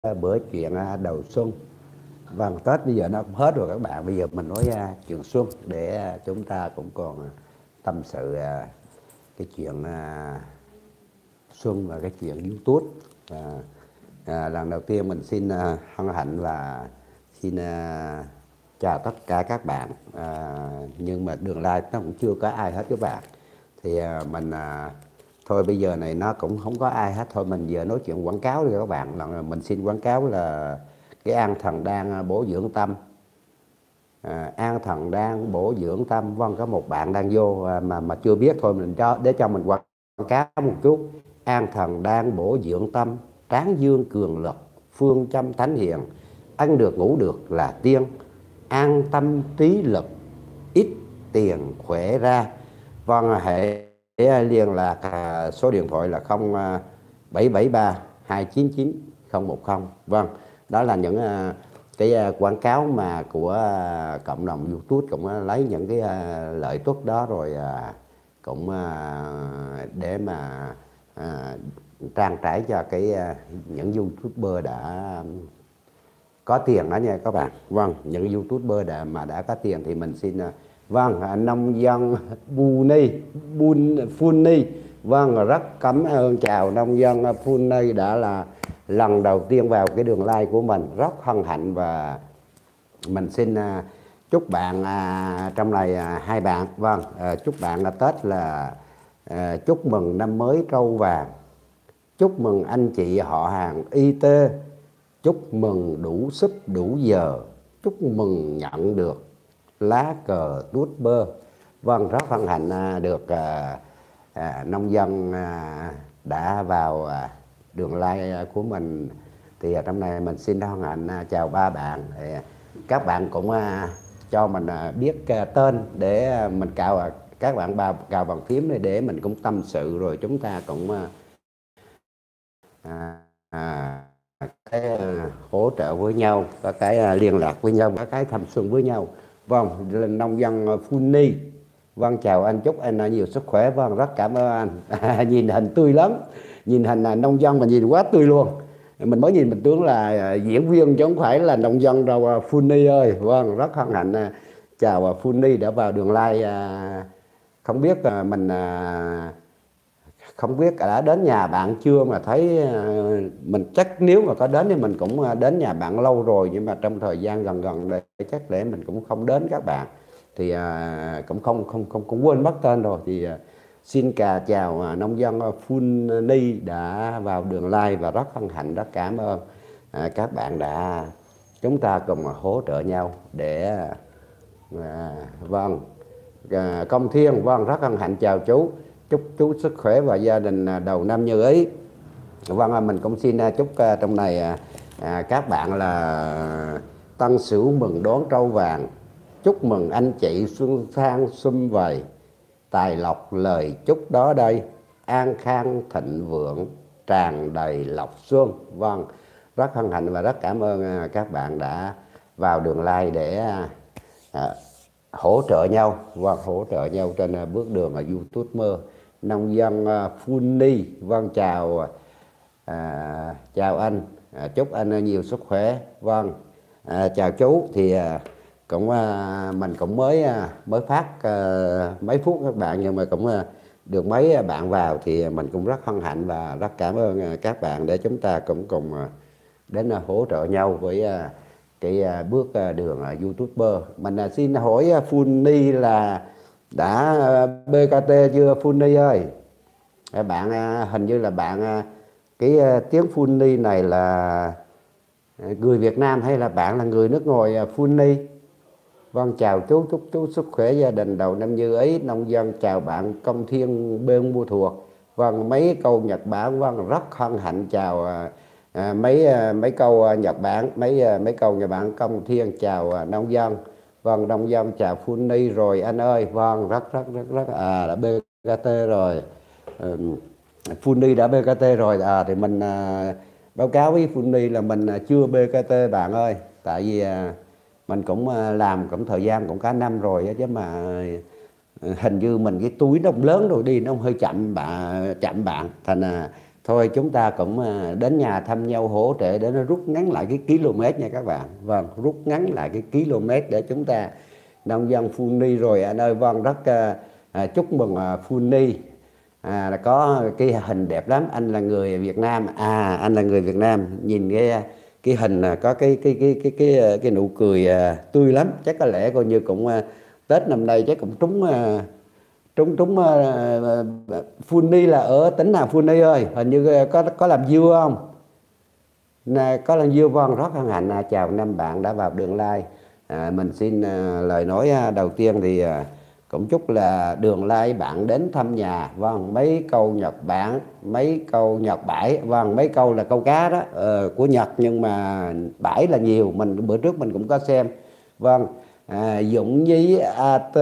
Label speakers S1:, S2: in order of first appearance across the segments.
S1: bữa chuyện đầu xuân. Vâng, Tết bây giờ nó cũng hết rồi các bạn. Bây giờ mình nói chuyện xuân để chúng ta cũng còn tâm sự cái chuyện xuân và cái chuyện YouTube. Lần đầu tiên mình xin hân hạnh và xin chào tất cả các bạn. Nhưng mà đường live nó cũng chưa có ai hết các bạn. Thì mình thôi bây giờ này nó cũng không có ai hết, thôi mình giờ nói chuyện quảng cáo đi các bạn. Lần này mình xin quảng cáo là cái An Thần Đan bổ dưỡng tâm. An Thần Đan bổ dưỡng tâm. Vâng, có một bạn đang vô mà chưa biết, thôi mình cho mình quảng cáo một chút. An Thần Đan bổ dưỡng tâm, tráng dương cường lực, phương châm thánh hiền, ăn được ngủ được là tiên, an tâm trí lực, ít tiền khỏe ra. Vâng, hệ liên lạc số điện thoại là 0773 299 010. Vâng, đó là những cái quảng cáo mà của cộng đồng YouTube cũng lấy những cái lợi tuất đó rồi cũng để mà trang trải cho những YouTuber đã có tiền đó nha các bạn. Vâng, những YouTuber mà đã có tiền thì mình xin vâng, nông dân Funny. Vâng, rất cảm ơn, chào nông dân Funny đã là lần đầu tiên vào cái đường live của mình, rất hân hạnh. Và mình xin chúc bạn trong này hai bạn, vâng, chúc bạn là Tết là chúc mừng năm mới trâu vàng, chúc mừng anh chị họ hàng y tế, chúc mừng đủ sức đủ giờ, chúc mừng nhận được lá cờ tuốt bơ. Vâng, rất hân hạnh được nông dân đã vào đường live của mình. Thì trong này mình xin hân hạnh chào ba bạn. Các bạn cũng cho mình biết tên để mình cào các bạn cào bằng phím này để mình cũng tâm sự, rồi chúng ta cũng cái hỗ trợ với nhau, có cái liên lạc với nhau, có cái thăm xuân với nhau. Vâng, nông dân Funny. Vâng, chào anh, chúc anh nhiều sức khỏe. Vâng, rất cảm ơn anh. Nhìn hình tươi lắm, nhìn hình nông dân mà nhìn quá tươi luôn. Mình mới nhìn mình tưởng là diễn viên chứ không phải là nông dân đâu. Funny ơi. Vâng, rất hân hạnh chào Funny đã vào đường live. Không biết mình không biết đã đến nhà bạn chưa, mà thấy mình chắc nếu mà có đến thì mình cũng đến nhà bạn lâu rồi, nhưng mà trong thời gian gần đây chắc lẽ mình cũng không đến các bạn. Thì cũng không quên mất tên rồi. Thì xin chào nông dân Funny đã vào đường live và rất hân hạnh, rất cảm ơn các bạn đã chúng ta cùng hỗ trợ nhau để vâng, Công Thiên. Vâng, rất hân hạnh chào chú, chúc chú sức khỏe và gia đình đầu năm như ý. Vâng, mình cũng xin chúc trong này các bạn là Tân Sửu mừng đón trâu vàng, chúc mừng anh chị xuân sang sum vầy, tài lộc lời chúc đó đây, an khang thịnh vượng tràn đầy lộc xuân. Vâng, rất hân hạnh và rất cảm ơn các bạn đã vào đường live để hỗ trợ nhau. Vâng, hỗ trợ nhau trên bước đường YouTuber nông dân Funny. Vâng, chào anh, chúc anh nhiều sức khỏe. Vâng, chào chú. Thì cũng mình cũng mới phát mấy phút các bạn, nhưng mà cũng được mấy bạn vào thì mình cũng rất hân hạnh và rất cảm ơn các bạn để chúng ta cũng cùng đến hỗ trợ nhau với cái bước đường YouTuber. Mình xin hỏi Funny là đã BKT chưa Funny ơi? Bạn hình như là bạn cái tiếng Funny này là người Việt Nam hay là bạn là người nước ngoài Funny? Vâng, chào chú, chúc chú sức khỏe, gia đình đầu năm như ý. Nông dân chào bạn Công Thiên bên mua thuộc. Vâng, mấy câu Nhật Bản. Vâng, rất hân hạnh chào mấy câu Nhật Bản, mấy câu Nhật Bản. Công Thiên chào nông dân. Vâng, nông dân chào Funny rồi anh ơi. Vâng, rất đã BKT rồi. Funny đã BKT rồi. Thì mình báo cáo với Funny là mình chưa BKT bạn ơi, tại vì mình cũng làm cũng thời gian cũng cả năm rồi chứ mà hình như mình cái túi nó lớn rồi đi, nó hơi chậm bạn thành thôi chúng ta cũng đến nhà thăm nhau hỗ trợ để nó rút ngắn lại cái km nha các bạn. Vâng, rút ngắn lại cái km để chúng ta nông dân Funi rồi anh ơi. Vâng, rất chúc mừng Funi. Là có cái hình đẹp lắm. Anh là người Việt Nam. Anh là người Việt Nam. Nhìn cái hình có cái nụ cười tươi lắm. Chắc có lẽ coi như cũng Tết năm nay chắc cũng trúng trúng Funi là ở tỉnh nào Funi ơi? Hình như có làm dưa không? Nè, có làm dưa. Vâng, rất hân hạnh chào năm bạn đã vào đường like. Mình xin lời nói đầu tiên thì cũng chúc là đường like bạn đến thăm nhà. Vâng, mấy câu Nhật Bản, mấy câu Nhật bãi. Vâng, mấy câu là câu cá đó của Nhật, nhưng mà bãi là nhiều. Bữa trước mình cũng có xem. Vâng, Dũng Nhí AT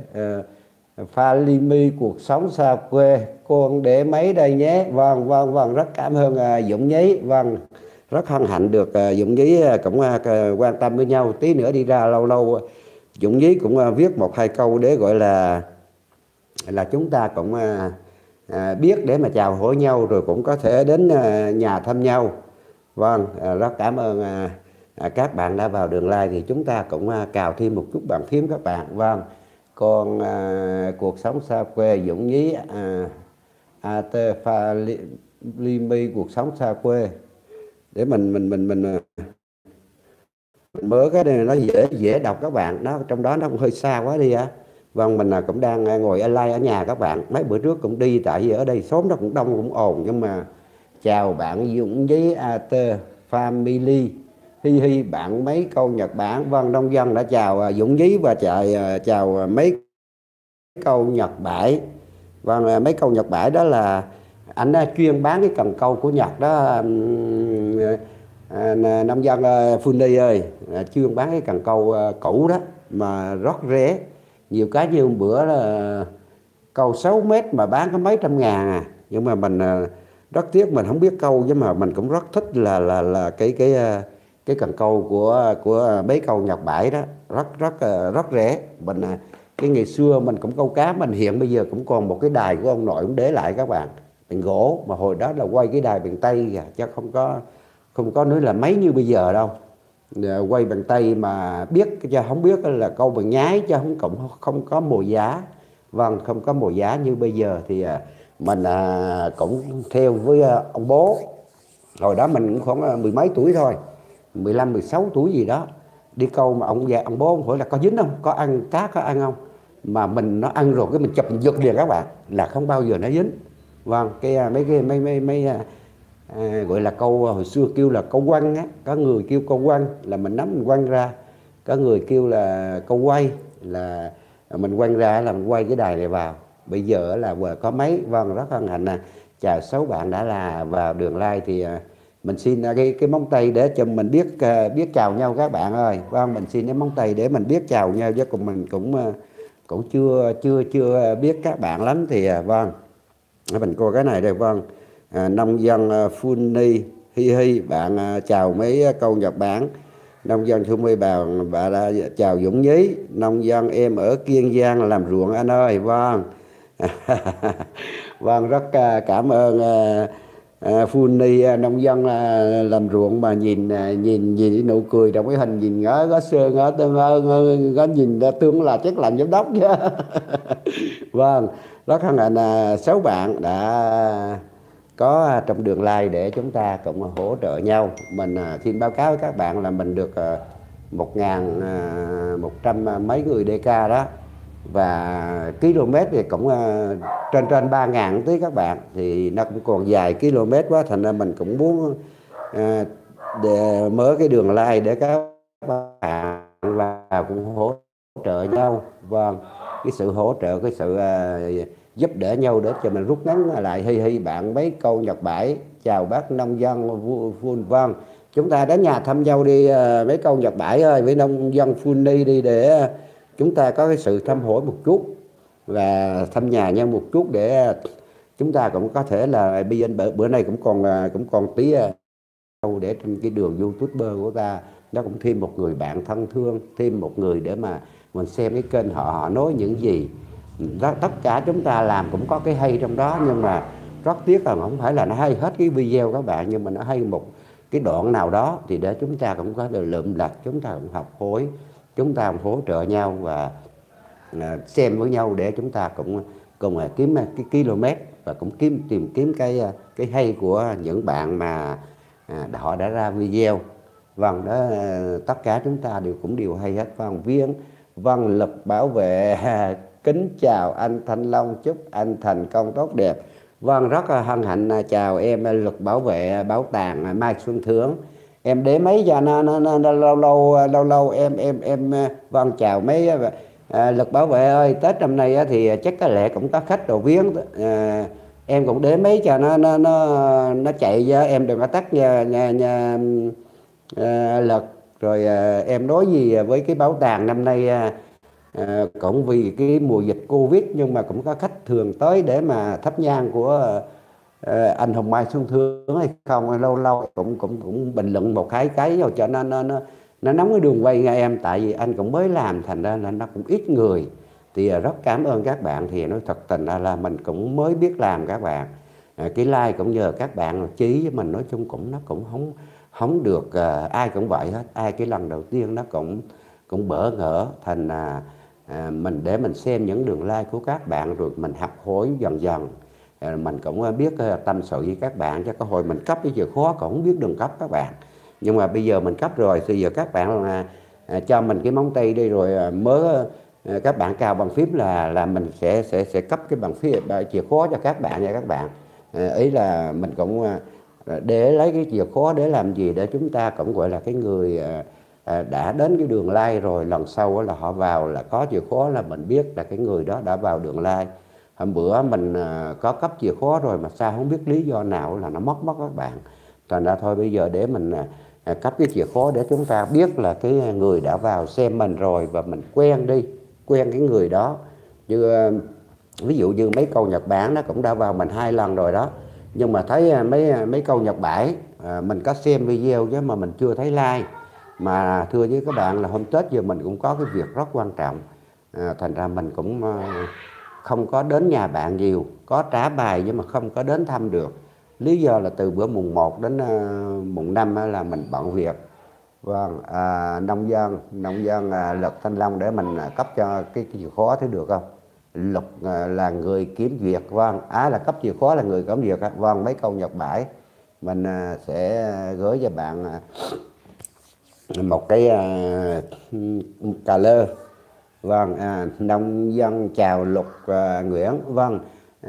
S1: Pha Limi cuộc sống xa quê con để mấy đây nhé. Vâng, rất cảm ơn Dũng Nhí. Vâng, rất hân hạnh được Dũng Nhí cũng quan tâm với nhau. Tí nữa đi ra lâu lâu Dũng Nhí cũng viết một hai câu để gọi là chúng ta cũng biết để mà chào hỏi nhau, rồi cũng có thể đến nhà thăm nhau. Vâng, rất cảm ơn các bạn đã vào đường like. Thì chúng ta cũng cào thêm một chút bàn phím các bạn. Vâng, còn cuộc sống xa quê Dũng Nhí AT Pha Limi cuộc sống xa quê để mình mở cái này nó dễ đọc các bạn. Nó trong đó nó cũng hơi xa quá đi á. Vâng, mình cũng đang ngồi online ở nhà các bạn. Mấy bữa trước cũng đi, tại vì ở đây xóm nó cũng đông cũng ồn. Nhưng mà chào bạn Dũng với AT Family hi bạn mấy câu Nhật Bản. Vâng, nông dân đã chào Dũng Dí và chào mấy câu Nhật bãi. Vâng, mấy câu Nhật bãi đó là anh chuyên bán cái cần câu của Nhật đó. Nông dân Funi ơi, chuyên bán cái cần câu cũ đó mà rất rẻ. Nhiều cái như bữa là câu 6 mét mà bán có mấy trăm ngàn nhưng mà mình rất tiếc mình không biết câu, nhưng mà mình cũng rất thích là cái cần câu của mấy câu Nhật bãi đó, rất rẻ. Mình cái ngày xưa mình cũng câu cá, mình hiện bây giờ cũng còn một cái đài của ông nội cũng để lại các bạn, bằng gỗ, mà hồi đó là quay cái đài bằng tay kìa, chứ không có nói là mấy như bây giờ đâu. Quay bằng tay mà biết chứ không biết là câu bằng nhái, chứ không có mồi giá. Vâng, không có mồi giá như bây giờ. Thì mình cũng theo với ông bố. Hồi đó mình cũng khoảng mười mấy tuổi thôi, 15, 16 tuổi gì đó. Đi câu mà ông bố ông hỏi là có dính không, có ăn cá, có ăn không. Mà mình nó ăn rồi cái mình chụp mình giật liền các bạn, là không bao giờ nó dính. Vâng, cái mấy gọi là câu hồi xưa kêu là câu quăng á, có người kêu câu quăng là mình nắm mình quăng ra, có người kêu là câu quay là mình quăng ra là mình quay cái đài này vào. Bây giờ là có mấy. Vâng, rất hân hạnh chào 6 bạn đã là vào đường like. Thì mình xin cái móng tay để cho mình biết chào nhau các bạn ơi. Vâng, mình xin cái móng tay để mình biết chào nhau, chứ còn mình cũng chưa biết các bạn lắm. Thì vâng, mình coi cái này đây. Vâng, nông dân Funi hi bạn chào mấy câu Nhật Bản. Nông dân Funi bạn đã chào Dũng Nhí. Nông dân em ở Kiên Giang làm ruộng anh ơi. Vâng. Vâng, rất cảm ơn Funi nông dân làm ruộng mà nhìn nụ cười trong cái hình, nhìn ngó sơ ngó nhìn tương là chắc làm giám đốc chứ. Vâng, rất hân hạnh 6 bạn đã có trong đường like để chúng ta cùng hỗ trợ nhau. Mình xin báo cáo với các bạn là mình được 1.100 mấy người DK đó, và km thì cũng trên 3.000 tí các bạn. Thì nó cũng còn vài km quá, thành ra mình cũng muốn để mở cái đường like để các bạn và cũng hỗ trợ nhau. Vâng, cái sự hỗ trợ, cái sự giúp đỡ nhau để cho mình rút ngắn lại hi bạn mấy câu Nhật bãi. Chào bác nông dân Fun. Vâng, chúng ta đến nhà thăm nhau đi mấy câu Nhật bãi ơi, với nông dân Funi đi, để chúng ta có cái sự thăm hỏi một chút và thăm nhà nhau một chút, để chúng ta cũng có thể là bây giờ bữa nay cũng còn tí để trên cái đường YouTuber của ta nó cũng thêm một người bạn thân thương, thêm một người để mà mình xem cái kênh họ nói những gì. Tất cả chúng ta làm cũng có cái hay trong đó, nhưng mà rất tiếc là không phải là nó hay hết cái video các bạn, nhưng mà nó hay một cái đoạn nào đó thì để chúng ta cũng có được lượm lặt, chúng ta cũng học hỏi, chúng ta cũng hỗ trợ nhau và xem với nhau để chúng ta cũng cùng kiếm cái km và cũng tìm kiếm cái hay của những bạn mà họ đã ra video. Vâng, đó tất cả chúng ta đều hay hết. Vâng, Viên, vâng, Lực bảo vệ kính chào anh Thanh Long, chúc anh thành công tốt đẹp. Vâng, rất là hân hạnh chào em Lực bảo vệ bảo tàng Mai Xuân Thưởng. Em để mấy cho nó lâu em vâng chào mấy Lực bảo vệ ơi, Tết năm nay thì chắc có lẽ cũng có khách đồ Viếng, em cũng để mấy cho nó chạy cho em, đừng có tắt nha Lực. Rồi em nói gì với cái bảo tàng năm nay cũng vì cái mùa dịch Covid nhưng mà cũng có khách thường tới để mà thắp nhang của anh hùng Mai Xuân Thưởng hay không? Lâu lâu cũng bình luận một cái rồi cho nó nắm cái đường quay nha em, tại vì anh cũng mới làm thành ra là nó cũng ít người. Thì rất cảm ơn các bạn, thì nói thật tình là mình cũng mới biết làm các bạn. Cái like cũng nhờ các bạn chí với mình, nói chung nó cũng không được ai cũng vậy hết, ai cái lần đầu tiên nó cũng bỡ ngỡ, thành mình để mình xem những đường like của các bạn rồi mình học hỏi dần dần. Mình cũng biết tâm sự với các bạn, cho có hồi mình cấp cái chìa khóa cũng không biết đường cấp các bạn, nhưng mà bây giờ mình cấp rồi thì giờ các bạn cho mình cái móng tay đi rồi mới các bạn cào bằng phím là mình sẽ cấp cái bằng phím chìa khóa cho các bạn nha các bạn. Ý là mình cũng để lấy cái chìa khóa để làm gì, để chúng ta cũng gọi là cái người đã đến cái đường like rồi, lần sau là họ vào là có chìa khóa là mình biết là cái người đó đã vào đường like. Hôm bữa mình có cấp chìa khóa rồi mà sao không biết lý do nào là nó mất các bạn. Thành ra thôi bây giờ để mình cấp cái chìa khóa để chúng ta biết là cái người đã vào xem mình rồi, và mình quen cái người đó. Như ví dụ như mấy câu Nhật Bản nó cũng đã vào mình 2 lần rồi đó, nhưng mà thấy mấy câu Nhật Bản mình có xem video chứ mà mình chưa thấy like. Mà thưa với các bạn là hôm Tết giờ mình cũng có cái việc rất quan trọng, thành ra mình cũng không có đến nhà bạn nhiều, có trả bài nhưng mà không có đến thăm được. Lý do là từ bữa mùng 1 đến mùng 5 là mình bận việc. Vâng, nông dân Lực Thanh Long để mình cấp cho cái chìa khóa thế được không? Lực là người kiếm việc. Vâng, là cấp chìa khóa là người kiếm việc. Vâng, mấy câu Nhật Bản mình sẽ gửi cho bạn một cái cà lơ. Vâng, nông dân chào Lục Nguyễn. Vâng,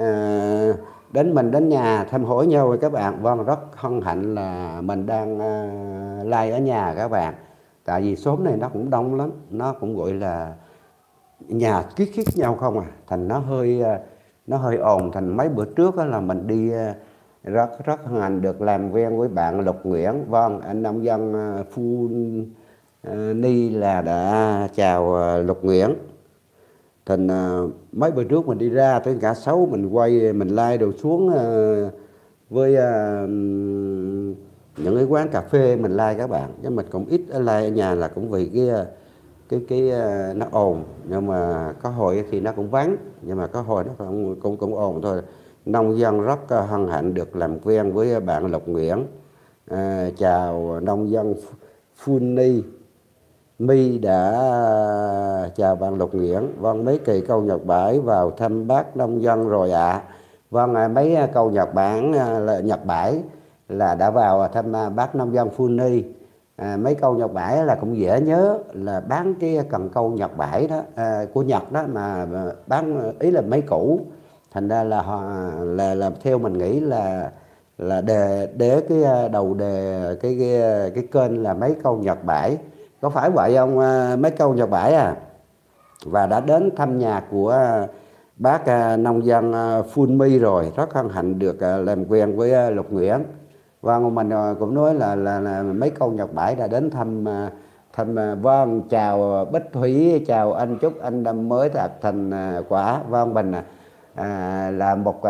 S1: đến nhà thăm hỏi nhau rồi các bạn. Vâng, rất hân hạnh là mình đang like ở nhà các bạn, tại vì xóm này nó cũng đông lắm, nó cũng gọi là nhà khít nhau không thành nó hơi ồn. Thành mấy bữa trước là mình đi rất hân hạnh được làm quen với bạn Lục Nguyễn. Vâng, anh nông dân Phu Ni là đã chào Lục Nguyễn. Thành mấy bữa trước mình đi ra tới ngã 6 mình quay mình like đồ xuống với những cái quán cà phê mình like các bạn, chứ mình cũng ít like ở nhà là cũng vì cái nó ồn, nhưng mà có hồi thì nó cũng vắng, nhưng mà có hồi nó cũng ồn thôi. Nông dân rất hân hạnh được làm quen với bạn Lục Nguyễn. Chào nông dân Funi My đã chào bạn Lục Nguyễn. Vâng, mấy kỳ câu Nhật Bản vào thăm bác nông dân rồi ạ. Vâng, mấy câu Nhật Bản là đã vào thăm bác nông dân Funi. Mấy câu Nhật Bản là cũng dễ nhớ, là bán cái cần câu Nhật Bản đó của Nhật đó, mà bán ý là mấy cũ. Thành ra là theo mình nghĩ là để cái đầu đề cái kênh là mấy câu Nhật Bản. Có phải vậy không mấy câu Nhật Bản và đã đến thăm nhà của bác nông dân Funmi rồi, rất hân hạnh được làm quen với Lục Nguyễn. Vâng, mình cũng nói là mấy câu Nhật Bản đã đến thăm. Vâng, chào Bích Thủy, chào anh, chúc anh năm mới đạt thành quả. Vâng, mình là một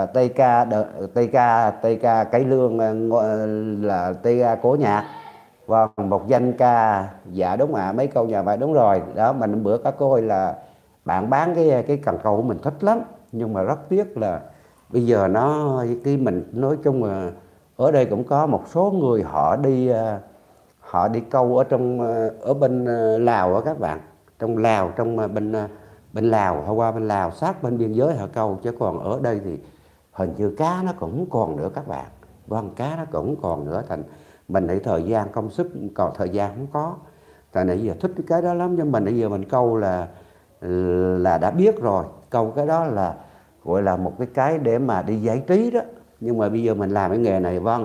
S1: TK cải lương, là TK cổ nhạc. Vâng, một danh ca. Dạ đúng mấy câu nhà bài đúng rồi đó. Mình bữa có coi là bạn bán cái cần câu của mình thích lắm, nhưng mà rất tiếc là bây giờ nó cái mình nói chung là ở đây cũng có một số người họ đi câu ở trong ở bên Lào á các bạn, trong Lào, trong bên Lào, họ qua bên Lào sát bên biên giới họ câu, chứ còn ở đây thì hình như cá nó cũng còn nữa các bạn. Vâng, cá nó cũng còn nữa, thành mình thì thời gian công sức còn thời gian không có, tại nãy giờ thích cái đó lắm, cho mình bây giờ mình câu là đã biết rồi, câu cái đó là gọi là một cái để mà đi giải trí đó. Nhưng mà bây giờ mình làm cái nghề này. Vâng,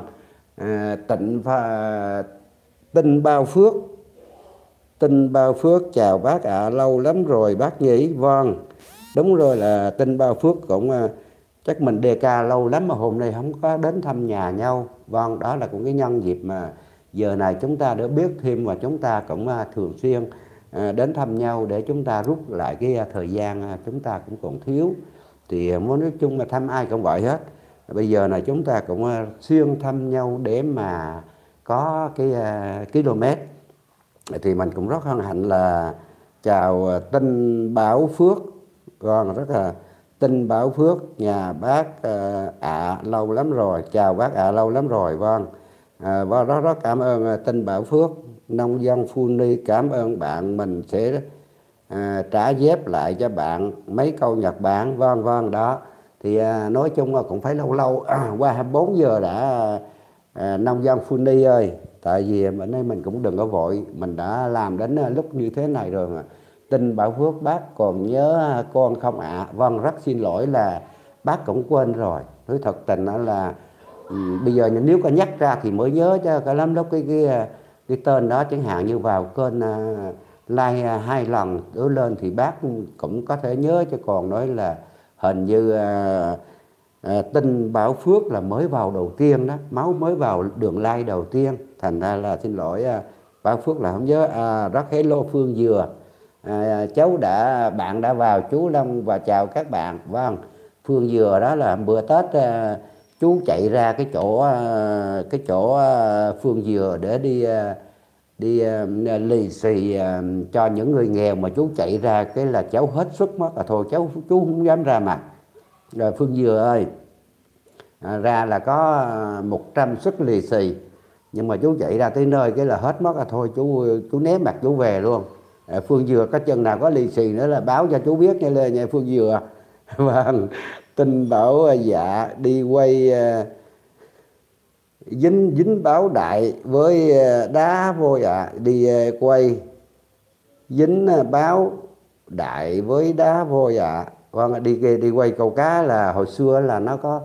S1: Tinh Bao Phước, Tinh Bao Phước chào bác ạ, lâu lắm rồi bác nhỉ. Vâng, đúng rồi, là Tinh Bao Phước cũng chắc mình đề ca lâu lắm mà hôm nay không có đến thăm nhà nhau. Vâng, đó là cũng cái nhân dịp mà giờ này chúng ta đã biết thêm, và chúng ta cũng thường xuyên đến thăm nhau để chúng ta rút lại cái thời gian chúng ta cũng còn thiếu. Thì muốn nói chung là thăm ai cũng vậy hết. Bây giờ này chúng ta cũng xuyên thăm nhau để mà có cái km. Thì mình cũng rất hân hạnh là chào Tinh Bảo Phước. Còn rất là Tinh Bảo Phước, nhà bác lâu lắm rồi, chào bác lâu lắm rồi. Vâng, và rất cảm ơn Tinh Bảo Phước. Nông dân Funi cảm ơn bạn, mình sẽ trả dép lại cho bạn mấy câu Nhật Bản. Vâng vâng, đó thì nói chung là cũng phải lâu lâu qua 24 giờ đã. Nông dân Funi ơi, tại vì bữa nay mình cũng đừng có vội, mình đã làm đến lúc như thế này rồi mà. Tinh Bảo Phước, bác còn nhớ con không ạ? Vâng, rất xin lỗi là bác cũng quên rồi. Nói thật tình là bây giờ nếu có nhắc ra thì mới nhớ, chứ cả lắm lúc cái tên đó chẳng hạn như vào kênh like 2 lần đổ lên thì bác cũng có thể nhớ, chứ còn nói là hình như Tinh Bảo Phước là mới vào đầu tiên đó, máu mới vào đường like đầu tiên, thành ra là xin lỗi Bảo Phước là không nhớ. Rất hello Phương Dừa, bạn đã vào chú Long và chào các bạn. Vâng, Phương Dừa đó là bữa Tết chú chạy ra cái chỗ Phương Dừa để đi lì xì cho những người nghèo, mà chú chạy ra cái là cháu hết sức mất thôi, chú không dám ra mặt. Rồi Phương Dừa ơi, ra là có 100 suất lì xì, nhưng mà chú chạy ra tới nơi cái là hết mất thôi, chú ném mặt chú về luôn. Phương Dừa có chừng nào có lì xì nữa là báo cho chú biết nha Phương Dừa. Vâng, Tinh Bảo dạ đi quay dính báo đại với đá vôi đi quay dính báo đại với đá vôi Vâng, đi quay câu cá là hồi xưa là nó có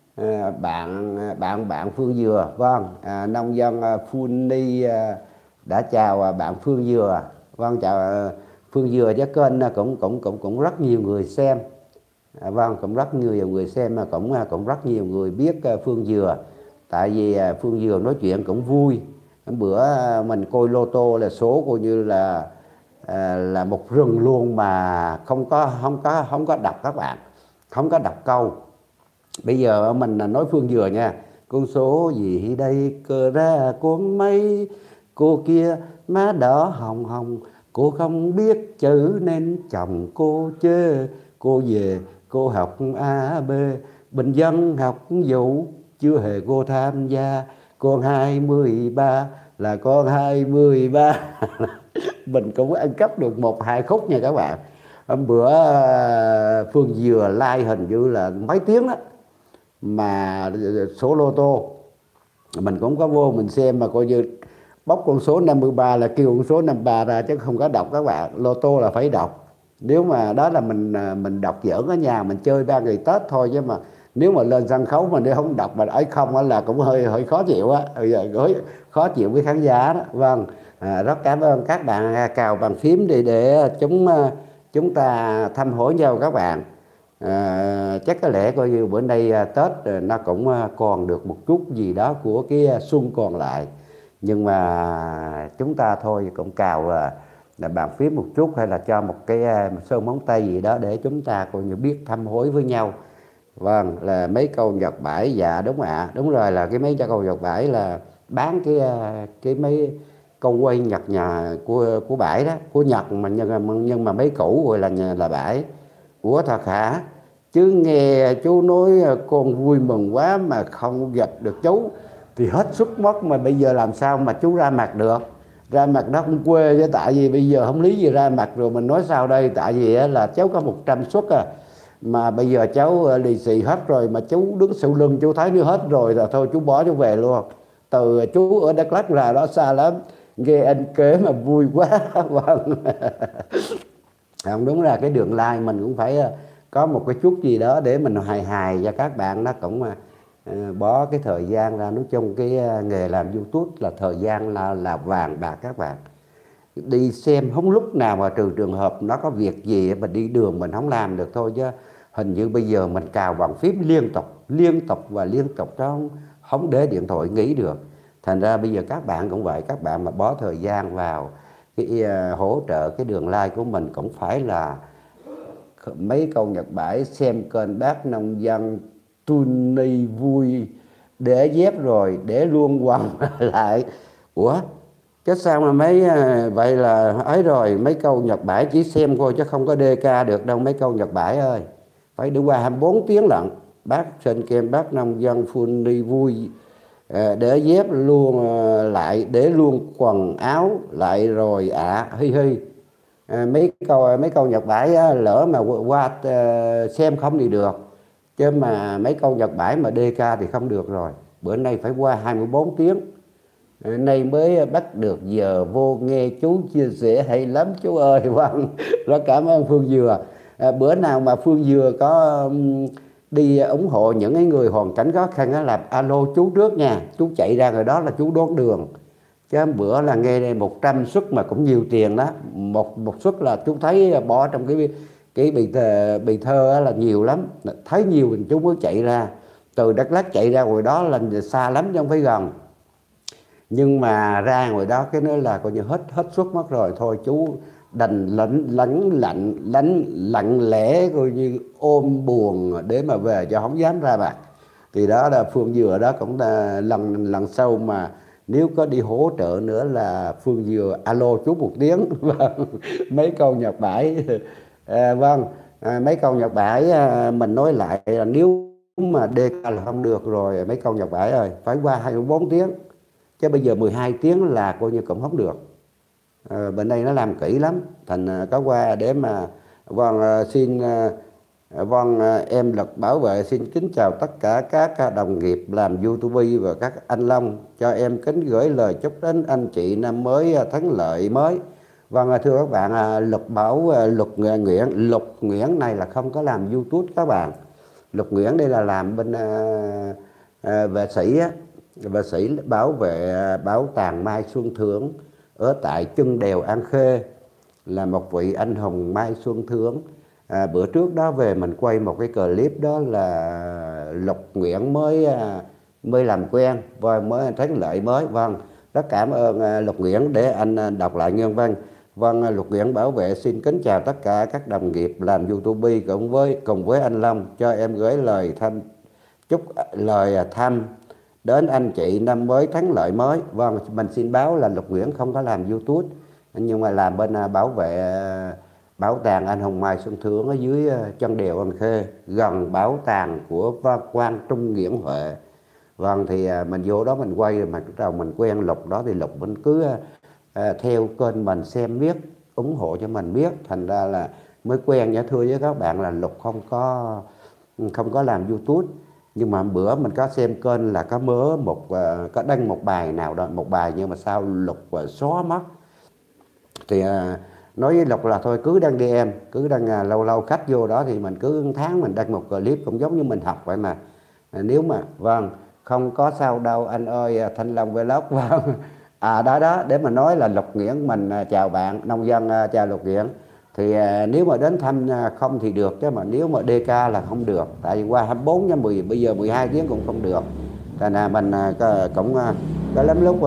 S1: bạn Phương Dừa. Vâng, nông dân Funi đã chào bạn Phương Dừa. Vâng, chào Phương Dừa, chứ kênh cũng rất nhiều người xem. Vâng, cũng rất nhiều người xem, mà cũng rất nhiều người biết Phương Dừa, tại vì Phương Dừa nói chuyện cũng vui. Bữa mình coi lô tô là số coi như là một rừng luôn, mà không có đọc các bạn, không có đọc câu. Bây giờ mình nói Phương Dừa nha. Con số gì đây cơ ra con mấy, cô kia má đỏ hồng hồng, cô không biết chữ nên chồng cô chê. Cô về cô học A B, bình dân học vụ, chưa hề cô tham gia. Con 23 là con 23. Mình cũng ăn cắp được 1-2 khúc nha các bạn. Hôm bữa Phương Dừa like hình như là mấy tiếng đó, mà số lô tô mình cũng có vô mình xem, mà coi như bóc con số 53 là kêu con số 53 ra, chứ không có đọc các bạn. Lô tô là phải đọc. Nếu mà đó là mình đọc giỡn ở nhà mình chơi 3 ngày Tết thôi, chứ mà nếu mà lên sân khấu mà nếu không đọc mà ấy không là cũng hơi khó chịu á, khó chịu với khán giả đó. Vâng, rất cảm ơn các bạn cào bàn phím đi để chúng ta thăm hỏi nhau các bạn. Chắc có lẽ coi như bữa nay Tết nó cũng còn được một chút gì đó của cái xuân còn lại, nhưng mà chúng ta thôi cũng cào là bàn phím một chút, hay là cho một cái sơn móng tay gì đó để chúng ta coi như biết thăm hỏi với nhau. Vâng, là mấy câu Nhật bãi, dạ đúng ạ. Đúng rồi, là cái mấy câu Nhật bãi là bán cái mấy câu quay Nhật nhà của bãi đó, của Nhật mà nhưng mà mấy cũ gọi là bãi. Ủa thật hả? chứ nghe chú nói con vui mừng quá mà không gặp được chú thì hết sức mất. Mà bây giờ làm sao mà chú ra mặt được, ra mặt nó không quê chứ, tại vì bây giờ không lý gì ra mặt rồi mình nói sao đây. Tại vì là cháu có 100 suất à, mà bây giờ cháu lì xì hết rồi, mà chú đứng sau lưng chú thấy nó hết rồi là thôi chú bỏ chú về luôn. Từ chú ở Đắk Lắk là đó xa lắm, nghe anh kể mà vui quá. Vâng. Không, đúng là cái đường like mình cũng phải có một cái chút gì đó để mình hài hài cho các bạn. Nó cũng bỏ cái thời gian ra. Nói chung cái nghề làm YouTube là thời gian là vàng bạc các bạn. Đi xem không lúc nào mà trừ trường hợp nó có việc gì mà đi đường mình không làm được thôi, chứ hình như bây giờ mình cào bằng phím liên tục và liên tục đó, không để điện thoại nghỉ được. Thành ra bây giờ các bạn cũng vậy, các bạn mà bỏ thời gian vào cái hỗ trợ cái đường like của mình cũng phải là mấy câu nhật bãi, xem kênh Bác Nông Dân, Tuni vui, để dép rồi để luôn quăng lại. Ủa chứ sao mà mấy vậy là ấy rồi, mấy câu nhật bãi chỉ xem thôi chứ không có DK được đâu mấy câu nhật bãi ơi, phải đi qua 24 tiếng lận. Bác trên kem Bác Nông Dân phun đi vui, để dép luôn lại, để luôn quần áo lại rồi hi hi. Mấy câu nhật bãi á, lỡ mà qua xem không thì được, chứ mà mấy câu nhật bãi mà DK thì không được rồi. Bữa nay phải qua 24 tiếng. Nay mới bắt được giờ vô nghe chú chia sẻ hay lắm chú ơi. Vâng, rất cảm ơn Phương Dừa. Bữa nào mà Phương Dừa có đi ủng hộ những cái người hoàn cảnh khó khăn á, là alo chú trước nha, chú chạy ra rồi đó là chú đón đường. Chứ bữa là nghe 100 suất mà cũng nhiều tiền đó. Một suất là chú thấy bỏ trong cái bì thơ là nhiều lắm, thấy nhiều thì chú mới chạy ra. Từ Đắk Lắk chạy ra ngoài đó là xa lắm chứ không phải gần. Nhưng mà ra ngoài đó cái nữa là coi như hết suất mất rồi. Thôi chú đành lặng lẽ coi như ôm buồn để mà về, cho không dám ra mặt. Thì đó là Phương Dừa đó cũng là lần sau mà nếu có đi hỗ trợ nữa là Phương Dừa alo chú một tiếng. Mấy câu nhật bãi vâng, mấy câu nhật bãi mình nói lại là nếu mà DK là không được rồi mấy câu nhật bãi ơi, phải qua 24 tiếng. Chứ bây giờ 12 tiếng là coi như cũng không được. Bên đây nó làm kỹ lắm. Thành có qua để mà vâng xin vâng em Lực Bảo Vệ xin kính chào tất cả các đồng nghiệp làm YouTube và các anh Long. Cho em kính gửi lời chúc đến anh chị năm mới thắng lợi mới. Vâng thưa các bạn, Lục Nguyễn này là không có làm YouTube các bạn. Lục Nguyễn đây là làm bên vệ sĩ á, vệ sĩ bảo vệ bảo tàng Mai Xuân Thưởng ở tại chân đèo An Khê, là một vị anh hùng Mai Xuân Thưởng. Bữa trước đó về mình quay một cái clip đó là Lục Nguyễn mới làm quen và mới thắng lợi mới. Vâng, rất cảm ơn Lục Nguyễn, để anh đọc lại nguyên văn. Vâng, Lục Nguyễn Bảo Vệ xin kính chào tất cả các đồng nghiệp làm YouTube cùng với anh Long. Cho em gửi lời chúc lời thăm đến anh chị năm mới thắng lợi mới. Vâng, mình xin báo là Lục Nguyễn không có làm YouTube, nhưng mà làm bên bảo vệ bảo tàng anh hùng Mai Xuân Thưởng ở dưới chân đèo An Khê, gần bảo tàng của Quang Trung Nguyễn Huệ. Vâng, thì mình vô đó mình quay, mà bắt đầu mình quen Lục đó thì Lục mình cứ theo kênh mình xem biết, ủng hộ cho mình biết. Thành ra là mới quen. Nhớ thưa với các bạn là Lục không có làm YouTube. Nhưng mà bữa mình có xem kênh là có có đăng một bài nào đó, một bài nhưng mà sao Lục xóa mất. Thì nói với Lục là thôi cứ đăng đi em, cứ đăng lâu lâu khách vô đó thì mình cứ tháng mình đăng một clip, cũng giống như mình học vậy mà. Nếu mà vâng không có sao đâu anh ơi, Thanh Long Vlog. Vâng đó để mà nói là Lục Nguyễn mình chào bạn nông dân, chào Lục Nguyễn. Thì nếu mà đến thăm không thì được, chứ mà nếu mà DK là không được, tại vì qua 24 nha, bây giờ 12 tiếng cũng không được. Thành ra mình cũng có lắm lúc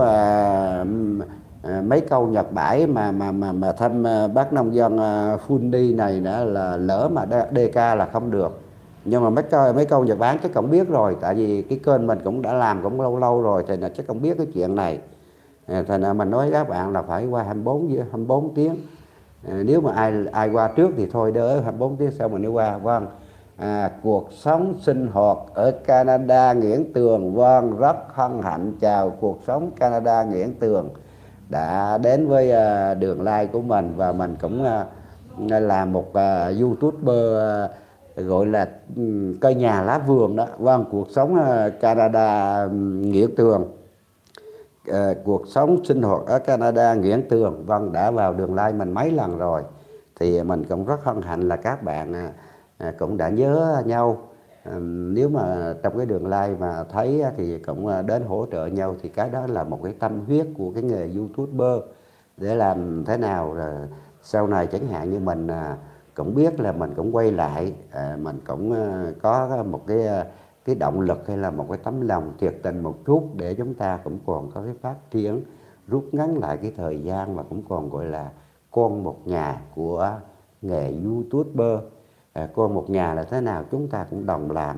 S1: mấy câu nhật bãi mà thăm bác nông dân full đi này nữa là lỡ mà DK là không được. Nhưng mà mấy câu nhật bãi chắc cũng biết rồi, tại vì cái kênh mình cũng đã làm cũng lâu rồi, thì là chắc cũng biết cái chuyện này. Thành ra mình nói các bạn là phải qua 24 tiếng. Nếu mà ai qua trước thì thôi đỡ 24 tiếng sau mình đi qua. Vâng, cuộc sống sinh hoạt ở Canada Nguyễn Tường. Vâng, rất hân hạnh chào cuộc sống Canada Nguyễn Tường đã đến với đường like của mình, và mình cũng là một YouTuber gọi là cây nhà lá vườn đó. Vâng, cuộc sống Canada Nguyễn Tường, cuộc sống sinh hoạt ở Canada Nguyễn Tường, vâng, đã vào đường like mình mấy lần rồi, thì mình cũng rất hân hạnh là các bạn cũng đã nhớ nhau. Nếu mà trong cái đường like mà thấy thì cũng đến hỗ trợ nhau, thì cái đó là một cái tâm huyết của cái nghề YouTuber, để làm thế nào rồi sau này chẳng hạn như mình cũng biết là mình cũng quay lại, mình cũng có một cái động lực hay là một cái tấm lòng thiệt tình một chút, để chúng ta cũng còn có cái phát triển, rút ngắn lại cái thời gian, và cũng còn gọi là con một nhà của nghề YouTuber. Con một nhà là thế nào, chúng ta cũng đồng làm,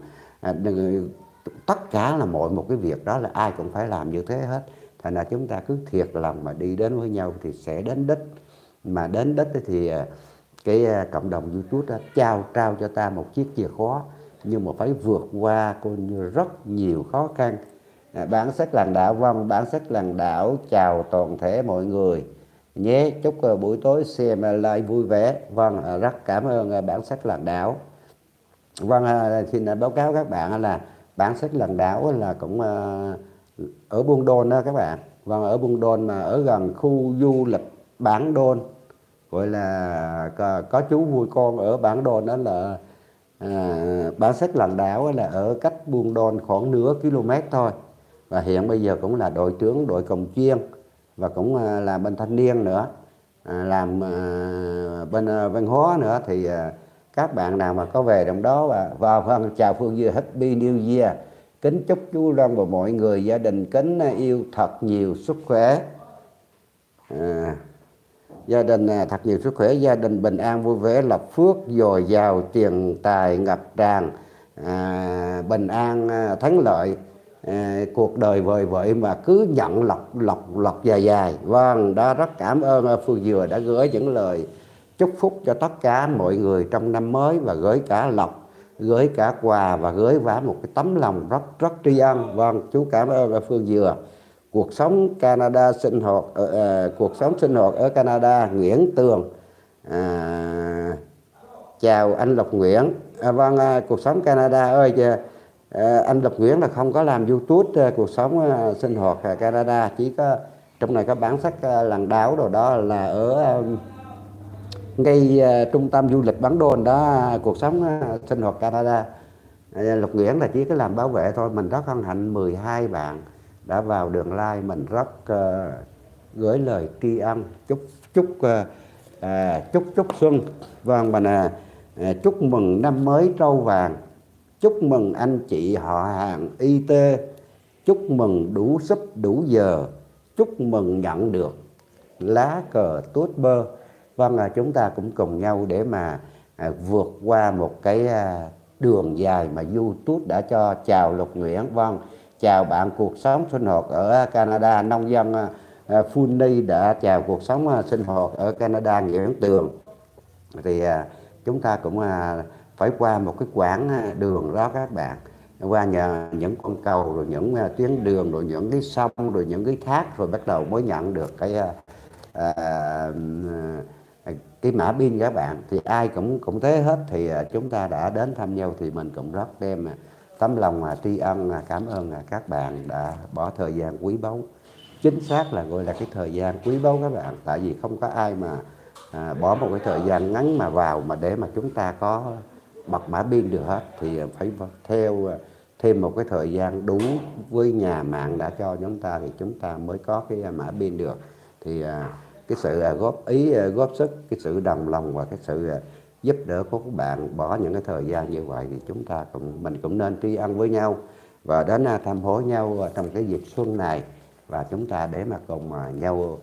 S1: tất cả là mọi một cái việc đó là ai cũng phải làm như thế hết. Thành ra chúng ta cứ thiệt lòng mà đi đến với nhau thì sẽ đến đích. Mà đến đích thì cái cộng đồng YouTube đó trao cho ta một chiếc chìa khóa, nhưng mà phải vượt qua coi như rất nhiều khó khăn. Bản sắc làng đảo, vâng, bản sắc làng đảo chào toàn thể mọi người nhé. Chúc buổi tối xem live vui vẻ. Vâng, rất cảm ơn bản sắc làng đảo. Vâng, xin báo cáo các bạn là bản sắc làng đảo là cũng ở Buôn Đôn đó các bạn. Vâng, ở Buôn Đôn, mà ở gần khu du lịch Bản Đôn, gọi là có chú vui con ở Bản Đôn. Đó là bản sắc làng đảo là ở cách Buôn Đôn khoảng nửa km thôi, và hiện bây giờ cũng là đội trưởng đội cồng chiên, và cũng là bên thanh niên nữa, làm bên văn hóa nữa. Thì các bạn nào mà có về trong đó và vâng, chào Phương Dưa, Happy New Year, kính chúc chú Long và mọi người gia đình kính yêu thật nhiều sức khỏe, gia đình thật nhiều sức khỏe, gia đình bình an vui vẻ, lộc phước dồi dào, tiền tài ngập tràn, bình an thắng lợi, cuộc đời vời vợi mà cứ nhận lọc dài dài. Vâng, đó, rất cảm ơn Phương Dừa đã gửi những lời chúc phúc cho tất cả mọi người trong năm mới, và gửi cả lộc, gửi cả quà, và gửi vả một cái tấm lòng rất tri ân. Vâng, chú cảm ơn Phương Dừa. Cuộc sống Canada sinh hoạt, cuộc sống sinh hoạt ở Canada Nguyễn Tường, chào anh Lộc Nguyễn. Vâng, cuộc sống Canada ơi, anh Lộc Nguyễn là không có làm YouTube cuộc sống sinh hoạt Canada, chỉ có trong này có bản sắc làng đảo rồi, đó là ở ngay trung tâm du lịch Bản Đôn đó, cuộc sống sinh hoạt Canada. Lộc Nguyễn là chỉ có làm bảo vệ thôi. Mình rất hân hạnh 12 bạn đã vào đường like, mình rất gửi lời tri ân, chúc xuân. Vâng, mình chúc mừng năm mới trâu vàng, chúc mừng anh chị họ hàng y tế, chúc mừng đủ súp đủ giờ, chúc mừng nhận được lá cờ tốt bơ. Vâng, chúng ta cũng cùng nhau để mà vượt qua một cái đường dài mà YouTube đã cho. Chào Lục Nguyễn. Vâng, chào bạn cuộc sống sinh hoạt ở Canada. Nông dân Funny đã chào cuộc sống sinh hoạt ở Canada Nguyễn Tường. Thì chúng ta cũng phải qua một cái quãng đường đó các bạn, qua những con cầu, rồi những tuyến đường, rồi những cái sông, rồi những cái thác, rồi bắt đầu mới nhận được cái mã pin các bạn. Thì ai cũng thế hết. Thì chúng ta đã đến thăm nhau, thì mình cũng rất đem tấm lòng tri ân, cảm ơn các bạn đã bỏ thời gian quý báu. Chính xác là gọi là cái thời gian quý báu các bạn, tại vì không có ai mà bỏ một cái thời gian ngắn mà vào mà để mà chúng ta có bật mã pin được hết. Thì phải theo thêm một cái thời gian đủ với nhà mạng đã cho chúng ta, thì chúng ta mới có cái mã pin được. Thì cái sự góp ý, góp sức, cái sự đồng lòng và cái sự giúp đỡ của các bạn bỏ những cái thời gian như vậy, thì chúng ta mình cũng nên tri ân với nhau và đến thăm hỏi nhau trong cái dịp xuân này, và chúng ta để mà cùng nhau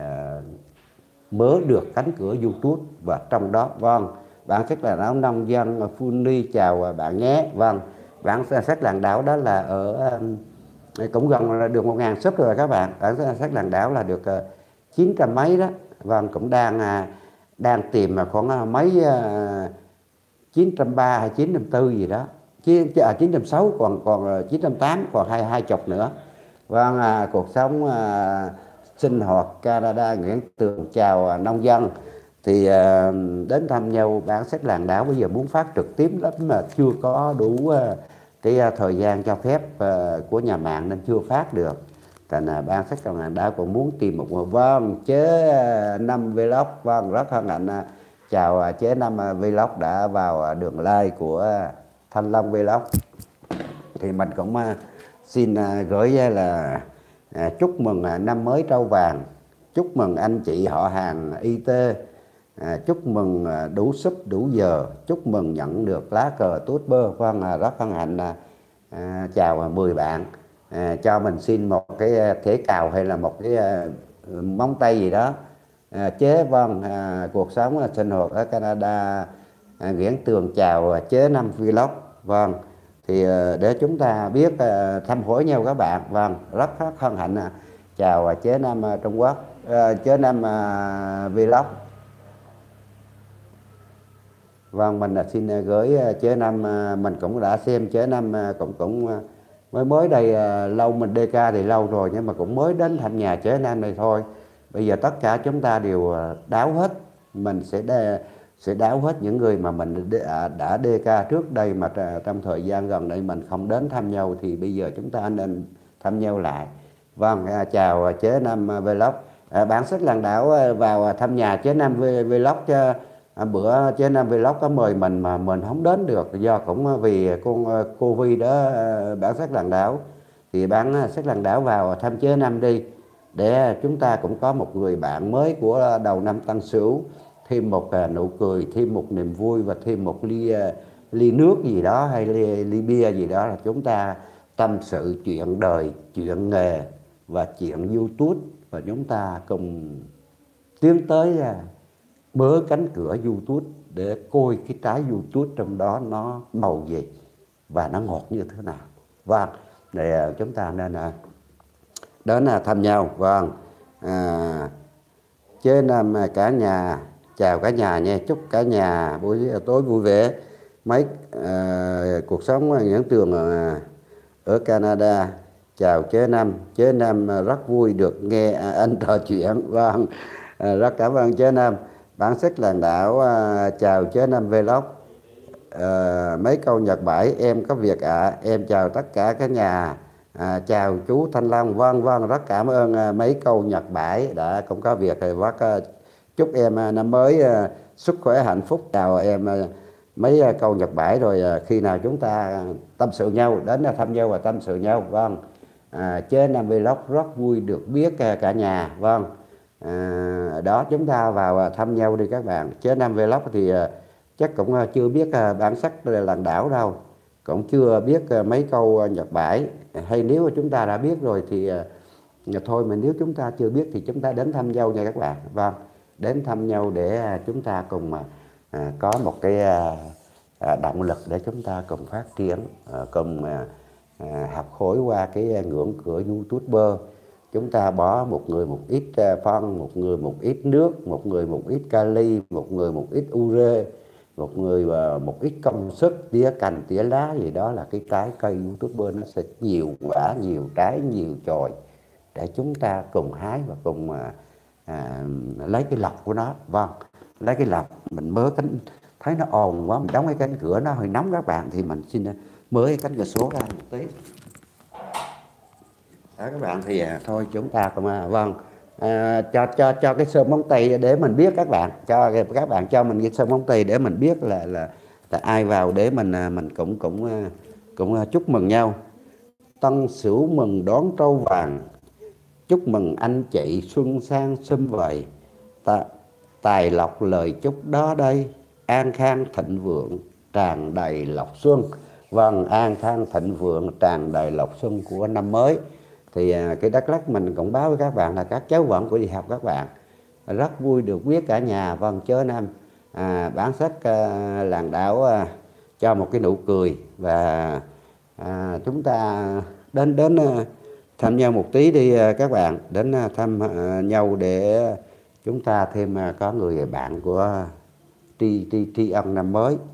S1: mở được cánh cửa YouTube. Và trong đó, vâng, bạn sách làng đảo nông dân Funny chào bạn nhé. Vâng, bạn sách làng đảo đó là ở cũng gần là được 1.000 sub rồi các bạn. Bạn sách làng đảo là được 900 mấy đó. Vâng, cũng đang tìm mà khoảng mấy 930 hay 954 gì đó, 960, còn 980, còn hai chục nữa. Vâng, cuộc sống sinh hoạt Canada. Nguyễn Tường chào nông dân. Thì đến thăm nhau bản sắc làng đảo, bây giờ muốn phát trực tiếp lắm mà chưa có đủ cái thời gian cho phép của nhà mạng nên chưa phát được. Thành ban sắc làng đảo cũng muốn tìm một người. Vâng, chế Năm Vlog. Vâng, rất hân hạnh chào chế Năm Vlog đã vào đường like của Thanh Long Vlog. Thì mình cũng xin gửi là chúc mừng năm mới trâu vàng, chúc mừng anh chị họ hàng IT, chúc mừng đủ súp đủ giờ, chúc mừng nhận được lá cờ tốt bơ. Vâng, rất hân hạnh chào 10 bạn. Cho mình xin một cái thể cào hay là một cái móng tay gì đó chế. Vâng, cuộc sống sinh hoạt ở Canada. Nguyễn Tường chào chế Năm Vlog. Vâng, thì để chúng ta biết thăm hỏi nhau các bạn. Vâng, rất hân hạnh chào chế Năm Trung Quốc, chế Năm Vlog. Vâng, mình xin gửi chế Năm. Mình cũng đã xem chế Năm cũng mới đây. Lâu mình DK thì lâu rồi, nhưng mà cũng mới đến thăm nhà chế Năm này thôi. Bây giờ tất cả chúng ta đều đáo hết. Mình sẽ đáo hết những người mà mình đã DK trước đây mà trong thời gian gần đây mình không đến thăm nhau, thì bây giờ chúng ta nên thăm nhau lại. Vâng, chào chế Năm Vlog. Bản sắc làng đảo vào thăm nhà chế Năm Vlog. Bữa chế Năm Vlog có mời mình mà mình không đến được, do cũng vì con Covid đó. Bản sắc làng đảo thì bản sắc làng đảo vào thăm chế Năm đi, để chúng ta cũng có một người bạn mới của đầu năm Tân Sửu, thêm một nụ cười, thêm một niềm vui và thêm một ly nước gì đó hay ly bia gì đó, là chúng ta tâm sự chuyện đời, chuyện nghề và chuyện YouTube, và chúng ta cùng tiến tới mở cánh cửa YouTube để coi cái trái YouTube trong đó nó màu gì và nó ngọt như thế nào. Vâng, để chúng ta nên đến thăm nhau. Vâng, chế Năm cả nhà chào cả nhà nha, chúc cả nhà buổi tối vui vẻ. Mấy cuộc sống Nguyễn Tường ở Canada chào chế Năm. Chế Năm rất vui được nghe anh trò chuyện. Vâng, rất cảm ơn chế Năm. Bản sắc làng đảo chào chế Năm Vlog. Mấy câu Nhật Bãi em có việc em chào tất cả cả nhà. Chào chú Thanh Long. Vâng, rất cảm ơn mấy câu Nhật Bãi đã cũng có việc thì chúc em năm mới sức khỏe hạnh phúc. Chào em mấy câu Nhật Bãi, rồi khi nào chúng ta tâm sự nhau, đến thăm nhau và tâm sự nhau. Vâng, chế Năm Vlog rất vui được biết cả nhà. Vâng, đó chúng ta vào thăm nhau đi các bạn. Chế Năm Vlog thì chắc cũng chưa biết bản sắc làng đảo đâu, cũng chưa biết mấy câu Nhật Bãi, hay nếu mà chúng ta đã biết rồi thì thôi, mà nếu chúng ta chưa biết thì chúng ta đến thăm nhau nha các bạn. Vâng, đến thăm nhau để chúng ta cùng có một cái động lực để chúng ta cùng phát triển, cùng học hỏi qua cái ngưỡng cửa YouTuber. Chúng ta bỏ một người một ít phân, một người một ít nước, một người một ít kali, một người một ít ure, một người một ít công sức, tía cành tía lá gì đó, là cái trái cây YouTuber nó sẽ nhiều quả, nhiều trái, nhiều chồi để chúng ta cùng hái và cùng lấy cái lọc của nó. Vâng, lấy cái lọc mình mới cánh, thấy nó ồn quá, mình đóng cái cánh cửa nó hơi nóng các bạn, thì mình xin mới cái cánh cửa số ra một tí. Đó các bạn, thì thôi chúng ta cũng vâng, cho cái sơn móng tay để mình biết các bạn, cho các bạn cho mình cái sơn móng tay để mình biết là ai vào, để mình cũng chúc mừng nhau. Tân Sửu mừng đón trâu vàng, chúc mừng anh chị xuân sang sum vầy, tài lộc lời chúc đó đây, an khang thịnh vượng tràn đầy lộc xuân. Vâng, an khang thịnh vượng tràn đầy lộc xuân của năm mới. Thì cái Đắk Lắk mình cũng báo với các bạn là các cháu vẫn của đi học các bạn, rất vui được biết cả nhà. Vâng, chớ Năm bản sắc làng đảo cho một cái nụ cười, và chúng ta đến thăm nhau một tí đi các bạn, đến thăm nhau để chúng ta thêm có người bạn của tri ân năm mới.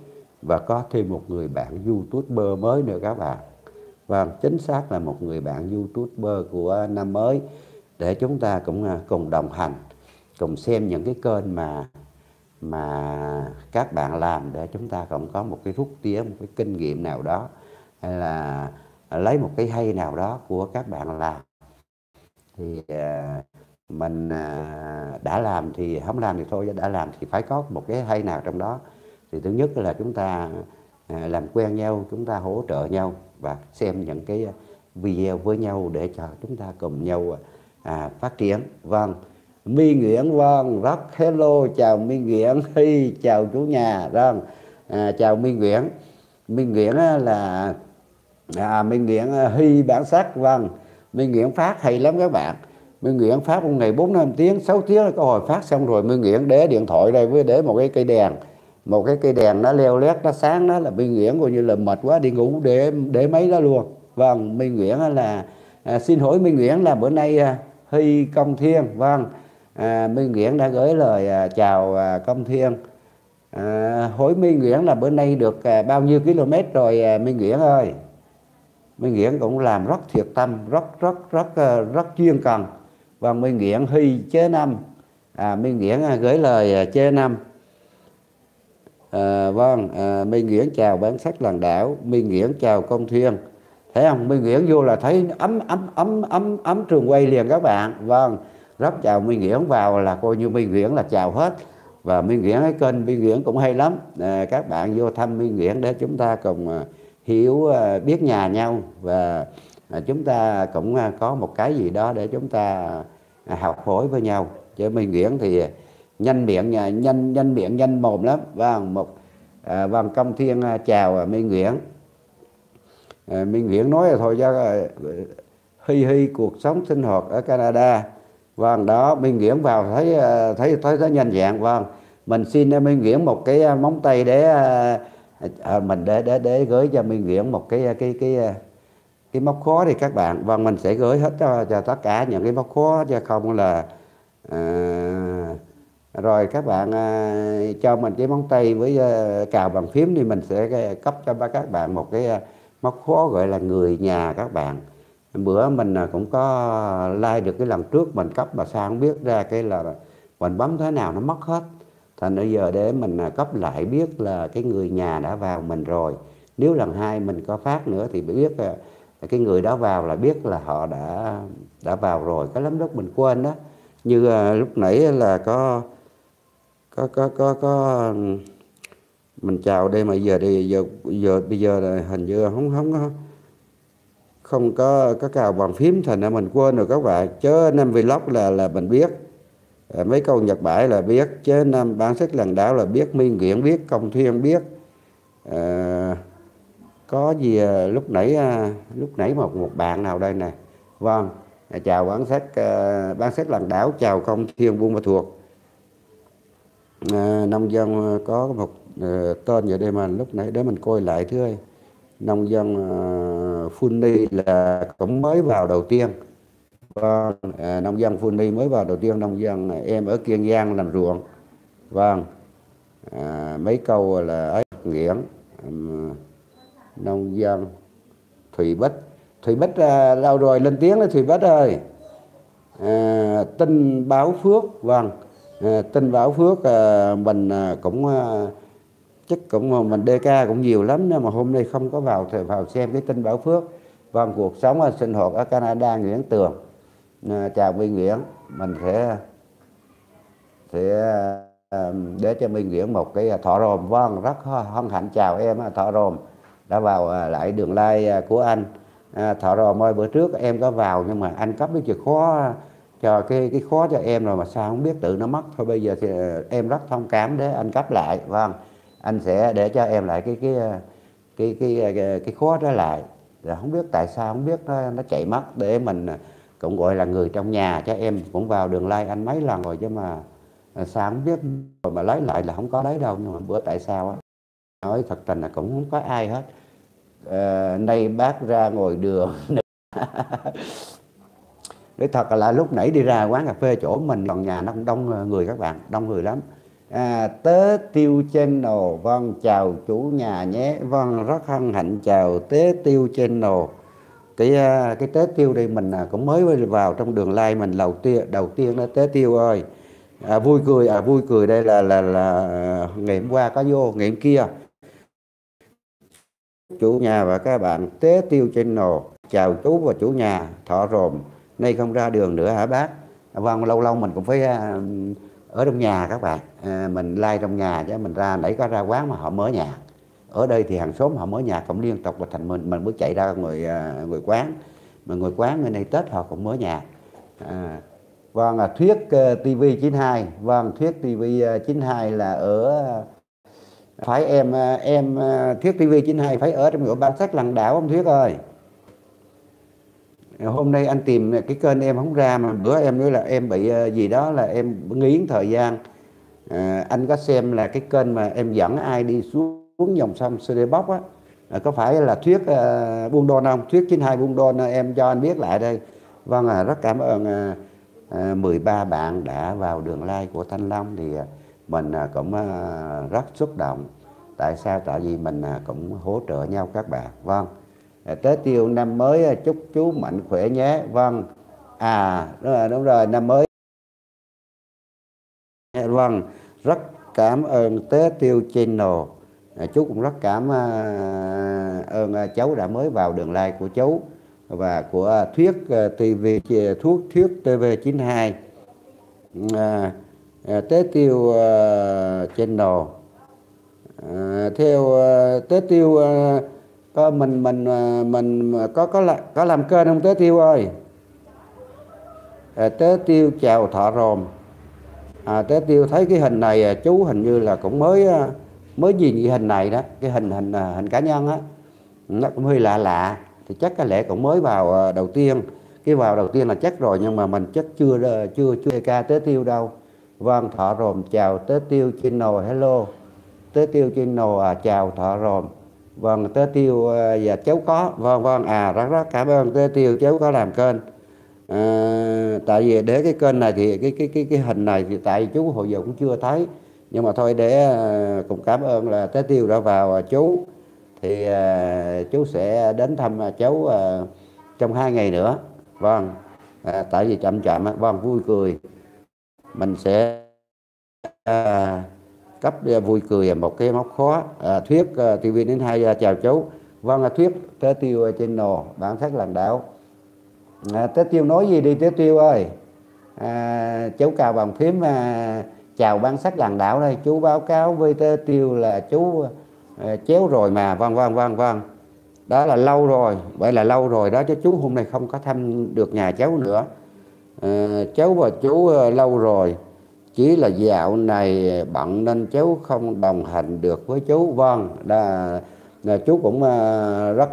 S1: và có thêm một người bạn YouTuber mới nữa các bạn. Vâng, chính xác là một người bạn YouTuber của năm mới, để chúng ta cũng cùng đồng hành, cùng xem những cái kênh mà các bạn làm, để chúng ta cũng có một cái rút tỉa, một cái kinh nghiệm nào đó, hay là lấy một cái hay nào đó của các bạn làm. Thì mình đã làm thì không làm thì thôi, đã làm thì phải có một cái hay nào trong đó. Thì thứ nhất là chúng ta làm quen nhau, chúng ta hỗ trợ nhau và xem những cái video với nhau để cho chúng ta cùng nhau phát triển. Vâng, My Nguyễn, vâng, rất hello, chào My Nguyễn, Hy, chào chủ nhà, vâng, chào My Nguyễn. My Nguyễn là My Nguyễn Hy bản sắc, vâng, My Nguyễn phát hay lắm các bạn. My Nguyễn phát một ngày 4-5 tiếng, 6 tiếng là có hồi phát xong rồi. My Nguyễn để điện thoại đây với để một cái cây đèn, một cái cây đèn nó leo lét nó sáng, đó là My Nguyễn coi như là mệt quá đi ngủ để mấy đó luôn. Vâng, My Nguyễn là xin hỏi My Nguyễn là bữa nay Hy Công Thiên, vâng, My Nguyễn đã gửi lời chào Công Thiên. Hỏi My Nguyễn là bữa nay được bao nhiêu km rồi My Nguyễn ơi. My Nguyễn cũng làm rất thiệt tâm, rất chuyên cần. Và My Nguyễn Hy chế năm, My Nguyễn gửi lời chế năm. Vâng, My Nguyễn chào bản sắc làng đảo, My Nguyễn chào Công Thiên. Thấy không, My Nguyễn vô là thấy ấm trường quay liền các bạn. Vâng, rất chào My Nguyễn, vào là coi như My Nguyễn là chào hết. Và My Nguyễn cái kênh My Nguyễn cũng hay lắm, các bạn vô thăm My Nguyễn để chúng ta cùng hiểu biết nhà nhau, và chúng ta cũng có một cái gì đó để chúng ta học hỏi với nhau. Chứ My Nguyễn thì nhanh miệng nhanh mồm lắm. Vâng, vâng, Công Thiên chào My Nguyễn. My Nguyễn nói là thôi cho Hy cuộc sống sinh hoạt ở Canada. Vâng, đó My Nguyễn vào thấy nhanh dạng. Vâng, mình xin My Nguyễn một cái móng tay để mình để gửi cho My Nguyễn một cái móc khóa đi các bạn. Vâng, mình sẽ gửi hết cho tất cả những cái móc khóa, chứ không là rồi các bạn cho mình cái móng tay với cào bằng phím thì mình sẽ cấp cho các bạn một cái móc khóa gọi là người nhà các bạn. Bữa mình cũng có like được cái lần trước mình cấp mà sao không biết ra cái là mình bấm thế nào nó mất hết. Thành bây giờ để mình cấp lại biết là cái người nhà đã vào mình rồi. Nếu lần hai mình có phát nữa thì biết cái người đó vào là biết là họ đã vào rồi. Cái lắm lúc mình quên đó. Như lúc nãy là có mình chào đây mà bây giờ là hình như không có cào bằng phím, thành ra mình quên rồi các bạn. Chứ năm vlog là mình biết, mấy câu Nhật Bãi là biết, chứ năm bản sắc làng đảo là biết, My Nguyễn biết, Công Thiên biết. Có gì lúc nãy một bạn nào đây nè. Vâng, chào bản sắc làng đảo, chào Công Thiên Buôn Ma Thuột. Nông dân có một tên vậy đây mà lúc nãy để mình coi lại thứ ơi. Nông dân Funny là cũng mới vào đầu tiên. Vâng, nông dân Funny mới vào đầu tiên, nông dân em ở Kiên Giang làm ruộng. Vâng, mấy câu là ấy Nguyễn. Nông dân Thùy Bích đâu rồi, lên tiếng đó Thùy Bích ơi. Tin Báo Phước, vâng, Tin Báo Phước mình cũng chắc cũng mình DK cũng nhiều lắm, nhưng mà hôm nay không có vào xem cái Tin Báo Phước. Vâng, cuộc sống sinh hoạt ở Canada, Nguyễn Tường. Chào My Nguyễn, mình sẽ để cho My Nguyễn một cái thọ rồm. Vâng, rất hân hạnh chào em thọ rồm đã vào lại đường like của anh. Thọ rồm ơi, bữa trước em có vào nhưng mà anh cấp cái chìa khóa cho cái khóa cho em rồi mà sao không biết tự nó mất. Thôi bây giờ thì em rất thông cảm để anh cấp lại. Vâng, anh sẽ để cho em lại cái khóa đó lại. Rồi không biết tại sao, không biết nó chạy mất, để mình cũng gọi là người trong nhà, cho em cũng vào đường like anh mấy lần rồi chứ mà sao không biết, rồi mà lấy lại là không có lấy đâu. Nhưng mà bữa tại sao á, nói thật tình là cũng không có ai hết. Nay bác ra ngồi đường để thật là lúc nãy đi ra quán cà phê chỗ mình gần nhà nó cũng đông người các bạn, đông người lắm. Tế Tiêu Channel. Vâng, chào chủ nhà nhé. Vâng, rất hân hạnh chào Tế Tiêu Channel. Cái Tế Tiêu đây mình cũng mới vào trong đường like mình đầu tiên đó Tế Tiêu ơi. Vui cười đây là ngày hôm qua có vô, ngày hôm kia chủ nhà và các bạn Tế Tiêu Channel. Chào chú và chủ nhà thọ rồm, nay không ra đường nữa hả bác? Vâng, lâu lâu mình cũng phải ở trong nhà các bạn. Mình like trong nhà chứ mình ra nãy có ra quán mà họ mở nhà. Ở đây thì hàng xóm họ mở nhà cũng liên tục, và thành mình mới chạy ra người quán. Mà người quán ngày nay Tết họ cũng mở nhà. Vâng, Thuyết TV 92. Vâng, Thuyết TV 92 là ở phải em Thuyết TV 92 phải ở trong bản sắc Lăng Đảo ông Thuyết ơi. Hôm nay anh tìm cái kênh em không ra, mà bữa em nói là em bị gì đó là em nghiến thời gian. Anh có xem là cái kênh mà em dẫn ai đi xuống dòng sông CD Bóc á, có phải là Thuyết Buôn Đôn không? Thuyết 92 Buôn Đôn, em cho anh biết lại đây. Vâng, rất cảm ơn 13 bạn đã vào đường like của Thanh Long. Thì mình cũng rất xúc động. Tại sao? Tại vì mình cũng hỗ trợ nhau các bạn. Vâng, Tết Tiêu năm mới chúc chú mạnh khỏe nhé. Vâng, đúng rồi, năm mới. Vâng, rất cảm ơn Tế Tiêu Channel. Chú cũng rất cảm ơn cháu đã mới vào đường like của chú và của Thuyết TV Thuyết TV 92. Tế Tiêu Channel. Theo Tế Tiêu có mình có làm kênh không Tế Tiêu ơi? Tế Tiêu chào thọ rồm. Tế Tiêu thấy cái hình này chú hình như là cũng mới gì cái hình này đó, cái hình cá nhân á, nó cũng hơi lạ lạ. Thì chắc có lẽ cũng mới vào đầu tiên. Cái vào đầu tiên là chắc rồi, nhưng mà mình chắc chưa ca Tế Tiêu đâu. Vâng, thọ rồm chào Tế Tiêu Channel. Hello Tế Tiêu Channel, chào thọ rồm. Vâng, Tế Tiêu và cháu có vâng rất cảm ơn Tế Tiêu, cháu có làm kênh. Tại vì để cái kênh này thì cái hình này thì tại chú hồi giờ cũng chưa thấy, nhưng mà thôi để cũng cảm ơn là Tế Tiêu đã vào chú. Thì chú sẽ đến thăm cháu trong 2 ngày nữa. Vâng, tại vì chậm vâng, vui cười mình sẽ cấp vui cười một cái móc khó. Thuyết TV đến 2 chào chú. Vâng, Thuyết Tế Tiêu Channel bản sắc Lăng Đảo. Tế Tiêu nói gì đi Tế Tiêu ơi? Chú Cao Bằng Phím chào bản sắc Lăng Đảo đây. Chú báo cáo với Tế Tiêu là chú chéo rồi mà. Vâng. Đó là lâu rồi, vậy là lâu rồi đó chứ chú hôm nay không có thăm được nhà cháu nữa. Cháu và chú lâu rồi, chỉ là dạo này bận nên cháu không đồng hành được với chú. Vâng, chú cũng rất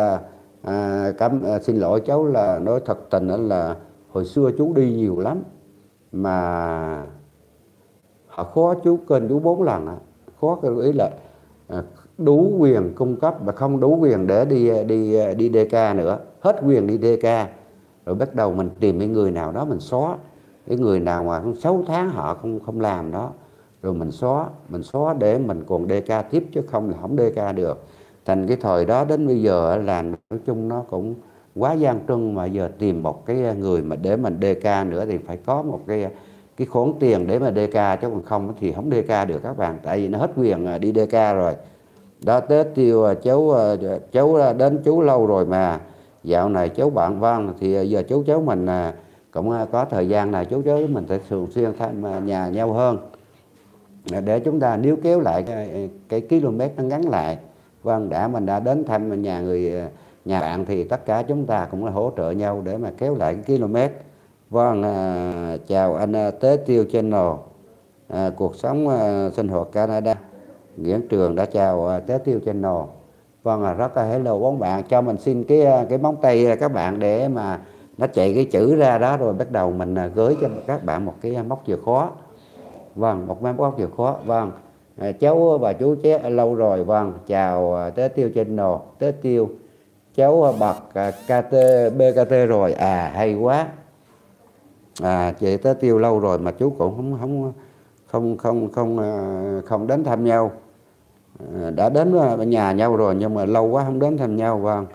S1: xin lỗi cháu, là nói thật tình là hồi xưa chú đi nhiều lắm mà họ khó chú kênh chú 4 lần. Khó cái ý là đủ quyền cung cấp và không đủ quyền để đi DK nữa, hết quyền đi DK. Rồi bắt đầu mình tìm cái người nào đó mình xóa, cái người nào mà 6 tháng họ không làm đó, rồi mình xóa để mình còn DK tiếp, chứ không là không DK được. Thành cái thời đó đến bây giờ là nói chung nó cũng quá gian truân, mà giờ tìm một cái người mà để mình DK nữa thì phải có một cái khoản tiền để mà DK, chứ còn không thì không DK được các bạn, tại vì nó hết quyền đi DK rồi. Đó, Tết Tiêu cháu đến chú lâu rồi mà dạo này cháu bạn. Vâng, thì giờ cháu mình cũng có thời gian này cháu mình sẽ thường xuyên thăm nhà nhau hơn, để chúng ta níu kéo lại cái km nó ngắn lại. Vâng, mình đã đến thăm nhà bạn thì tất cả chúng ta cũng hỗ trợ nhau để mà kéo lại cái km. Vâng, chào anh Tế Tiêu Channel, cuộc sống sinh hoạt Canada. Nguyễn Trường đã chào Tế Tiêu Channel. Vâng, rất là hello 4 bạn. Cho mình xin cái móng tay các bạn để mà nó chạy cái chữ ra đó, rồi bắt đầu mình gửi cho các bạn một cái móc chìa khóa. Vâng, một máy móc chìa khóa. Vâng, cháu và chú chế lâu rồi. Vâng, chào Tế Tiêu Channel. Tế Tiêu cháu bật BKT rồi. Hay quá. Chị Tế Tiêu lâu rồi mà chú cũng không đến thăm nhau. Đã đến nhà nhau rồi nhưng mà lâu quá không đến thăm nhau. Vâng.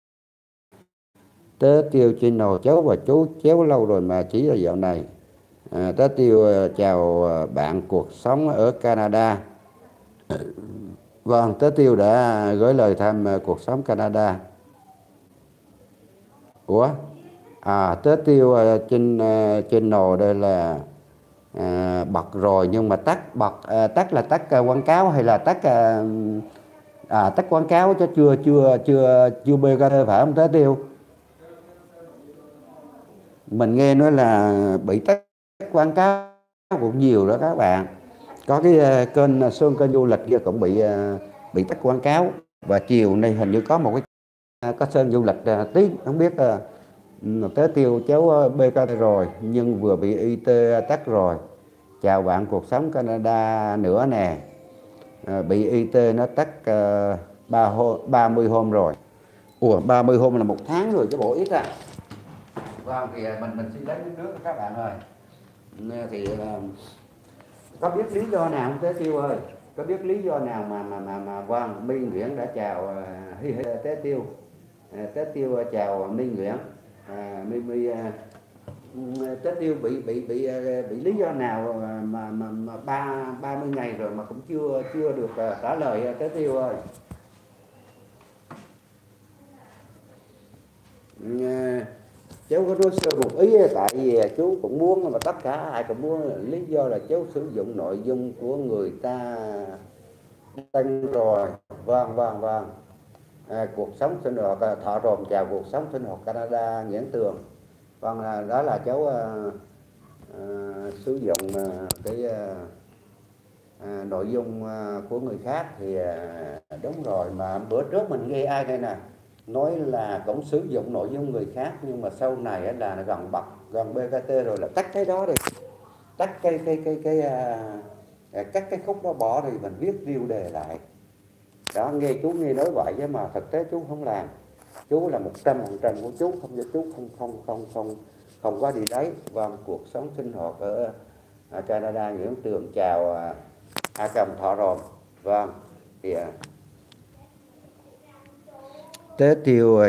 S1: Tế Tiêu Channel, cháu và chú chéo lâu rồi mà chỉ là dạo này. Tế Tiêu chào bạn cuộc sống ở Canada. Vâng, Tế Tiêu đã gửi lời thăm cuộc sống Canada. Ủa? Tế Tiêu trên channel đây là bật rồi nhưng mà tắt là tắt quảng cáo hay là tắt tắt quảng cáo chứ chưa BKT phải không Tế Tiêu? Mình nghe nói là bị tắt quảng cáo cũng nhiều đó các bạn. Có cái kênh kênh du lịch kia cũng bị tắt quảng cáo. Và chiều nay hình như có một cái có sơn du lịch tí không biết Tế Tiêu cháu BKT rồi nhưng vừa bị IT tắt rồi. Chào bạn cuộc sống Canada nữa nè. Bị IT nó tắt 30 hôm rồi. Ủa 30 hôm là 1 tháng rồi chứ bộ ít à. Vâng thì mình xin lấy nước các bạn ơi. Thì có biết lý do nào không Tế Tiêu ơi? Có biết lý do nào mà Vâng, My Nguyễn đã chào Tế Tiêu. Tế Tiêu chào My Nguyễn. Tế Tiêu bị lý do nào mà 30 ngày rồi mà cũng chưa được trả lời Tế Tiêu ơi. Cháu có nói sơ một ý tại vì chú cũng muốn mà tất cả ai cũng muốn, lý do là cháu sử dụng nội dung của người ta đăng rồi. Vâng. Cuộc sống sinh hoạt Thọ Rồm chào cuộc sống sinh hoạt Canada Nguyễn Tường. Vâng, đó là cháu sử dụng cái nội dung của người khác thì đúng rồi. Mà bữa trước mình nghe ai đây nè nói là cũng sử dụng nội dung người khác nhưng mà sau này là gần BKT rồi là tắt cái đó rồi, tắt cắt cái khúc đó bỏ thì mình viết tiêu đề lại đó. Nghe chú nghe nói vậy chứ mà thực tế chú không làm. Chú là 100% của chú, không cho chú không có đi đấy. Vâng, cuộc sống sinh hoạt ở Canada Nguyễn Tường chào Thọ Rồm. Vâng thì Tế Tiêu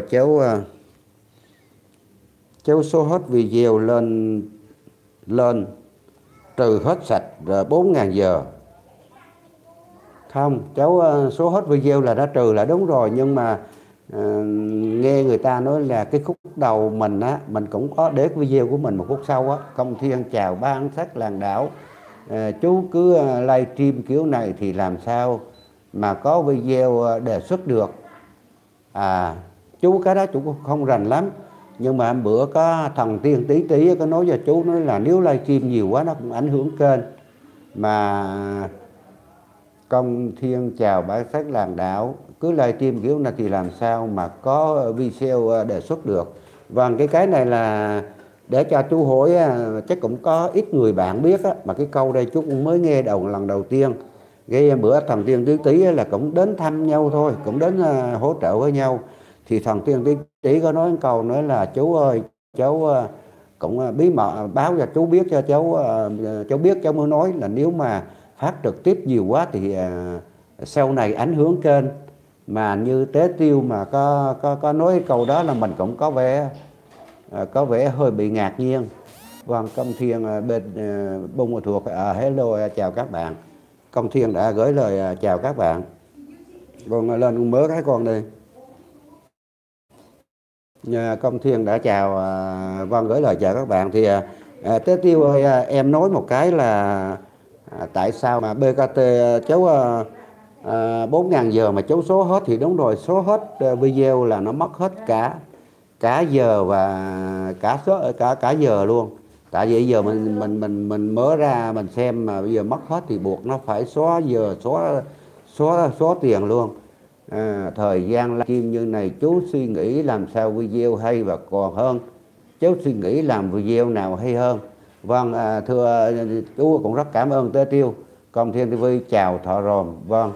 S1: cháu số hết video lên trừ hết sạch 4.000 giờ. Không, cháu số hết video là đã trừ là đúng rồi nhưng mà nghe người ta nói là cái khúc đầu mình mình cũng có để video của mình một khúc sau Công Thiên chào ban sắc làng đảo. Chú cứ livestream kiểu này thì làm sao mà có video đề xuất được. Chú cái đó chú cũng không rành lắm nhưng mà bữa có thằng Tiên tí có nói cho chú nói là nếu livestream nhiều quá nó cũng ảnh hưởng kênh. Mà Công Thiên chào bản sắc làng đảo cứ livestream kiểu này thì làm sao mà có video đề xuất được. Vâng, cái này là để cho chú hỏi chắc cũng có ít người bạn biết mà cái câu đây chú cũng mới nghe lần đầu tiên. Cái bữa thằng Tiên tí là cũng đến thăm nhau thôi, cũng đến hỗ trợ với nhau. Thì thằng Tiên tí có nói câu nói là chú ơi cháu cũng bí mật báo cho chú biết cho cháu biết, cháu mới nói là nếu mà phát trực tiếp nhiều quá thì sau này ảnh hưởng kênh. Mà như Tế Tiêu mà có nói câu đó là mình cũng có vẻ hơi bị ngạc nhiên. Vâng, Công Thiên bên Bông Mùa Thuộc hello chào các bạn. Công Thiên đã gửi lời chào các bạn. Con lên con mớ cái con đi. Công Thiên đã chào Vâng gửi lời chào các bạn. Thì Tế Tiêu ơi, em nói một cái là tại sao mà BKT cháu 4.000 giờ mà cháu số hết thì đúng rồi, số hết video là nó mất hết cả giờ và cả giờ luôn. Tại vì bây giờ mình mở ra mình xem mà bây giờ mất hết thì buộc nó phải xóa giờ, xóa tiền luôn. Thời gian livestream như này chú suy nghĩ làm sao video hay và còn hơn. Chú suy nghĩ làm video nào hay hơn. Vâng, thưa chú cũng rất cảm ơn Tế Tiêu. Công Thiên TV chào Thọ Rồm. Vâng,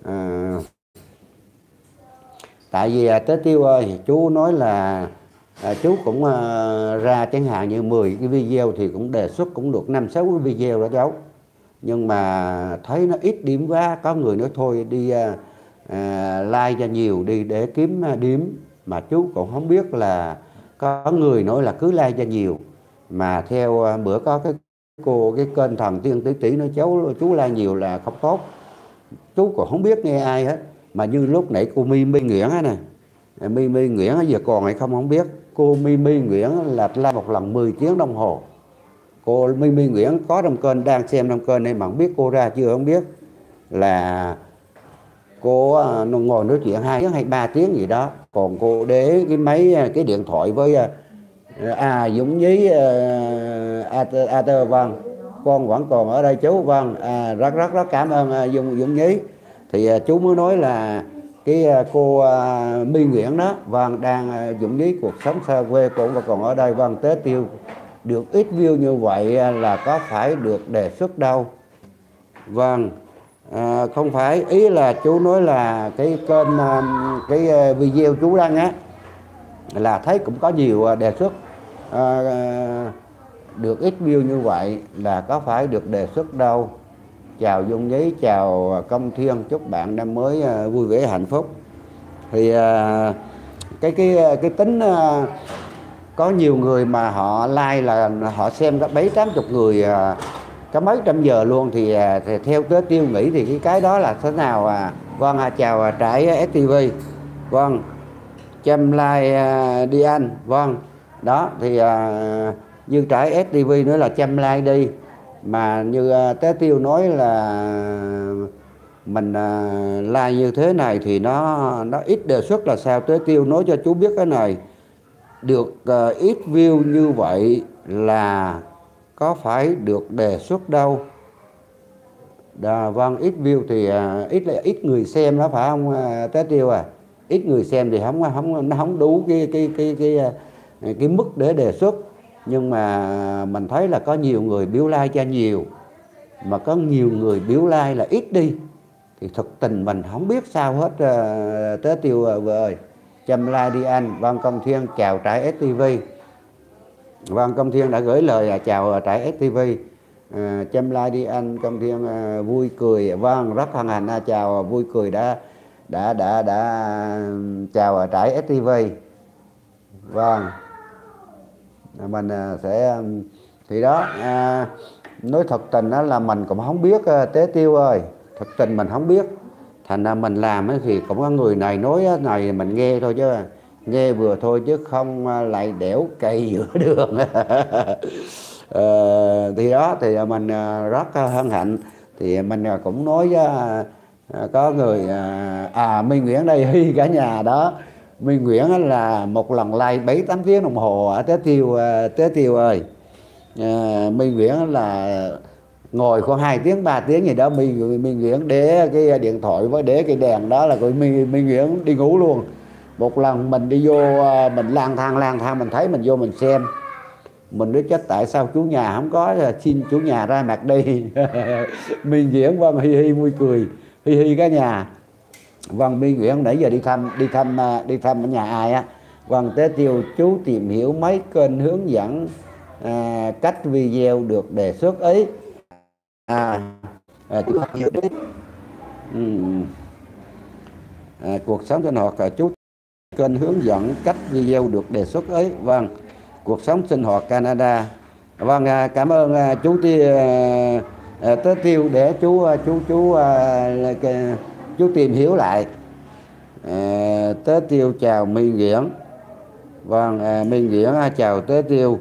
S1: tại vì Tế Tiêu ơi, chú nói là chú cũng ra chẳng hạn như 10 cái video thì cũng đề xuất cũng được 5-6 cái video đó cháu. nhưng mà thấy nó ít điểm quá. Có người nói thôi đi like cho nhiều đi để kiếm điểm, mà chú cũng không biết là có người nói là cứ like cho nhiều, mà theo bữa có cái kênh Thần Tiên Tỷ Tỷ nói chú like nhiều là không tốt. Chú còn không biết nghe ai hết, mà như lúc nãy cô My Nguyễn á nè, My Nguyễn giờ còn hay không biết. Cô My Nguyễn là like một lần 10 tiếng đồng hồ. Cô My Nguyễn có trong kênh, đang xem trong kênh này mà không biết cô ra chưa không biết, là cô nó ngồi nói chuyện 2 tiếng hay 3 tiếng gì đó. Còn cô để cái máy, cái điện thoại với Dũng với vâng, con vẫn còn ở đây chú. Vâng, rất cảm ơn Dũng Nhí. Thì chú mới nói là cái cô My Nguyễn đó, vâng, đang Dũng Nhí cuộc sống xa quê cũng và còn ở đây. Vâng, Tế Tiêu được ít view như vậy là có phải được đề xuất đâu. Vâng, không phải, ý là chú nói là cái kênh, cái video chú đăng á, là thấy cũng có nhiều đề xuất được ít view như vậy là có phải được đề xuất đâu. Chào Dung Nhí, chào Công Thiên, chúc bạn năm mới vui vẻ hạnh phúc. Thì cái tính có nhiều người mà họ like là họ xem có 70-80 người, có mấy trăm giờ luôn, thì theo Tế Tiêu nghĩ thì cái đó là thế nào? Vâng, chào Trải STV. Vâng, Chăm like đi anh. Vâng, đó thì như Trải STV nữa là chăm like đi, mà như Tế Tiêu nói là mình like như thế này thì nó ít đề xuất là sao? Tế Tiêu nói cho chú biết cái này, được ít view như vậy là có phải được đề xuất đâu. Vâng, ít view thì ít người xem đó phải không Tế Tiêu ít người xem thì nó không đủ cái mức để đề xuất. Nhưng mà mình thấy là có nhiều người biểu like cho nhiều, mà có nhiều người biểu like là ít đi, thì thực tình mình không biết sao hết. Tế Tiêu ơi, chăm like đi anh. Vâng, Công Thiên chào Trải STV. Vâng, Công Thiên đã gửi lời chào Trải STV. Chăm like đi anh. Công Thiên vui cười. Vâng, rất hân hạnh chào vui cười đã chào Trải STV. Vâng, mình sẽ thì đó, nói thật tình đó là mình cũng không biết Tế Tiêu ơi, thật tình mình không biết. Thành ra mình làm thì cũng có người này nói này mình nghe thôi, chứ nghe vừa thôi chứ không lại đẻo cây giữa đường. Thì đó thì mình rất hân hạnh. Thì mình cũng nói có người My Nguyễn đây hy cả nhà đó. My Nguyễn là một lần like 7-8 tiếng đồng hồ ở Tế Tiêu ơi. My Nguyễn là ngồi khoảng 2 tiếng 3 tiếng gì đó. My Nguyễn để cái điện thoại với để cái đèn đó là My Nguyễn đi ngủ luôn. Một lần mình đi vô, mình lang thang mình thấy mình vô mình xem, mình nói chết tại sao chú nhà không có, xin chủ nhà ra mặt đi. My Nguyễn vâng hi vui cười hi cả nhà. Vâng, My Nguyễn nãy giờ đi thăm ở nhà ai á. Vâng, Tế Tiêu chú tìm hiểu mấy kênh hướng dẫn cách video được đề xuất ấy. Cuộc sống sinh hoạt chú kênh hướng dẫn cách video được đề xuất ấy. Vâng, cuộc sống sinh hoạt Canada. Vâng, cảm ơn chú Tế Tiêu để chú tìm hiểu lại. Tế Tiêu chào My Nguyễn. Vâng, My Nguyễn chào Tế Tiêu.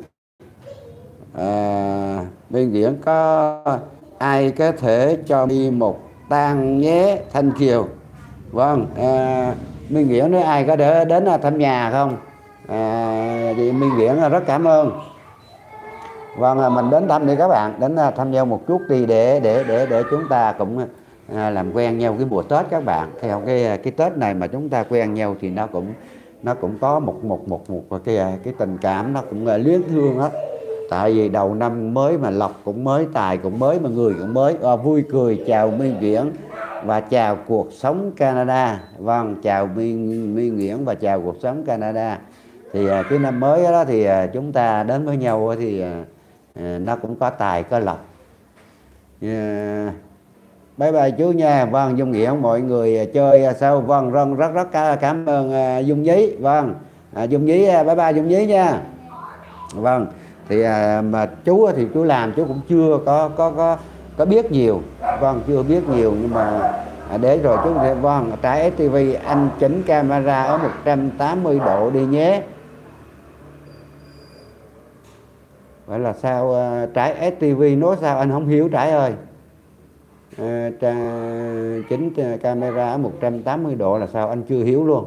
S1: My Nguyễn có ai có thể cho đi một tang nhé Thanh Kiều. Vâng, My Nguyễn nói ai có để đến thăm nhà không? Thì My Nguyễn rất cảm ơn. Vâng, mình đến thăm đi các bạn, đến thăm nhau một chút đi để chúng ta cũng làm quen nhau cái mùa Tết các bạn. Theo cái Tết này mà chúng ta quen nhau thì nó cũng có một cái tình cảm, nó cũng luyến thương á. Tại vì đầu năm mới mà lộc cũng mới, tài cũng mới, mà người cũng mới. Vui cười chào My Nguyễn và chào cuộc sống Canada. Vâng, chào My Nguyễn và chào cuộc sống Canada. Thì cái năm mới đó thì chúng ta đến với nhau thì nó cũng có tài có lộc. Bye bye chú nha. Vâng, Dung Nghĩa mọi người chơi sao? Vâng, rất rất cảm ơn Dung Nhí. Vâng, Dung Nhí bye bye Dung Nhí nha. Vâng, thì mà chú thì chú làm chú cũng chưa có biết nhiều. Vâng, chưa biết nhiều nhưng mà để rồi chú sẽ vâng trái STV anh chỉnh camera ở 180 độ đi nhé. Vậy là sao trái STV nói sao anh không hiểu Trái ơi. Chỉnh camera ở 180 độ là sao anh chưa hiểu luôn.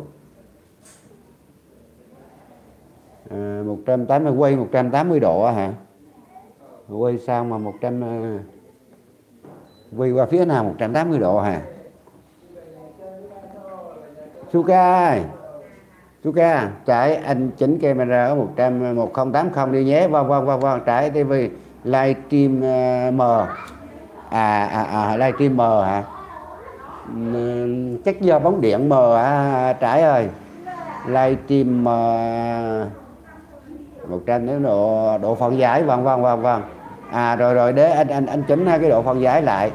S1: 180 quay 180 độ hả? Quay sao mà 100 quay qua phía nào 180 độ hả? Suka Trái anh chỉnh camera ở 1080 đi nhé. Vâng Trái TV livestream M livestream M hả? Chắc do bóng điện M hả Trái ơi? Livestream 100 độ phân giải. Vâng rồi để anh chỉnh hai cái độ phân giải lại.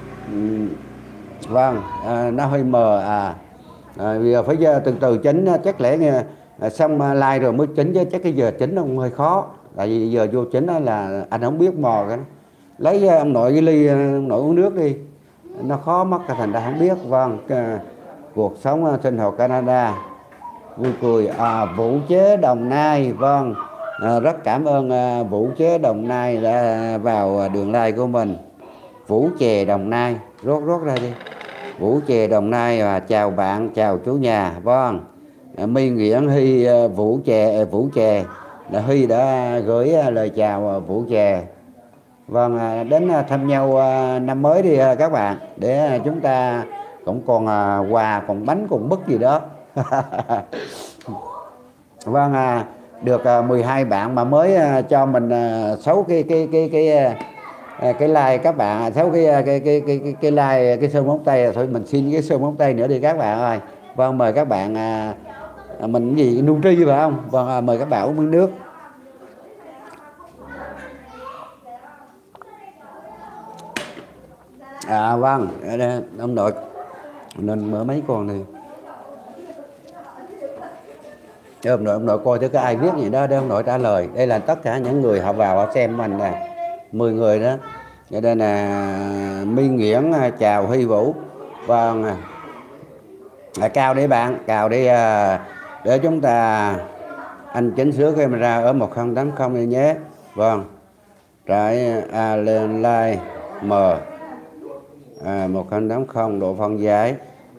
S1: Vâng nó hơi mờ bây giờ phải từ từ chỉnh, chắc lẽ xong like rồi mới chỉnh chứ chắc cái giờ chỉnh nó cũng hơi khó. Tại vì giờ vô chỉnh là anh không biết mò cái lấy ông nội cái ly ông nội uống nước đi nó khó mất, thành ra không biết. Vâng cuộc sống sinh hoạt Canada vui cười. Vũ Chế Đồng Nai. Vâng rất cảm ơn Vũ Chế Đồng Nai đã vào đường like của mình. Vũ Chè Đồng Nai rốt ra đi. Vũ Chè Đồng Nai và chào bạn, chào chủ nhà. Vâng My Nguyễn Hy Vũ Chè là Hy đã gửi lời chào Vũ Chè. Vâng đến thăm nhau năm mới đi các bạn, để chúng ta cũng còn quà còn bánh còn bứt gì đó. Vâng được 12 bạn mà mới cho mình 6 cái like các bạn, 6 cái like cái sơn móng tay. Thôi mình xin cái sơn móng tay nữa đi các bạn ơi. Vâng mời các bạn mình gì Nutri phải không? Vâng mời các bạn uống miếng nước. Vâng ông nội nên mở mấy con này. Ông nội coi thử có ai viết gì đó để ông nội trả lời. Đây là tất cả những người họ vào họ xem mình nè, 10 người đó. Cho nên là My Nguyễn chào Hy Vũ. Vâng cao để bạn, cao để chúng ta anh chỉnh sửa camera ở 1080 đi nhé. Vâng Trái lên like M 1080 độ phân giải.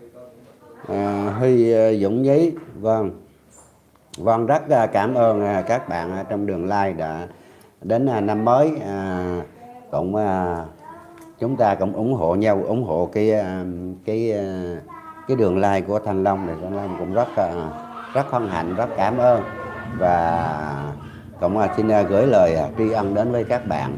S1: Hy Dũng Nhí. Vâng rất cảm ơn các bạn trong đường like đã đến năm mới cũng chúng ta cũng ủng hộ nhau, ủng hộ cái đường like của Thanh Long này. Thanh Long cũng rất hân hạnh, rất cảm ơn và cũng xin gửi lời tri ân đến với các bạn.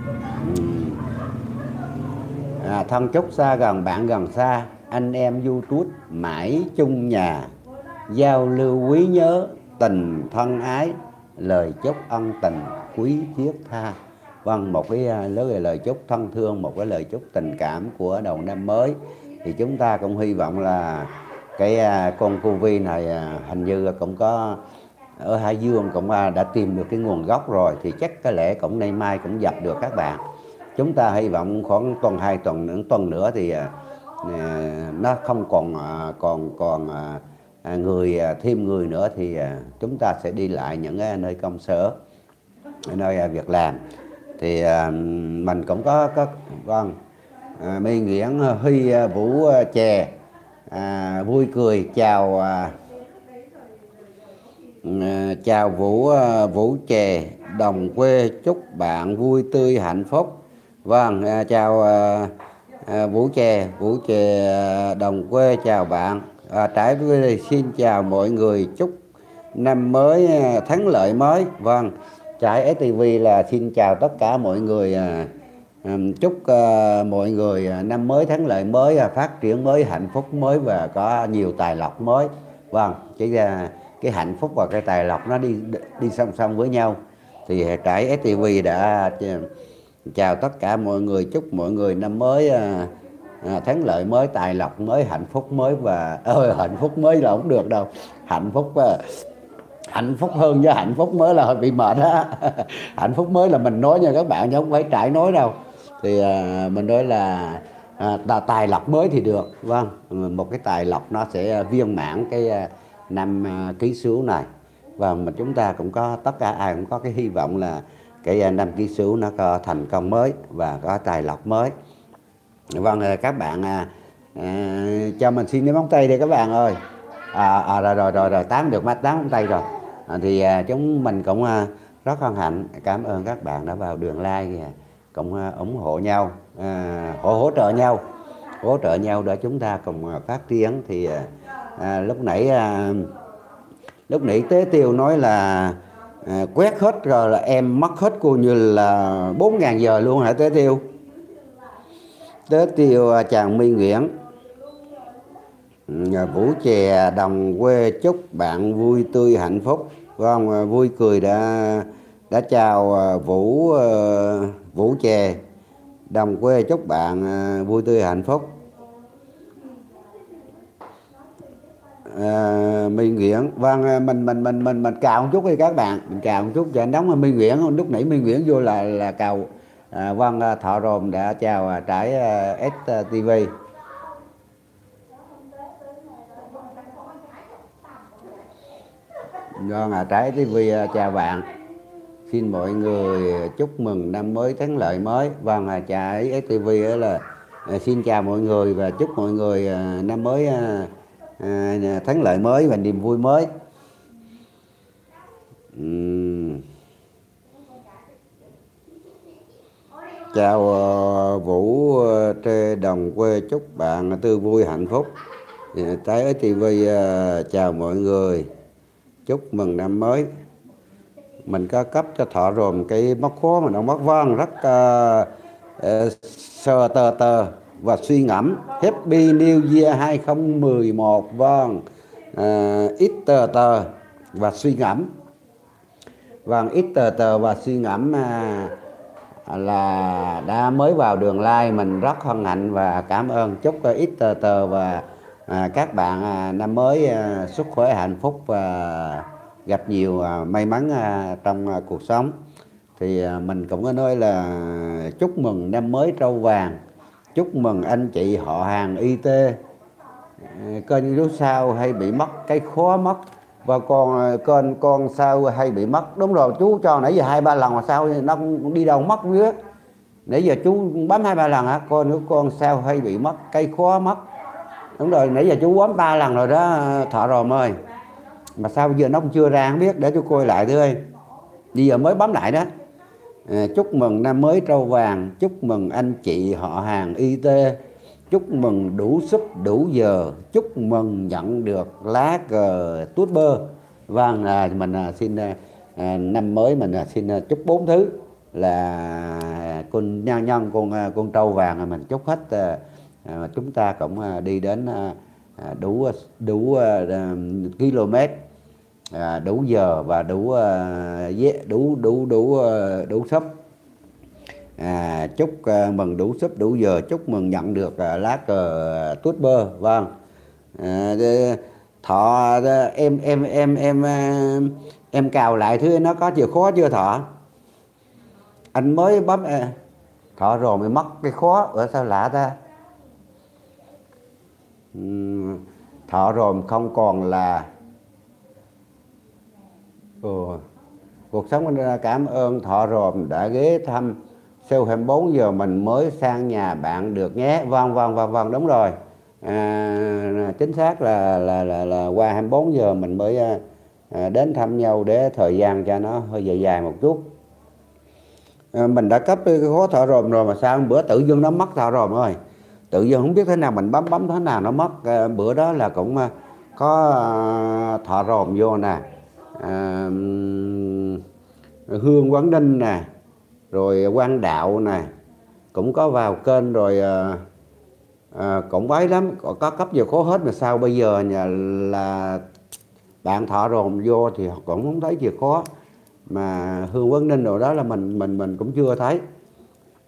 S1: Thân chúc xa gần bạn gần xa, anh em YouTube mãi chung nhà, giao lưu quý nhớ tình thân ái, lời chúc ân tình quý thiết tha. Vâng một cái lời chúc thân thương, một cái lời chúc tình cảm của đầu năm mới. Thì chúng ta cũng hy vọng là cái con Covid này hình như cũng có ở Hải Dương cũng đã tìm được cái nguồn gốc rồi, thì chắc có lẽ cũng nay mai cũng dập được các bạn. Chúng ta hy vọng khoảng tuần 2 tuần nữa thì nó không còn thêm người nữa thì chúng ta sẽ đi lại những nơi công sở, nơi việc làm. Thì mình cũng có vâng My Nguyễn Huy Vũ Chè vui cười chào Vũ Chè đồng quê, chúc bạn vui tươi hạnh phúc. Vâng chào Vũ Chè đồng quê, chào bạn. Trái với xin chào mọi người, chúc năm mới thắng lợi mới. Vâng Trái STV là xin chào tất cả mọi người, chúc mọi người năm mới thắng lợi mới, phát triển mới, hạnh phúc mới và có nhiều tài lộc mới. Vâng cái hạnh phúc và cái tài lộc nó đi song song với nhau. Thì Trái STV đã Chào tất cả mọi người, chúc mọi người năm mới thắng lợi mới, tài lộc mới, hạnh phúc mới và hạnh phúc mới là không được đâu. Hạnh phúc hơn với hạnh phúc mới là hơi bị mệt á. Hạnh phúc mới là mình nói nha các bạn, chứ không phải trải nói đâu. Thì mình nói là tài lộc mới thì được, vâng, một cái tài lộc nó sẽ viên mãn cái năm ký sửu này. Và mà chúng ta cũng có, tất cả ai cũng có cái hy vọng là cái năm ký sửu nó có thành công mới và có tài lộc mới. Vâng, các bạn cho mình xin cái móng tay đi các bạn ơi. Rồi tán được mắt tán móng tay rồi. Thì chúng mình cũng rất hân hạnh cảm ơn các bạn đã vào đường like, cũng ủng hộ nhau, hỗ trợ nhau để chúng ta cùng phát triển. Thì lúc nãy Tế Tiêu nói là quét hết rồi là em mất hết coi như là 4.000 giờ luôn hả Tế Tiêu? Tế Tiêu chàng My Nguyễn, Vũ Chè Đồng quê chúc bạn vui tươi hạnh phúc. Vâng, vui cười đã chào Vũ Chè Đồng quê chúc bạn vui tươi hạnh phúc. My Nguyễn, vâng, mình cào một chút đi các bạn, mình cào một chút cho anh đóng. My Nguyễn, lúc nãy My Nguyễn vô là cào. Vâng, Thọ Rồm đã chào Trải STV. Vâng, Trải TV chào bạn. Xin mọi người chúc mừng năm mới thắng lợi mới. Vâng, Trải STV là xin chào mọi người và chúc mọi người năm mới thắng lợi mới và niềm vui mới. Chào Vũ Trê Đồng quê chúc bạn tươi vui hạnh phúc. Trái TV chào mọi người, chúc mừng năm mới. Mình có cấp cho Thọ Rồm cái móc khóa mà nó móc vâng rất sơ tơ và suy ngẫm. Happy New Year 2011. Vâng, ít tờ và suy ngẫm. Vâng, ít tờ và suy ngẫm là đã mới vào đường like. Mình rất hân hạnh và cảm ơn. Chúc ít tờ và các bạn năm mới sức khỏe hạnh phúc và gặp nhiều may mắn trong cuộc sống. Thì mình cũng có nói là chúc mừng năm mới trâu vàng, chúc mừng anh chị họ hàng y tế coi như lúc sau hay bị mất cái khó mất. Và con sao hay bị mất. Đúng rồi, chú cho nãy giờ 2-3 lần mà sao nó đi đâu mất không biết. Nãy giờ chú bấm 2-3 lần hả? Con sao hay bị mất cây khó mất. Đúng rồi, nãy giờ chú bấm 3 lần rồi đó Thọ Rồm ơi. Mà sao giờ nó cũng chưa ra không biết, để chú coi lại thôi. Bây giờ mới bấm lại đó. Chúc mừng năm mới trâu vàng, chúc mừng anh chị họ hàng y tế, chúc mừng đủ sức đủ giờ, chúc mừng nhận được lá cờ tút bơ. Vâng, mình xin năm mới mình xin chúc 4 thứ là con nhân con trâu vàng mình chúc hết. Chúng ta cũng đi đến đủ km, đủ giờ và đủ súp. Chúc mừng đủ súp đủ giờ, chúc mừng nhận được lá cờ tút bơ. Vâng, Thọ em cào lại thứ nó có chìa khóa chưa Thọ? Anh mới bấm Thọ rồi mới mất cái khóa. Ở sao lạ ta? Thọ rồi không còn là cuộc sống. Anh cảm ơn Thọ Rồm đã ghé thăm sau 24 giờ mình mới sang nhà bạn được nhé. Vâng, đúng rồi. Chính xác là qua 24 giờ mình mới đến thăm nhau để thời gian cho nó hơi dài một chút. Mình đã cấp cái khóa Thọ Rồm rồi mà sao bữa tự dưng nó mất Thọ Rồm ơi. Tự dưng không biết thế nào mình bấm thế nào nó mất. Bữa đó là cũng có Thọ Rồm vô nè, Hương Quảng Ninh nè, rồi Quang Đạo nè, cũng có vào kênh rồi. Cũng bấy lắm, có cấp giờ khóa hết mà sao bây giờ là bạn Thọ Rồm vô thì cũng không thấy chìa khóa. Mà Hương Quảng Ninh rồi đó là mình cũng chưa thấy.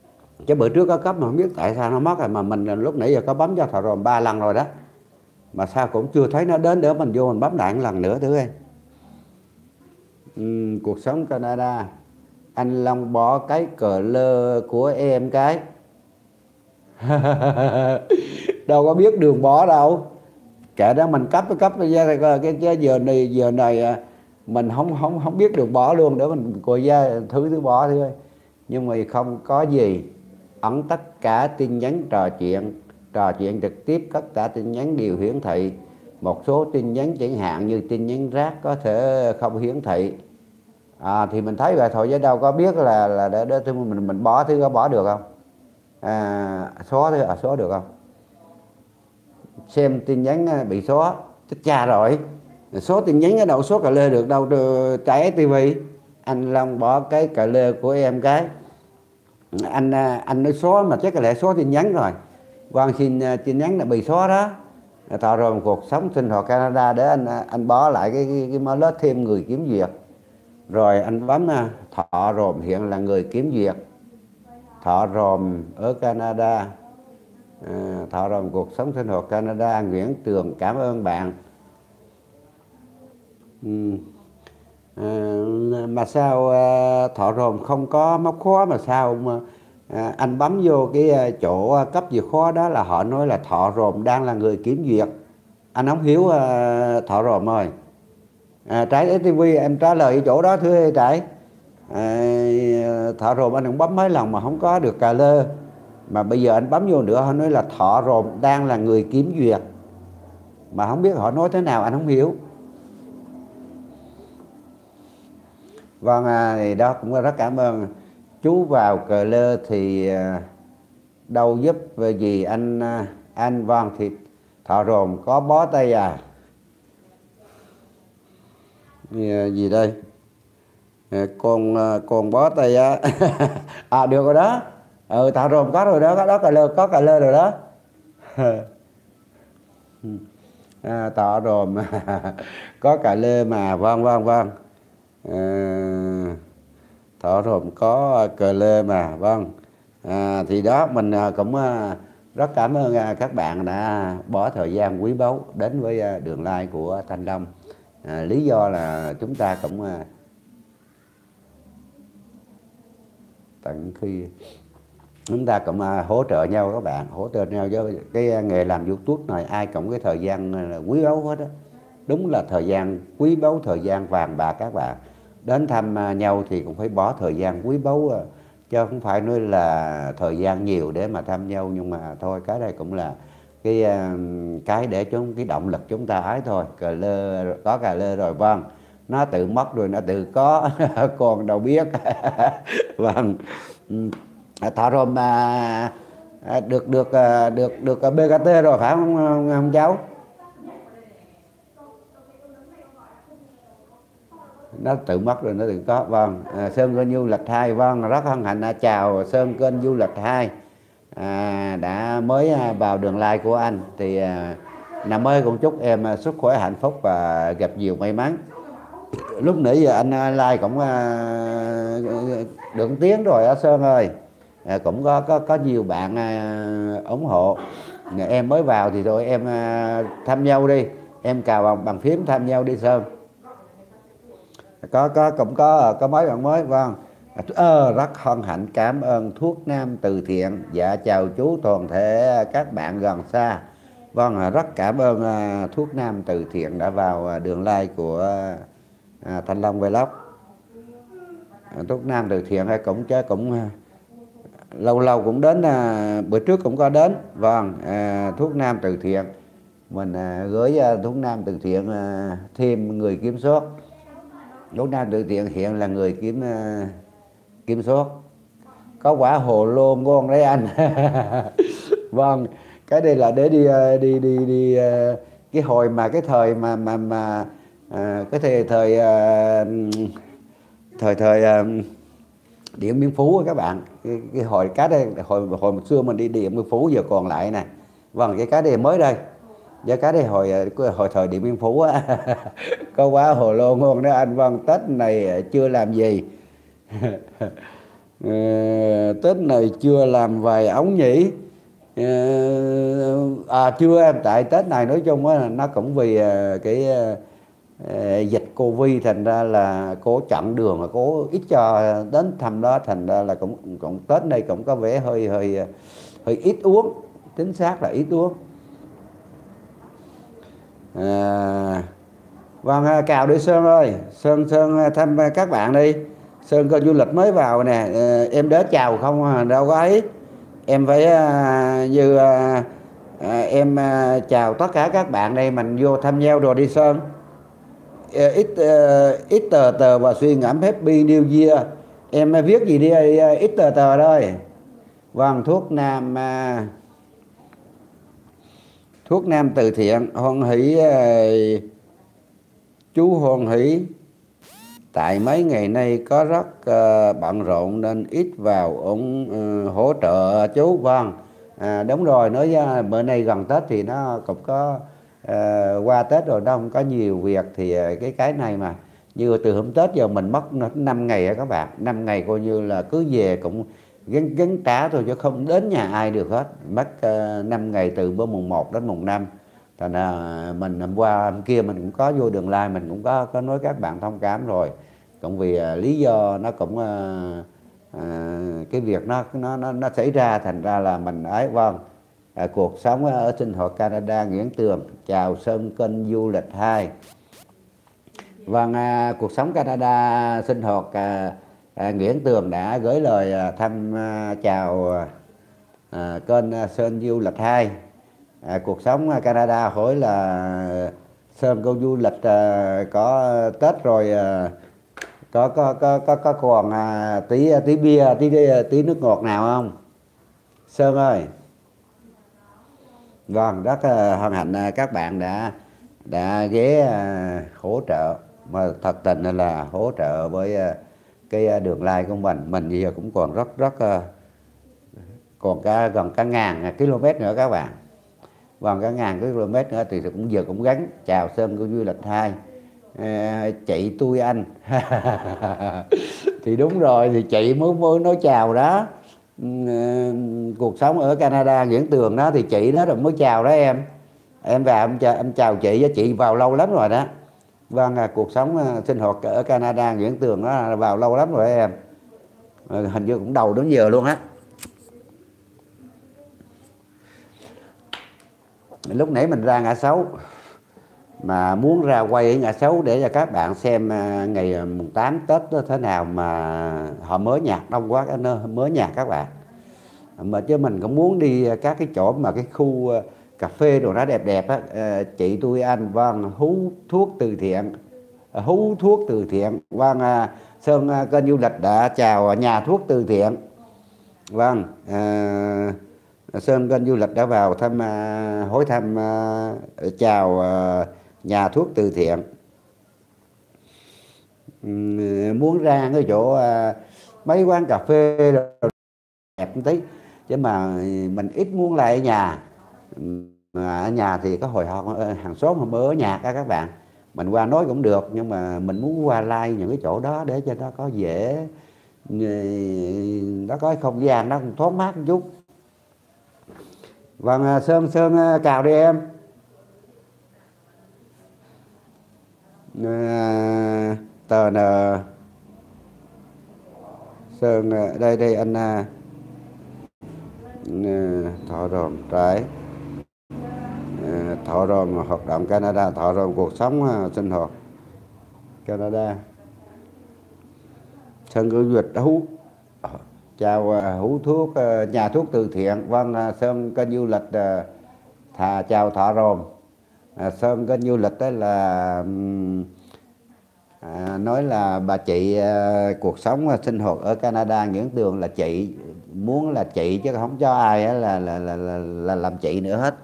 S1: Cái bữa trước có cấp mà không biết tại sao nó mất rồi, mà mình lúc nãy giờ có bấm cho thọ rồm 3 lần rồi đó, mà sao cũng chưa thấy nó đến, để mình vô mình bấm lại một lần nữa thử em. Cuộc sống Canada. Anh Long bỏ cái cờ lơ của em cái. Đâu có biết đường bỏ đâu, kệ đó, mình cấp ra cái giờ này mình không biết đường bỏ luôn, để mình coi ra thứ bỏ thôi. Nhưng mà không có gì, ẩn tất cả tin nhắn trò chuyện trực tiếp, tất cả tin nhắn đều hiển thị. Một số tin nhắn chẳng hạn như tin nhắn rác có thể không hiển thị. Thì mình thấy rồi thôi, chứ đâu có biết là để mình bỏ thứ, có bỏ được không? Xóa thứ, xóa được không? Xem tin nhắn bị xóa, chết cha rồi. Số tin nhắn ở đâu, số cà lê được đâu, trái tivi. Anh Long bỏ cái cà lê của em cái. Anh nói xóa mà chắc là lẽ xóa tin nhắn rồi. Quan xin tin nhắn là bị xóa đó. Thọ rồi cuộc sống sinh hoạt Canada, để anh bỏ lại cái mã lết thêm người kiểm duyệt. Rồi anh bấm thọ rồm hiện là người kiểm duyệt. Thọ rồm ở Canada. Thọ rồm cuộc sống sinh hoạt Canada, Nguyễn Tường, cảm ơn bạn. Mà sao thọ rồm không có móc khóa, mà sao mà anh bấm vô cái chỗ cấp chìa khóa đó là họ nói là thọ rồm đang là người kiểm duyệt. Anh không hiểu thọ rồm ơi. Trái TV em trả lời chỗ đó thưa Trái. Thọ rồm anh cũng bấm mấy lần mà không có được cà lơ, mà bây giờ anh bấm vô nữa họ nói là thọ rồm đang là người kiểm duyệt, mà không biết họ nói thế nào, anh không hiểu. Vâng, thì đó cũng rất cảm ơn chú. Vào cờ lơ thì đâu giúp về gì anh. Vâng, thì thọ rồm có bó tay gì đây, con bó tay á. Được rồi đó. Thọ rồm có rồi đó, có cà lơ rồi đó. Thọ rồm có cà lơ mà. Vâng. Thọ rồm có cờ lê mà. Vâng. Thì đó, mình cũng rất cảm ơn các bạn đã bỏ thời gian quý báu đến với đường like của Thanh Long. Lý do là chúng ta cũng tận khi chúng ta cũng hỗ trợ nhau các bạn, hỗ trợ nhau với cái nghề làm YouTube này, ai cũng cái thời gian quý báu hết đó. Đúng là thời gian quý báu, thời gian vàng bạc các bạn. Đến thăm nhau thì cũng phải bỏ thời gian quý báu, chứ không phải nói là thời gian nhiều để mà thăm nhau. Nhưng mà thôi, cái này cũng là cái để cái động lực chúng ta ấy thôi. Có cà lơ rồi. Vâng, nó tự mất rồi nó tự có. Còn đâu biết. Vâng. Thọ rồm được BKT rồi phải không cháu? Nó tự mất rồi nó tự có. Vâng. Sơn kênh du lịch 2. Vâng, rất hân hạnh chào Sơn kênh du lịch 2 đã mới vào đường like của anh. Thì năm mới cũng chúc em sức khỏe, hạnh phúc và gặp nhiều may mắn. Lúc nãy giờ anh like cũng được tiếng rồi á Sơn ơi. Cũng có nhiều bạn ủng hộ. Em mới vào thì thôi em thăm nhau đi, em cào bằng phím thăm nhau đi Sơn. Cũng có mấy bạn mới. Vâng. Rất hân hạnh cảm ơn Thuốc Nam Từ Thiện. Dạ chào chú toàn thể các bạn gần xa. Vâng, rất cảm ơn Thuốc Nam Từ Thiện đã vào đường like của Thanh Long Vlog. Thuốc Nam Từ Thiện hay cũng lâu cũng đến, bữa trước cũng có đến. Vâng. Thuốc Nam Từ Thiện mình gửi Thuốc Nam Từ Thiện thêm người kiểm soát. Thuốc Nam Từ Thiện hiện là người kiểm soát. Có quả hồ lô ngon đấy anh. Vâng, cái đây là để đi cái hồi mà cái thời mà cái thời Điện Biên Phủ các bạn. Cái hồi cái đây hồi xưa mình đi Điện Biên Phủ giờ còn lại nè. Vâng, cái đây mới đây. Với cái đây hồi thời Điện Biên Phủ á. Có quá hồ lô ngon đó anh. Vâng, Tết này chưa làm gì. Tết này chưa làm vài ống nhỉ? Chưa em, tại Tết này nói chung á nó cũng vì cái dịch Covid, thành ra là cố chặn đường, là cố ít cho đến thăm đó, thành ra là cũng Tết này cũng có vẻ hơi hơi hơi ít uống, chính xác là ít uống. Vâng, chào đi Sơn ơi, Sơn thăm các bạn đi. Sơn có du lịch mới vào nè, em đỡ chào không đâu có ấy. Em phải em chào tất cả các bạn đây, mình vô thăm nhau rồi đi Sơn. Ít tờ tờ và suy ngẫm Happy New Year. Em viết gì đi, ít tờ tờ thôi. Vâng, thuốc nam từ thiện, hoan hỷ chú hoan hỷ. Tại mấy ngày nay có rất bận rộn nên ít vào ủng hỗ trợ chú. Vâng, đúng rồi, nói ra bữa nay gần Tết thì nó cũng có qua Tết rồi, nó không có nhiều việc thì cái này mà như từ hôm Tết giờ mình mất 5 ngày á các bạn, 5 ngày coi như là cứ về cũng gắn trả thôi chứ không đến nhà ai được hết, mất 5 ngày từ bữa mùng 1 đến mùng 5. Thành ra mình hôm qua hôm kia mình cũng có vô đường live, mình cũng có nói các bạn thông cảm rồi, cũng vì lý do nó cũng cái việc nó xảy ra, thành ra là mình ấy. Vâng, cuộc sống ở sinh hoạt Canada, Nguyễn Tường chào Sơn kênh du lịch 2. Vâng, cuộc sống Canada sinh hoạt Nguyễn Tường đã gửi lời thăm chào kênh Sơn du lịch 2. Cuộc sống Canada hỏi là Sơn cô du lịch có Tết rồi, có còn tí bia tí nước ngọt nào không Sơn ơi? Vâng, rất hân hạnh các bạn đã ghé hỗ trợ, mà thật tình là hỗ trợ với cái đường live của mình bây giờ cũng còn rất còn gần cả ngàn km nữa các bạn. Vâng, cả ngàn km nữa thì cũng giờ cũng gắn chào Sơn của du lịch 2. Chị tôi anh thì đúng rồi, thì chị mới nói chào đó. Cuộc sống ở Canada Nguyễn Tường đó thì chị đó rồi mới chào đó em vào em chào chị, với chị vào lâu lắm rồi đó. Vâng, cuộc sống sinh hoạt ở Canada Nguyễn Tường đó vào lâu lắm rồi em, hình như cũng đầu đến giờ luôn á. Lúc nãy mình ra ngã sáu mà muốn ra quay ở ngã sáu để cho các bạn xem ngày mùng 8 Tết đó thế nào, mà họ mới nhạc đông quá, cái nơi mới nhạc các bạn. Mà chứ mình cũng muốn đi các cái chỗ mà cái khu cà phê đồ nó đẹp đẹp á. Chị tôi anh, vâng, hú thuốc từ thiện, hú thuốc từ thiện. Vâng, Sơn kênh du lịch đã chào nhà thuốc từ thiện. Vâng, Sơn kênh du lịch đã vào thăm hỏi thăm chào nhà thuốc từ thiện. Muốn ra cái chỗ mấy quán cà phê đẹp một tí, chứ mà mình ít muốn lại ở nhà. Mà ở nhà thì có hồi họ hàng xóm họ mới ở nhà các bạn, mình qua nói cũng được, nhưng mà mình muốn qua like những cái chỗ đó để cho nó có dễ, nó có không gian nó cũng thoáng mát một chút. Vâng, Sơn chào đi em. Tờ n Sơn đây anh Thọ Ròn trái Thọ Ròn hoạt động Canada, Thọ Ròn cuộc sống sinh hoạt Canada. Sơn du lịch hú chào hú thuốc nhà thuốc từ thiện. Vâng, Sơn kênh du lịch chào Thọ Ròn. Sơn kênh du lịch đó là nói là bà chị cuộc sống sinh hoạt ở Canada Nguyễn Tường là chị, muốn là chị chứ không cho ai là làm chị nữa hết.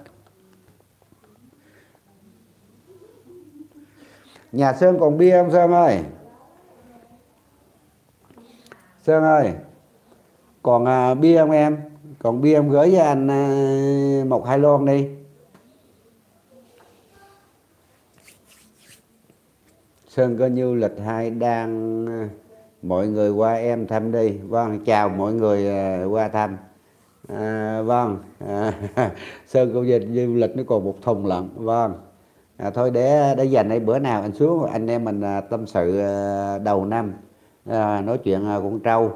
S1: Nhà Sơn còn bia không Sơn ơi? Sơn ơi, còn bia không em? Còn bia em gửi với anh 1-2 lon đi. Sơn kênh du lịch 2 đang mọi người qua em thăm đi. Vâng, chào mọi người qua thăm. Vâng, Sơn Câu du lịch nó còn một thùng lận. Vâng, thôi để dành đây, bữa nào anh xuống anh em mình tâm sự đầu năm, nói chuyện cũng trâu.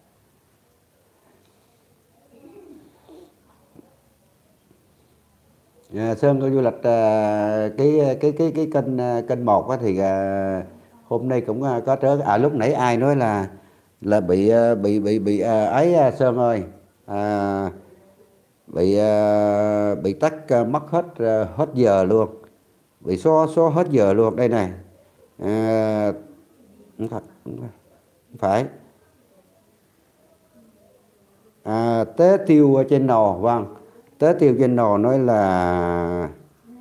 S1: Sơn Câu du lịch cái kênh một thì hôm nay cũng có lúc nãy ai nói là bị ấy Sơn ơi, bị tắt mất hết hết giờ luôn, bị số hết giờ luôn đây này. Không thật, không phải. Tế Tiêu Channel. Vâng, Tế Tiêu Channel nói là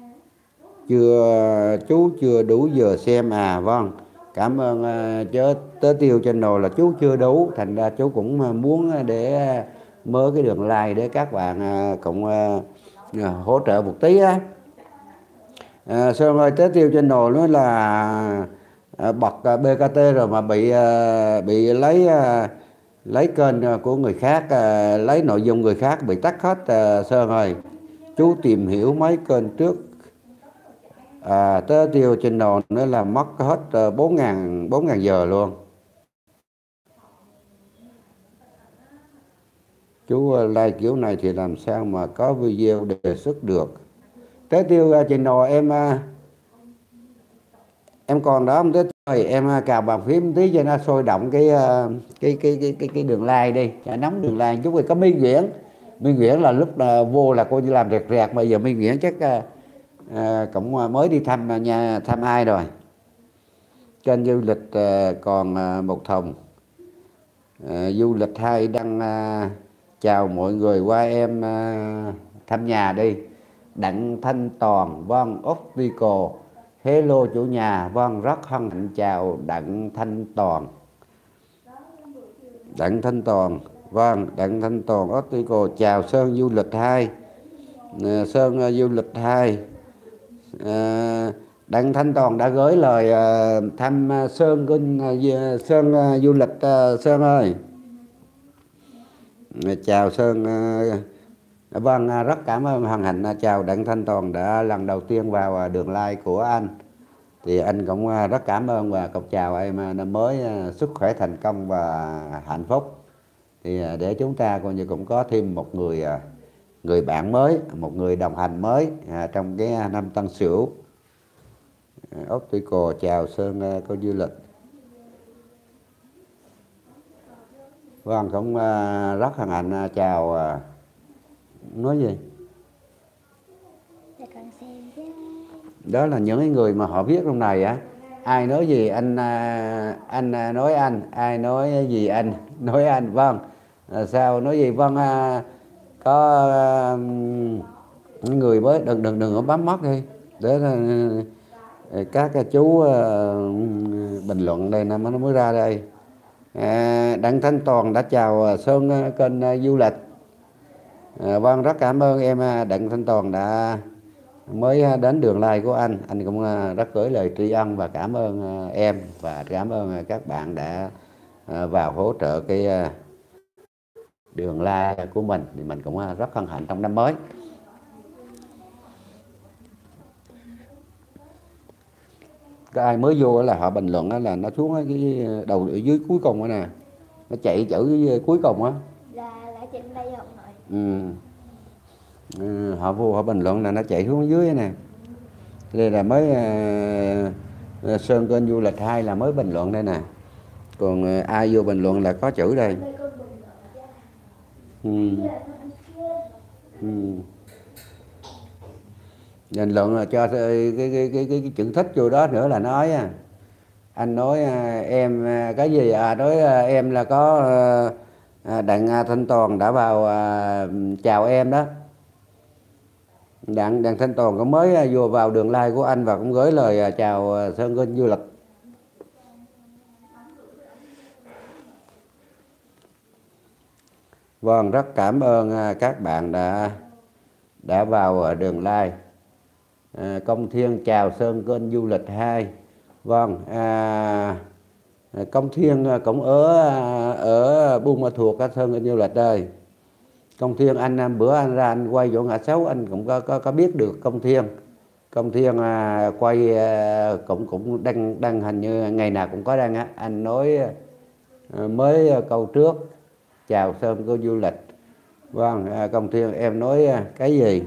S1: chú chưa đủ giờ xem. Vâng, cảm ơn chớ Tế Tiêu Channel, là chú chưa đủ, thành ra chú cũng muốn để mở cái đường like để các bạn cũng hỗ trợ một tí á. Sơn ơi, Tế Tiêu Channel nói là bật BKT rồi mà bị lấy kênh của người khác, lấy nội dung người khác bị tắt hết. Sơn ơi, chú tìm hiểu mấy kênh trước. Tế Tiêu Channel nữa là mất hết 4.000 giờ luôn. Chú like kiểu này thì làm sao mà có video đề xuất được. Tế Tiêu Channel em còn đó không? Tế Tiêu em cào bàn phím tí cho nó sôi động cái đường like đi, cho nóng đường like chút. Rồi có Minh Nguyễn là lúc vô là cô đi làm rẹt rẹt, bây giờ Minh Nguyễn chắc cũng mới đi thăm ai rồi. Kênh du lịch còn một thùng. Du lịch 2 đăng chào mọi người qua em thăm nhà đi. Đặng Thanh Toàn. Vâng, Optical. Hello chủ nhà. Vâng, rất hân hạnh chào Đặng Thanh Toàn. Đặng Thanh Toàn. Vâng, Đặng Thanh Toàn Optical chào Sơn du lịch 2. Sơn du lịch 2. Đặng Thanh Toàn đã gửi lời thăm Sơn du lịch. Sơn ơi, chào Sơn. Vâng, rất cảm ơn hân hạnh chào Đặng Thanh Toàn đã lần đầu tiên vào đường like của anh. Thì anh cũng rất cảm ơn và cọc chào em năm mới sức khỏe, thành công và hạnh phúc. Thì để chúng ta coi như cũng có thêm một người bạn mới, một người đồng hành mới trong cái năm Tân Sửu. Optical chào Sơn Câu du lịch. Vâng, cũng rất hân hạnh chào. Nói gì? Đó là những người mà họ viết trong này á. Ai nói gì anh nói anh, ai nói gì anh nói anh. Vâng, sao nói gì. Vâng, có người mới đừng có bấm mắt đi để các chú bình luận đây nó mới ra đây. Đặng Thanh Toàn đã chào Sơn kênh du lịch. Vâng, rất cảm ơn em Đặng Thanh Toàn đã mới đến đường like của anh cũng rất gửi lời tri ân và cảm ơn em, và cảm ơn các bạn đã vào hỗ trợ cái đường like của mình. Thì mình cũng rất hân hạnh trong năm mới. Cái ai mới vô là họ bình luận là nó xuống cái đầu ở dưới cuối cùng đó nè, nó chạy chữ cuối cùng á.
S2: Là chạy đây không rồi.
S1: Họ vô họ bình luận là nó chạy xuống dưới nè. Đây là mới Sơn kênh du lịch 2 là mới bình luận đây nè. Còn ai vô bình luận là có chữ đây. Bình luận là cho cái chữ thích vô đó nữa là nói anh nói em cái gì nói em là có Đặng Thanh Toàn đã vào chào em đó. Đặng Thanh Toàn có mới vừa vào đường like của anh và cũng gửi lời chào Sơn kênh du lịch. Vâng, rất cảm ơn các bạn đã vào đường like. Công Thiên chào Sơn kênh du lịch 2. Vâng, Công Thiên cũng ở Buôn Ma Thuột á Sơn Kênh Du Lịch ơi. Công Thiên anh bữa anh ra anh quay chỗ ngã sáu anh cũng có biết được Công Thiên. Công Thiên quay cũng đăng hình như ngày nào cũng có đăng á. Anh nói mới câu trước chào Sơn Kênh Du Lịch. Vâng, Công Thiên em nói cái gì?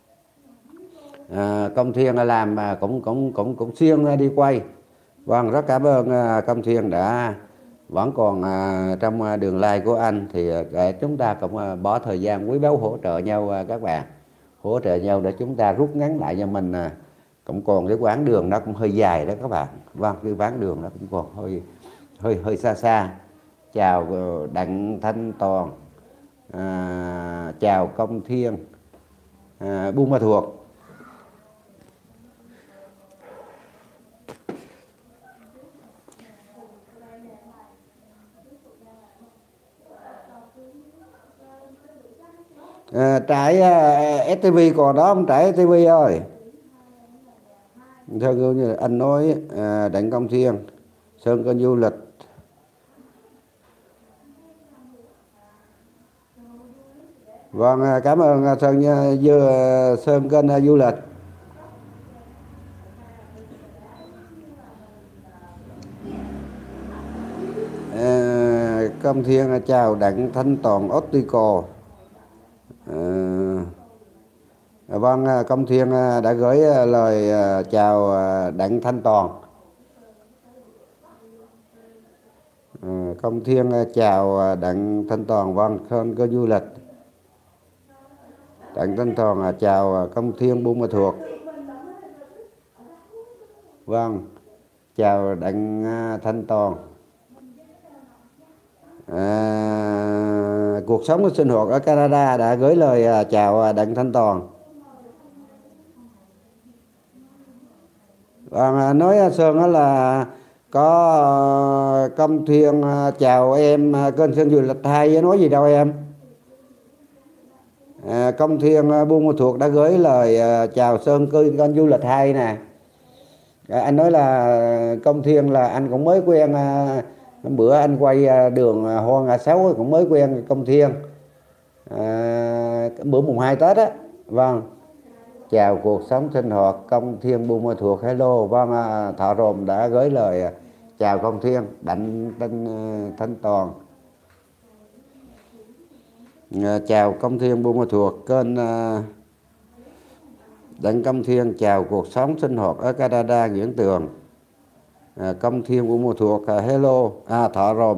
S1: Công Thiên làm cũng xuyên đi quay. Vâng, rất cảm ơn Công Thiên đã vẫn còn trong đường like của anh, thì chúng ta cũng bỏ thời gian quý báu hỗ trợ nhau các bạn, hỗ trợ nhau để chúng ta rút ngắn lại cho mình. Cũng còn cái quãng đường nó cũng hơi dài đó các bạn. Vâng, cái quãng đường nó cũng còn hơi xa. Chào Đặng Thanh Toàn, chào Công Thiên, Buôn Ma Thuột. Trại STV còn đó không trại STV ơi? Theo như anh nói Đặng Công Thiên, Sơn Kênh Du Lịch. Vâng, cảm ơn Sơn Kênh Du Lịch. Công Thiên chào Đặng Thanh Toàn Optical. Vâng, Công Thiên đã gửi lời chào Đặng Thanh Toàn. Công Thiên chào Đặng Thanh Toàn. Vâng, Sơn Kênh Du Lịch. Đặng Thanh Toàn chào Công Thiên Buôn Ma Thuột. Vâng, chào Đặng Thanh Toàn. Cuộc sống và sinh hoạt ở Canada đã gửi lời chào Đặng Thanh Toàn. Nói Sơn đó là có Công Thiên chào em kênh Sơn Du Lịch 2, nói gì đâu em. Công Thiên Buôn Ma Thuột đã gửi lời chào Sơn kênh Du Lịch 2 nè. Anh nói là Công Thiên là anh cũng mới quen, bữa anh quay đường Hoa Ngã Sáu cũng mới quen Công Thiên, bữa mùng 2 Tết á. Vâng, chào cuộc sống sinh hoạt Công Thiên Buôn Ma Thuột. Hello. Vâng, Thọ Rồm đã gửi lời chào Công Thiên. Đặng Thanh Toàn chào Công Thiên Buôn Ma Thuột. Kênh Đặng Công Thiên chào cuộc sống sinh hoạt ở Canada Nguyễn Tường. Công Thiên Buôn Ma Thuột hello. Thọ Rồm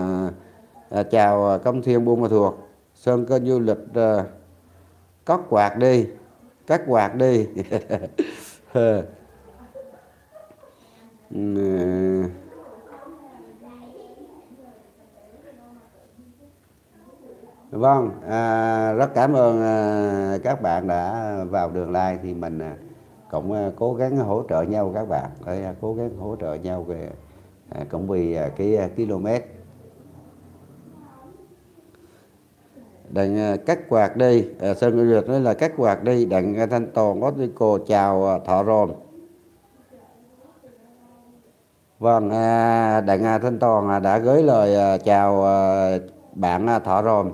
S1: chào Công Thiên Buôn Ma Thuột. Sơn Kênh Du Lịch cắt quạt đi. Vâng, rất cảm ơn các bạn đã vào đường like. Thì mình cũng cố gắng hỗ trợ nhau các bạn, cố gắng hỗ trợ nhau về cũng vì cái km. Đặng cắt quạt đi. Sơn Du Lịch nói là cắt quạt đi. Đặng Thanh Toàn Optical chào Thọ Rồm. Vâng, Đặng Thanh Toàn đã gửi lời chào bạn Thọ Rồm.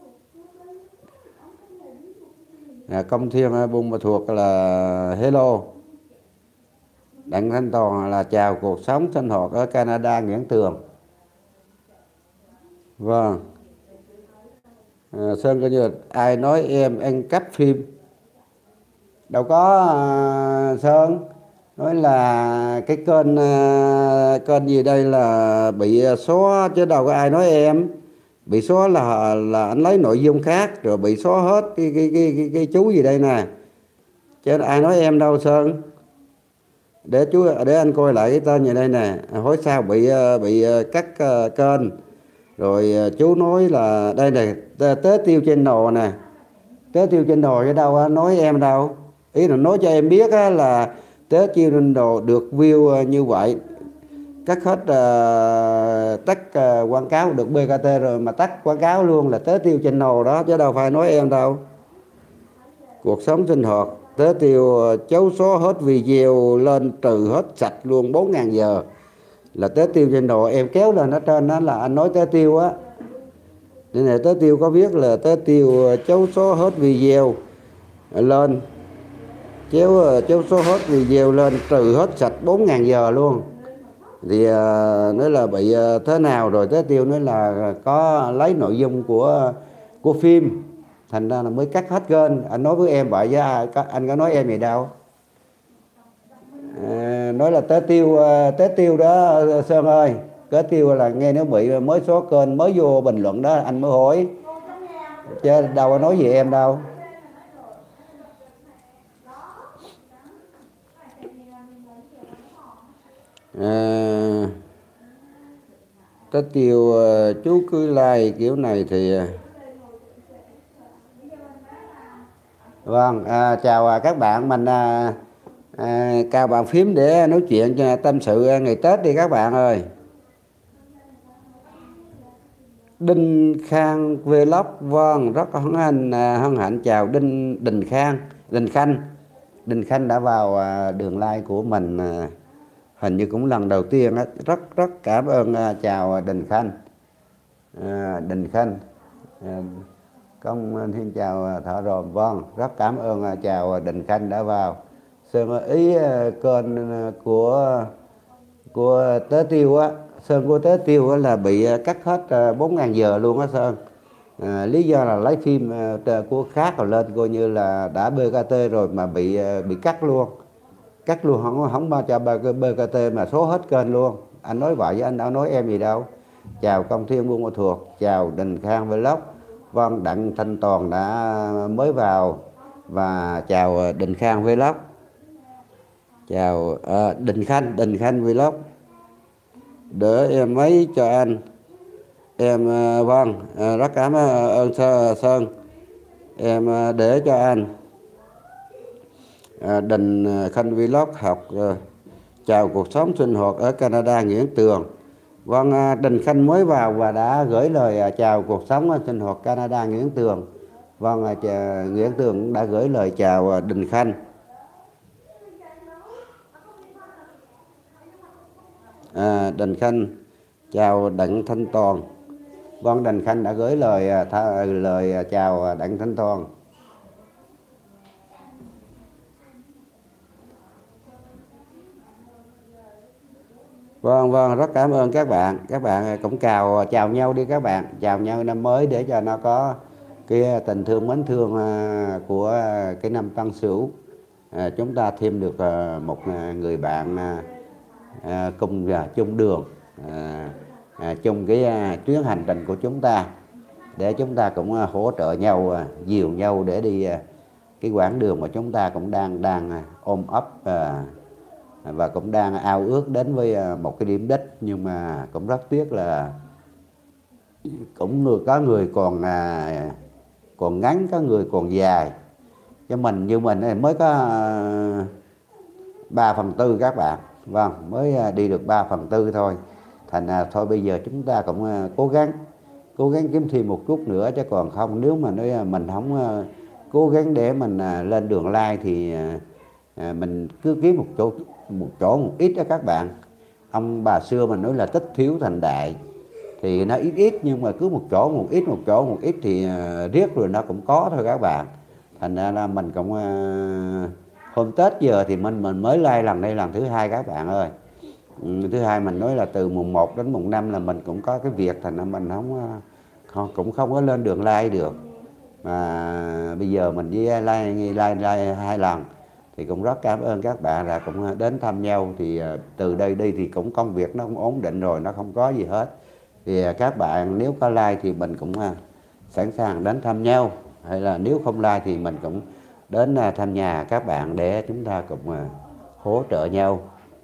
S1: Công Thiên Buôn Ma Thuột là hello. Đặng Thanh Toàn là chào cuộc sống sinh hoạt ở Canada Nguyễn Tường. Vâng, Sơn Kênh Du Lịch ai nói em ăn cắp phim? Đâu có. Sơn nói là cái kênh gì đây là bị xóa chứ đâu có ai nói em. Bị xóa là anh lấy nội dung khác rồi bị xóa hết cái chú gì đây nè, chứ ai nói em đâu Sơn. Để anh coi lại cái tên gì đây nè. Hỏi sao bị cắt kênh rồi chú nói là đây này Tế Tiêu Channel nè. Tế Tiêu Channel chứ đâu nói em đâu. Ý là nói cho em biết là Tế Tiêu Channel được view như vậy, cắt hết tắt quảng cáo được BKT rồi mà tắt quảng cáo luôn là Tế Tiêu Channel đó, chứ đâu phải nói em đâu. Cuộc sống sinh hoạt Tế Tiêu cháu xóa hết video lên, trừ hết sạch luôn 4.000 giờ. là Tế Tiêu trên đồ em kéo lên ở trên đó là anh nói Tế Tiêu á. Nên này Tế Tiêu có viết là Tế Tiêu chấu số hết video lên, chấu số hết video lên, trừ hết sạch 4.000 giờ luôn. Thì nói là bị thế nào rồi Tế Tiêu nói là có lấy nội dung của phim, thành ra là mới cắt hết kênh. Anh nói với em vậy chứ anh có nói em gì đâu. Nói là Tế Tiêu đó Sơn ơi, Tế Tiêu là nghe nó bị mới xóa kênh, mới vô bình luận đó anh mới hỏi, chứ đâu có nói gì em đâu. Tế Tiêu chú cứ like kiểu này thì vâng. Chào các bạn, mình cào bàn phím để nói chuyện tâm sự ngày Tết đi các bạn ơi. Đinh Khang Vlog, vâng, rất hân hạnh chào Đình Khanh đã vào đường like của mình, hình như cũng lần đầu tiên á. Rất cảm ơn, chào Đình Khanh. Công xin chào Thợ Ròm, vâng, rất cảm ơn, chào Đình Khanh đã vào. Sơn ý kênh của Tế Tiêu á, Sơn của Tế Tiêu á là bị cắt hết 4.000 giờ luôn á Sơn. Lý do là lấy phim của khác rồi lên, coi như là đã BKT rồi mà bị cắt luôn, không bao cho BKT mà số hết kênh luôn. Anh nói vậy chứ anh đâu nói em gì đâu. Chào Công Thiên Buôn Ma Thuột, chào Đình Khang Vlog, vâng, Đặng Thanh Toàn đã mới vào, và chào Đình Khang Vlog, chào Đình Khanh Vlog. Để em mấy cho anh em, vâng, rất cảm ơn Sơn. Em để cho anh Đình Khanh Vlog học chào cuộc sống sinh hoạt ở Canada Nguyễn Tường. Vâng, Đình Khanh mới vào và đã gửi lời chào cuộc sống sinh hoạt Canada Nguyễn Tường. Vâng, Nguyễn Tường đã gửi lời chào Đình Khanh. Đình Khanh chào Đặng Thanh Toàn. Vâng, Đình Khanh đã gửi lời chào Đặng Thanh Toàn. Vâng, rất cảm ơn các bạn. Các bạn cũng chào nhau đi các bạn, chào nhau năm mới để cho nó có cái tình thương mến thương của cái năm Tân Sửu. Chúng ta thêm được một người bạn cùng chung đường, chung cái chuyến hành trình của chúng ta, để chúng ta cũng hỗ trợ nhau, dìu nhau để đi cái quãng đường mà chúng ta cũng đang ôm ấp và cũng đang ao ước đến với một cái điểm đích. Nhưng mà cũng rất tiếc là cũng có người còn ngắn, có người còn dài. Chứ như mình mới có 3/4 các bạn. Vâng, mới đi được 3/4 thôi. Thành thôi bây giờ chúng ta cũng cố gắng kiếm thêm một chút nữa, chứ còn không, nếu mà nói mình không cố gắng để mình lên đường like thì mình cứ kiếm một chỗ một ít đó các bạn. Ông bà xưa mình nói là tích thiếu thành đại, thì nó ít nhưng mà cứ một chỗ một ít thì riết rồi nó cũng có thôi các bạn. Thành ra là mình cũng hôm Tết giờ thì mình mới like lần đây lần thứ hai các bạn ơi. Thứ hai mình nói là từ mùng 1 đến mùng 5 là mình cũng có cái việc, thành ra mình cũng không có lên đường like được. Mà bây giờ mình với like 2 lần thì cũng rất cảm ơn các bạn là cũng đến thăm nhau. Thì từ đây đi thì cũng công việc nó cũng ổn định rồi, nó không có gì hết. Thì các bạn nếu có like thì mình cũng sẵn sàng đến thăm nhau, hay là nếu không like thì mình cũng đến thăm nhà các bạn để chúng ta cùng hỗ trợ nhau.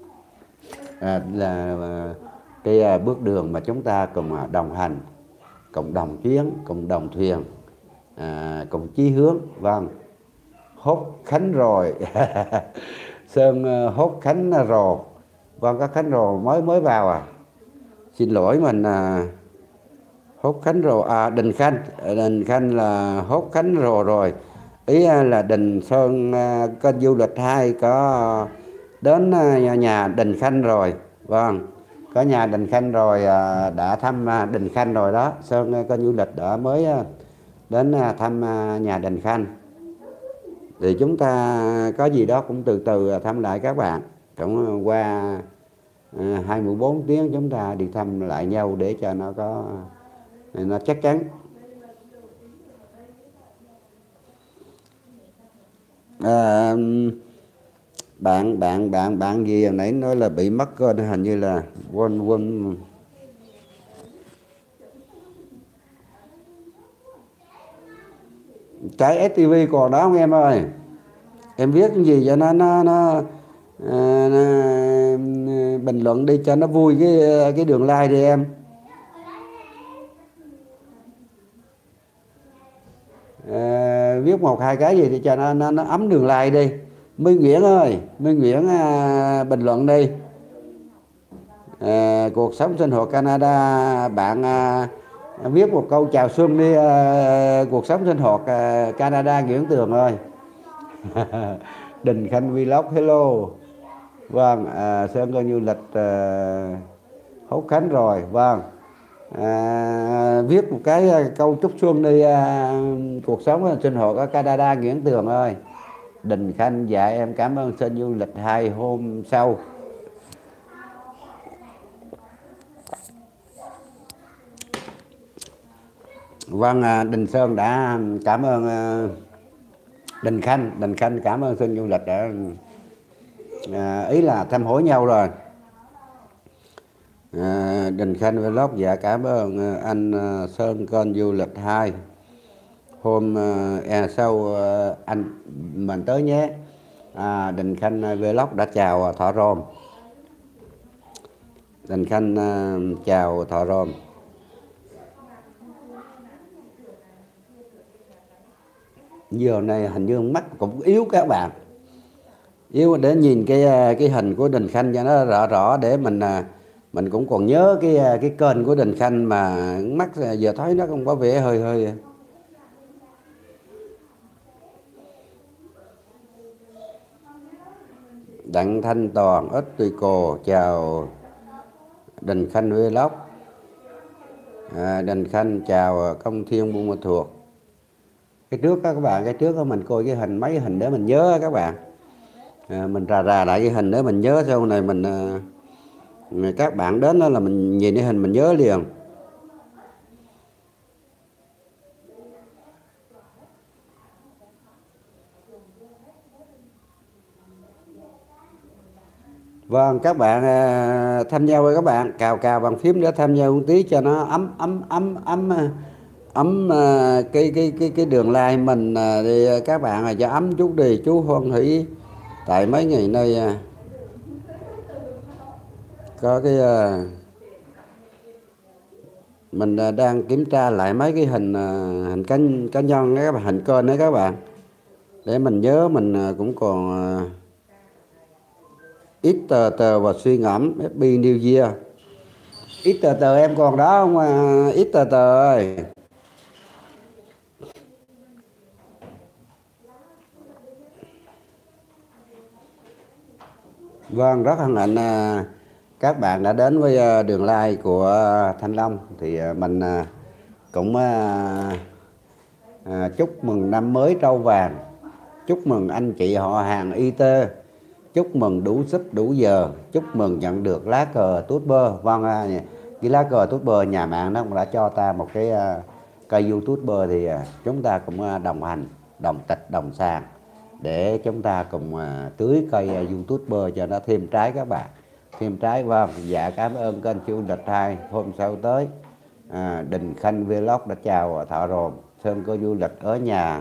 S1: Là cái bước đường mà chúng ta cùng đồng hành, cùng đồng chuyến, cùng đồng thuyền, cùng chí hướng. Vâng, hốt khánh rồi. Sơn hốt khánh rồ. Vâng, có khánh rồ mới vào xin lỗi mình hốt khánh rồ. Đình Khanh là hốt khánh rồ rồi. Ý là Đình Sơn kênh du lịch 2 có đến nhà Đình Khanh rồi. Vâng, có nhà Đình Khanh rồi, đã thăm Đình Khanh rồi đó. Sơn kênh du lịch đã mới đến thăm nhà Đình Khanh. Thì chúng ta có gì đó cũng từ từ thăm lại các bạn. Cũng qua 24 tiếng chúng ta đi thăm lại nhau để cho nó chắc chắn. Bạn gì hồi nãy nói là bị mất kênh, hình như là quên cái STV còn đó không em ơi? Em viết cái gì cho nó bình luận đi cho nó vui cái đường like đi em. Viết một hai cái gì thì cho nó ấm đường like đi. Minh Nguyễn ơi, Minh Nguyễn bình luận đi. Cuộc sống sinh hoạt Canada, bạn viết một câu chào xuân đi. Cuộc sống sinh hoạt Canada Nguyễn Tường ơi. Đình Khanh Vlog hello. Vâng, Sơn coi du lịch Hốt Khánh rồi. Vâng, viết một cái câu chúc xuân đi. Cuộc sống sinh hoạt ở Canada Nguyễn Tường ơi. Đình Khanh, dạ em cảm ơn Sơn du lịch 2 hôm sau. Vâng, Đình Sơn đã cảm ơn Đình Khanh cảm ơn Sơn du lịch đã ý là thăm hỏi nhau rồi. Đình Khanh Vlog, dạ cảm ơn anh Sơn kênh du lịch 2 hôm sau anh mình tới nhé. Đình Khanh Vlog đã chào Thọ Rôm. Đình Khanh chào Thọ Rôm. Giờ này hình như mắt cũng yếu các bạn, yếu để nhìn cái hình của Đình Khanh cho nó rõ rõ, để mình cũng còn nhớ cái kênh của Đình Khanh, mà mắt giờ thấy nó không có vẻ hơi Đặng Thanh Toàn Estico chào Đình Khanh Vlog. Đình Khanh chào Công Thiên Buôn Ma Thuột. Cái trước các bạn, cái trước mình coi cái hình, mấy hình để mình nhớ các bạn. Mình rà lại cái hình để mình nhớ, sau này các bạn đến đó là mình nhìn cái hình mình nhớ liền. Vâng, các bạn tham gia với các bạn cào bằng phím để tham gia một tí cho nó ấm cái đường like mình đi các bạn, cho ấm chút đi. Chú hoan hỷ tại mấy ngày nay có cái mình đang kiểm tra lại mấy cái hình cá nhân các bạn, hình kênh đấy các bạn, để mình nhớ. Mình cũng còn ít tờ và suy ngẫm Happy New Year. Ít tờ em còn đó không? Ít tờ ơi. Vâng, rất hân hạnh các bạn đã đến với đường like của Thanh Long. Thì mình cũng chúc mừng năm mới trâu vàng, chúc mừng anh chị họ hàng y tê, chúc mừng đủ sức đủ giờ, chúc mừng nhận được lá cờ tút bơ. Vâng, cái lá cờ tút bơ nhà mạng nó cũng đã cho ta một cái cây YouTuber, thì chúng ta cũng đồng hành, đồng tịch, đồng sàn để chúng ta cùng tưới cây YouTuber cho nó thêm trái các bạn, thêm trái. Vâng, dạ cảm ơn kênh du lịch 2 hôm sau tới. Đình Khanh Vlog đã chào Thọ Rồm. Sơn có du lịch ở nhà,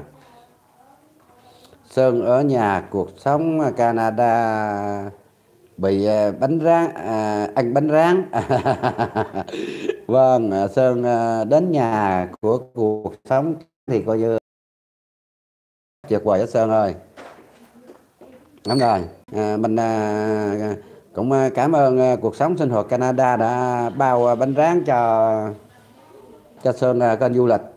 S1: Sơn ở nhà, cuộc sống Canada bị bánh rán, ăn bánh rán. Vâng, Sơn đến nhà của cuộc sống thì coi như tuyệt vời đó Sơn ơi. Đúng rồi, mình cũng cảm ơn cuộc sống sinh hoạt Canada đã bao bánh rán cho Sơn kênh du lịch.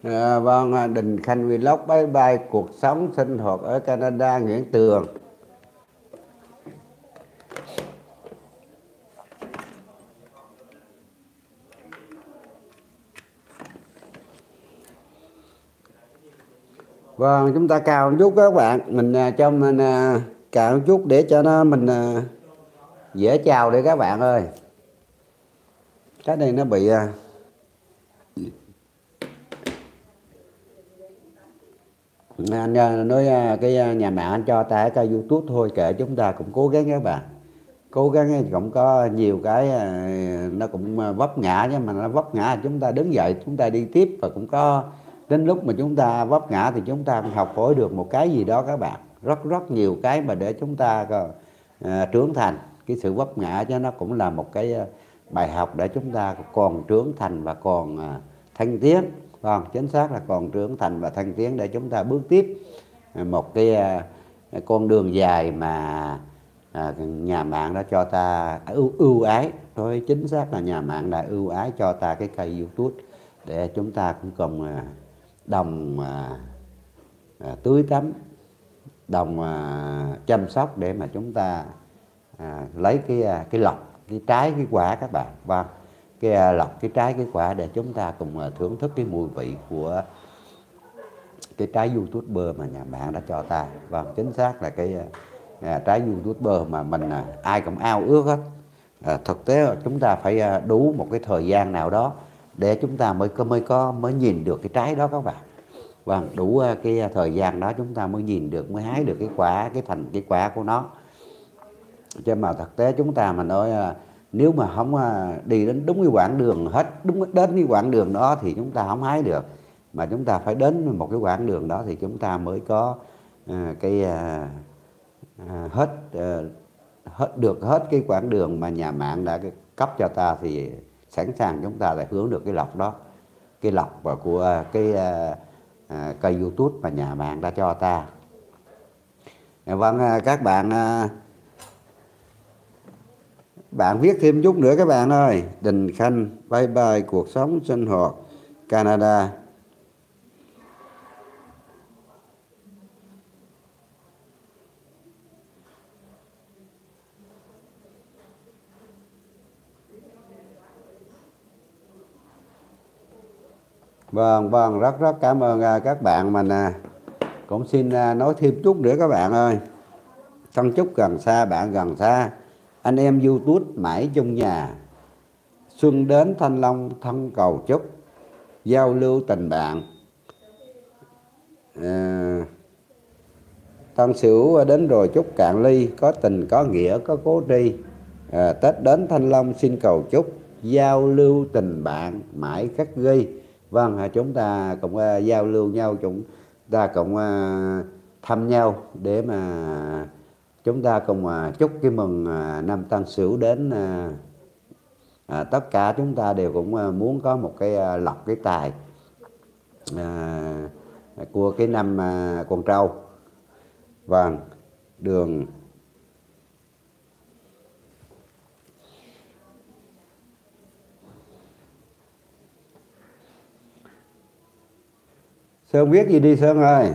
S1: Vâng, Đình Khanh Vlog bye bye cuộc sống sinh hoạt ở Canada, Nguyễn Tường. Vâng, chúng ta cào một chút các bạn, mình cho mình cào một chút để cho nó mình dễ chào để các bạn ơi. Cái này nó bị anh nói cái nhà mạng anh cho ta cái YouTube thôi, kệ chúng ta cũng cố gắng các bạn, cố gắng. Cũng có nhiều cái nó cũng vấp ngã, nhưng mà nó vấp ngã chúng ta đứng dậy chúng ta đi tiếp, và cũng có đến lúc mà chúng ta vấp ngã thì chúng ta học hỏi được một cái gì đó các bạn, rất nhiều cái mà để chúng ta trưởng thành. Cái sự vấp ngã cho nó cũng là một cái bài học để chúng ta còn trưởng thành và còn thăng tiến. Vâng, chính xác là còn trưởng thành và thăng tiến để chúng ta bước tiếp một cái con đường dài mà nhà mạng đã cho ta ưu ái. Nói chính xác là nhà mạng đã ưu ái cho ta cái kênh YouTube để chúng ta cũng cùng đồng tưới tắm, đồng chăm sóc để mà chúng ta lấy cái lọc, cái trái, cái quả các bạn. Vâng, cái lọc, cái trái, cái quả để chúng ta cùng thưởng thức cái mùi vị của cái trái YouTuber mà nhà bạn đã cho ta. Vâng, chính xác là cái trái YouTuber mà mình ai cũng ao ước hết. Thực tế chúng ta phải đủ một cái thời gian nào đó để chúng ta mới nhìn được cái trái đó các bạn. Vâng, đủ cái thời gian đó chúng ta mới nhìn được, mới hái được cái quả, cái quả của nó. Chứ mà thực tế chúng ta mà nói nếu mà không đi đến đúng cái quãng đường đến cái quãng đường đó thì chúng ta không hái được, mà chúng ta phải đến một cái quãng đường đó thì chúng ta mới có hết cái quãng đường mà nhà mạng đã cấp cho ta, thì sẵn sàng chúng ta lại hướng được cái lọc đó, cái lọc của cái kênh YouTube mà nhà mạng đã cho ta. Vâng, các bạn viết thêm chút nữa các bạn ơi. Đình Khanh bye bye cuộc sống sinh hoạt Canada. Vâng, rất cảm ơn các bạn. Mình cũng xin nói thêm chút nữa các bạn ơi. Thân chúc gần xa bạn gần xa, anh em YouTube mãi chung nhà. Xuân đến Thanh Long thân cầu chúc, giao lưu tình bạn. Tân Sửu đến rồi chúc cạn ly, có tình có nghĩa có cố tri. Tết đến Thanh Long xin cầu chúc, giao lưu tình bạn mãi khắc ghi. Vâng, chúng ta cũng giao lưu nhau, chúng ta cũng thăm nhau để mà chúng ta cùng chúc cái mừng năm Tân Sửu đến. Tất cả chúng ta đều cũng muốn có một cái lộc cái tài của cái năm con trâu. Vâng, đường Sơn viết gì đi Sơn ơi.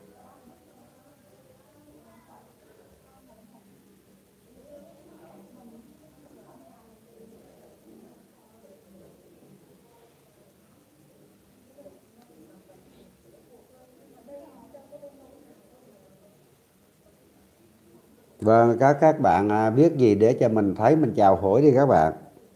S1: Vâng, các bạn viết gì để cho mình thấy, mình chào hỏi đi các bạn.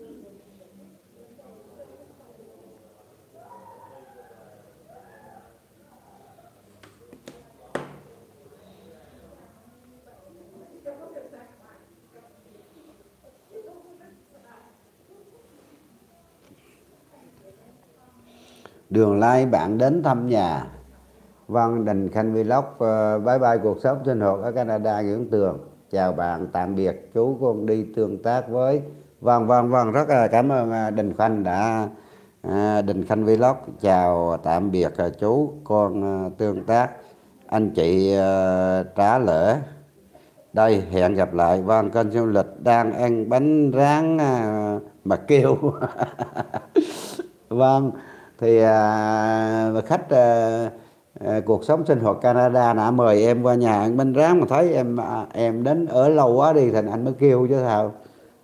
S1: Đường Lai bạn đến thăm nhà. Vâng, Đình Khanh Vlog bye bye cuộc sống sinh hoạt ở Canada, Nguyễn Tường. Chào bạn, tạm biệt, chú con đi tương tác với. Vâng, rất là cảm ơn Đình Khanh đã Đình Khanh Vlog chào tạm biệt chú con tương tác. Anh chị trả lễ. Đây, hẹn gặp lại. Vâng, kênh du lịch đang ăn bánh rán mà kêu. Vâng, Thì khách cuộc sống sinh hoạt Canada đã mời em qua nhà ăn bánh rán, mà thấy em đến ở lâu quá đi thành anh mới kêu chứ sao.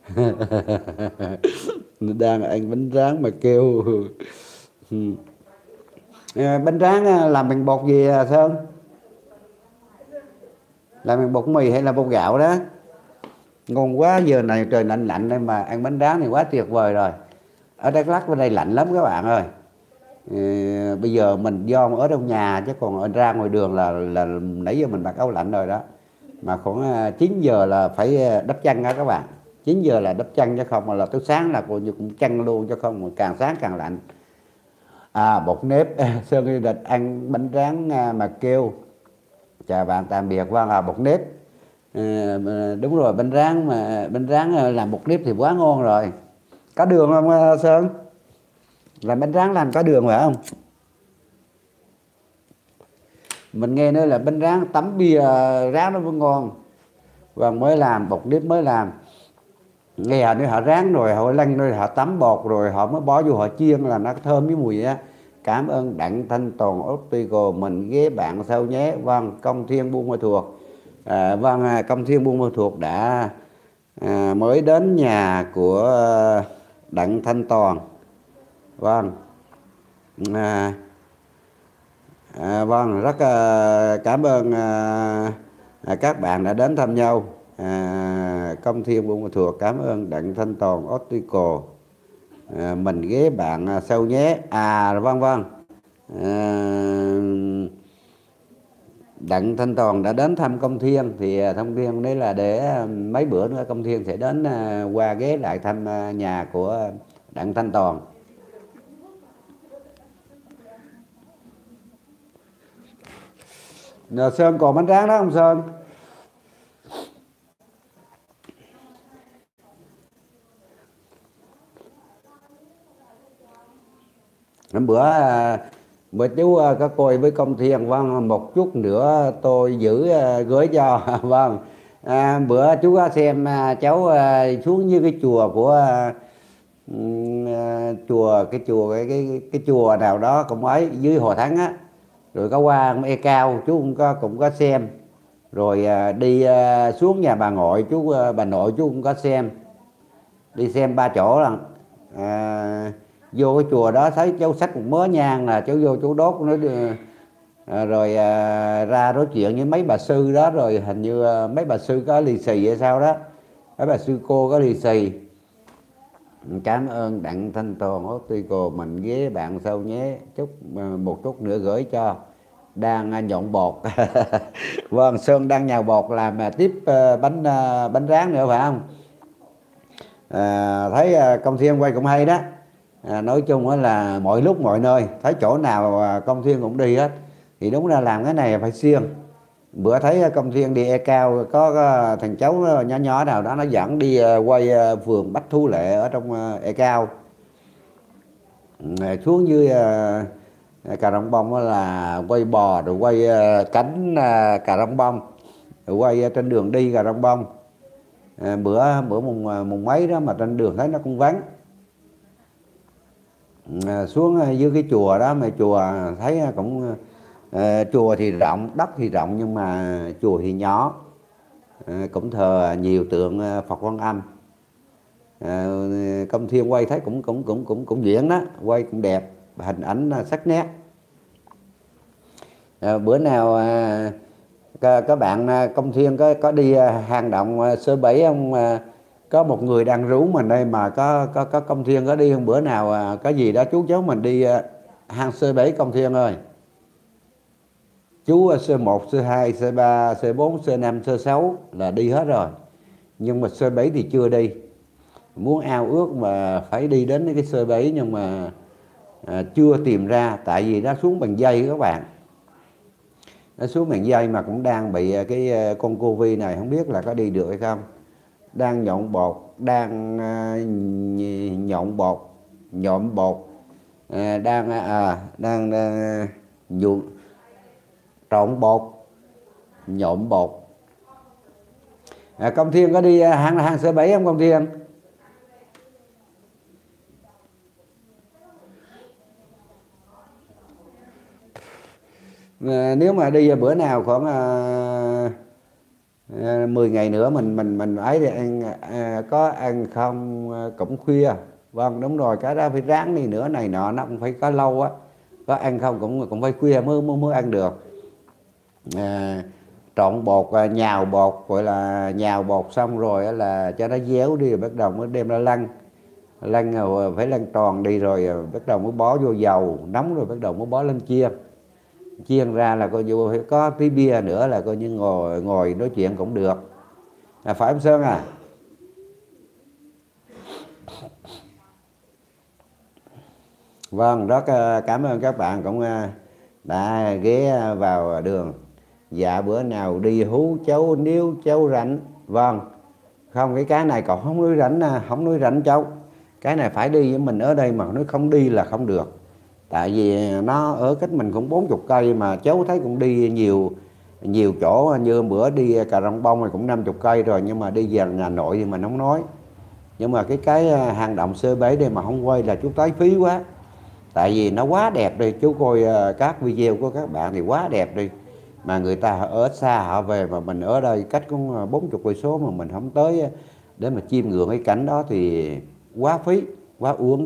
S1: Đang ăn bánh rán mà kêu. Bánh rán làm bằng bột gì Sơn? Làm bằng bột mì hay là bột gạo đó? Ngon quá, giờ này trời lạnh lạnh đây mà ăn bánh rán thì quá tuyệt vời rồi. Ở Đắk Lắk bên đây lạnh lắm các bạn ơi. Bây giờ mình do ở trong nhà, chứ còn ra ngoài đường là nãy giờ mình mặc áo lạnh rồi đó. Mà khoảng 9 giờ là phải đắp chăn đó các bạn. 9 giờ là đắp chăn, chứ không là tới sáng là coi như cũng chăn luôn, chứ không mà càng sáng càng lạnh. Bột nếp. Sơn Duy Địch ăn bánh rán mà kêu. Chào bạn, tạm biệt. Vâng, bột nếp. Đúng rồi, bánh rán làm bột nếp thì quá ngon rồi. Có đường không Sơn? Làm bánh rán làm có đường phải không? Mình nghe nói là bánh rán tắm bia rán nó vẫn ngon. Và mới làm bột nếp mới làm. Nghe họ nói họ rán rồi họ lăn rồi họ tắm bột rồi họ mới bỏ vô họ chiên là nó thơm với mùi á. Cảm ơn Đặng Thanh Toàn Optical, mình ghé bạn sau nhé. Vâng, Công Thiên Buôn Ma Thuột. Vâng, Công Thiên Buôn Ma Thuột đã mới đến nhà của Đặng Thanh Toàn. Vâng, vâng, rất cảm ơn các bạn đã đến thăm nhau. Công Thiên Buôn Ma Thuột, cảm ơn Đặng Thanh Toàn Optical. Mình ghé bạn sau nhé. Vâng vâng. Đặng Thanh Toàn đã đến thăm Công Thiên, thì Công Thiên đấy là để mấy bữa nữa Công Thiên sẽ đến qua ghé lại thăm nhà của Đặng Thanh Toàn. Sơn còn bánh rán đó không Sơn? Hôm bữa chú có coi với Công Thiên. Vâng, một chút nữa tôi giữ gửi cho. Vâng, bữa chú có xem cháu xuống như cái chùa của cái chùa nào đó cũng ấy dưới Hòa Thắng á, rồi có qua E Cao chú cũng có xem, rồi đi xuống nhà bà ngoại chú, bà nội chú cũng có xem, đi xem 3 chỗ lần. Vô cái chùa đó thấy cháu xách một mớ nhang là cháu vô chú đốt nó, rồi ra nói chuyện với mấy bà sư đó, rồi hình như mấy bà sư có lì xì hay sao đó, mấy bà sư cô có lì xì. Cảm ơn Đặng Thanh Toàn Optical, mình ghé bạn sau nhé. Chúc một chút nữa gửi cho. Đang nhộn bột. Vâng, Sơn đang nhào bột làm tiếp bánh rán nữa phải không? Thấy Công Thiên quay cũng hay đó. Nói chung là mọi lúc mọi nơi thấy chỗ nào Công Thiên cũng đi hết, thì đúng ra làm cái này phải siêng. Bữa thấy Công Thiên đi E Cao, có thằng cháu nhỏ nhỏ nào đó nó dẫn đi quay vườn Bách Thú Lệ ở trong E Cao. Xuống dưới Cà Rồng Bông là quay bò, rồi quay cánh Cà Rồng Bông, rồi quay trên đường đi Cà Rồng Bông. Bữa mùng mấy đó mà trên đường thấy nó cũng vắng. Xuống dưới cái chùa đó, mà chùa thấy cũng chùa thì rộng, đất thì rộng, nhưng mà chùa thì nhỏ. Cũng thờ nhiều tượng Phật Quan Âm. Công Thiên quay thấy cũng diễn đó, quay cũng đẹp, hình ảnh sắc nét. Bữa nào các bạn Công Thiên có đi hang động Sơ Bảy không? Có một người đang rủ mình đây mà có Công Thiên có đi không? Bữa nào có gì đó chú cháu mình đi hang Sơ Bảy Công Thiên ơi. Chú Sơ 1, Sơ 2, Sơ 3, Sơ 4, Sơ 5, Sơ 6 là đi hết rồi, nhưng mà Sơ 7 thì chưa đi. Muốn ao ước mà phải đi đến cái Sơ 7, nhưng mà chưa tìm ra, tại vì nó xuống bằng dây các bạn. Nó xuống bằng dây mà cũng đang bị cái con Covid này, không biết là có đi được hay không. Đang nhộn bột, đang nhộn bột, đang trộn bột, nhộn bột. Công Thiên có đi hang Sơ Bảy không Công Thiên? Nếu mà đi bữa nào khoảng 10 ngày nữa mình ấy thì ăn có ăn không cũng khuya. Vâng, đúng rồi, cái đó phải ráng đi nữa, này nọ nó cũng phải có lâu á, có ăn không cũng phải khuya mới ăn được. Trộn bột, nhào bột, gọi là nhào bột xong rồi là cho nó déo đi, rồi bắt đầu mới đem ra lăn rồi phải lăn tròn đi, rồi bắt đầu mới bó vô dầu nóng, rồi bắt đầu mới bó lên chiên ra là coi như phải có tí bia nữa là coi như ngồi nói chuyện cũng được, phải không Sơn à? Vâng, rất cảm ơn các bạn cũng đã ghé vào đường. Dạ bữa nào đi hú cháu nếu cháu rảnh. Vâng, không, cái này còn không nói rảnh, không nói rảnh cháu, cái này phải đi với mình ở đây, mà nói không đi là không được. Tại vì nó ở cách mình cũng 40 cây, mà cháu thấy cũng đi nhiều chỗ, như bữa đi Cà Rông Bông thì cũng 50 cây rồi, nhưng mà đi về Hà Nội thì mình không nói. Nhưng mà cái hang động C7 đây mà không quay là chú thấy phí quá. Tại vì nó quá đẹp đi, chú coi các video của các bạn thì quá đẹp đi. Mà người ta ở xa họ về, mà mình ở đây cách cũng 40 cây số mà mình không tới để mà chiêm ngưỡng cái cảnh đó thì quá phí, quá uổng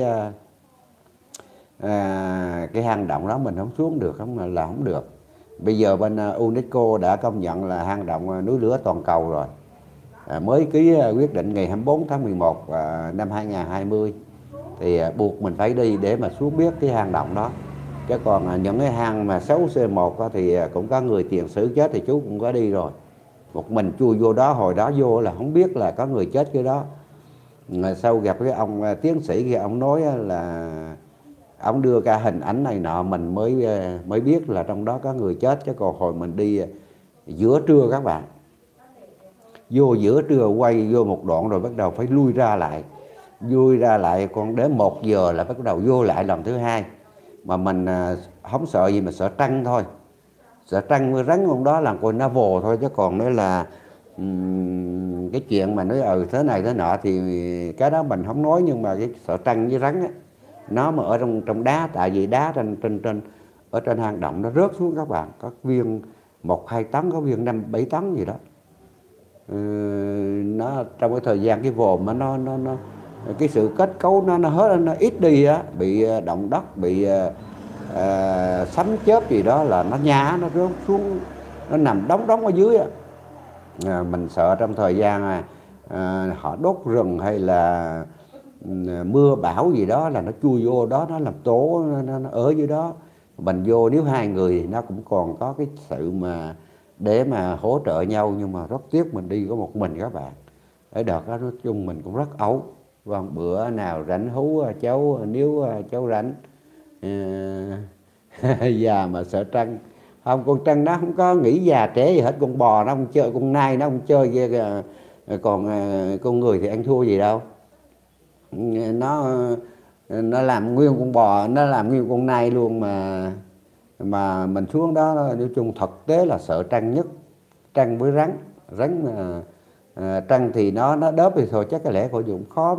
S1: cái hang động đó mình không xuống được, không là không được. Bây giờ bên UNESCO đã công nhận là hang động núi lửa toàn cầu rồi. Mới ký quyết định ngày 24 tháng 11 năm 2020 thì buộc mình phải đi để mà xuống biết cái hang động đó. Chứ còn những cái hang mà 6C1 thì cũng có người tiền sử chết thì chú cũng có đi rồi. Một mình chui vô đó, hồi đó vô là không biết là có người chết cái đó. Sau gặp cái ông tiến sĩ kia, ông nói là ông đưa ra hình ảnh này nọ, mình mới biết là trong đó có người chết. Chứ còn hồi mình đi giữa trưa các bạn, vô giữa trưa quay vô một đoạn rồi bắt đầu phải lui ra lại, còn đến 1 giờ là bắt đầu vô lại lần thứ hai. Mà mình không sợ gì, mà sợ trăng thôi, sợ trăng với rắn con đó là coi nó vồ thôi. Chứ còn nữa là cái chuyện mà nói thế này thế nọ thì cái đó mình không nói. Nhưng mà cái sợ trăng với rắn á, nó mà ở trong đá, tại vì đá ở trên hang động nó rớt xuống các bạn, có viên 1-2 tấn, có viên 5-7 tấn gì đó. Nó trong cái thời gian cái vòm nó cái sự kết cấu nó hết, nó ít đi á, bị động đất, bị sấm chớp gì đó là nó nhả, nó rớt xuống, nó nằm đóng ở dưới á. Mình sợ trong thời gian họ đốt rừng hay là mưa bão gì đó là nó chui vô đó, nó làm tổ, nó ở dưới đó. Mình vô nếu 2 người nó cũng còn có cái sự mà để mà hỗ trợ nhau. Nhưng mà rất tiếc mình đi có một mình các bạn. Ở đợt đó nói chung mình cũng rất ấu. Vâng, bữa nào rảnh hú cháu, nếu cháu rảnh. Già mà sợ trăng. Không, con trăng nó không có nghĩ già trẻ gì hết. Con bò nó không chơi, con nai nó không chơi. Còn con người thì ăn thua gì đâu. Nó làm nguyên con bò, nó làm nguyên con nai luôn. Mà mình xuống đó nói chung thực tế là sợ trăng nhất. Trăng với rắn mà trăng thì nó đớp thì thôi, chắc có lẽ coi cũng khó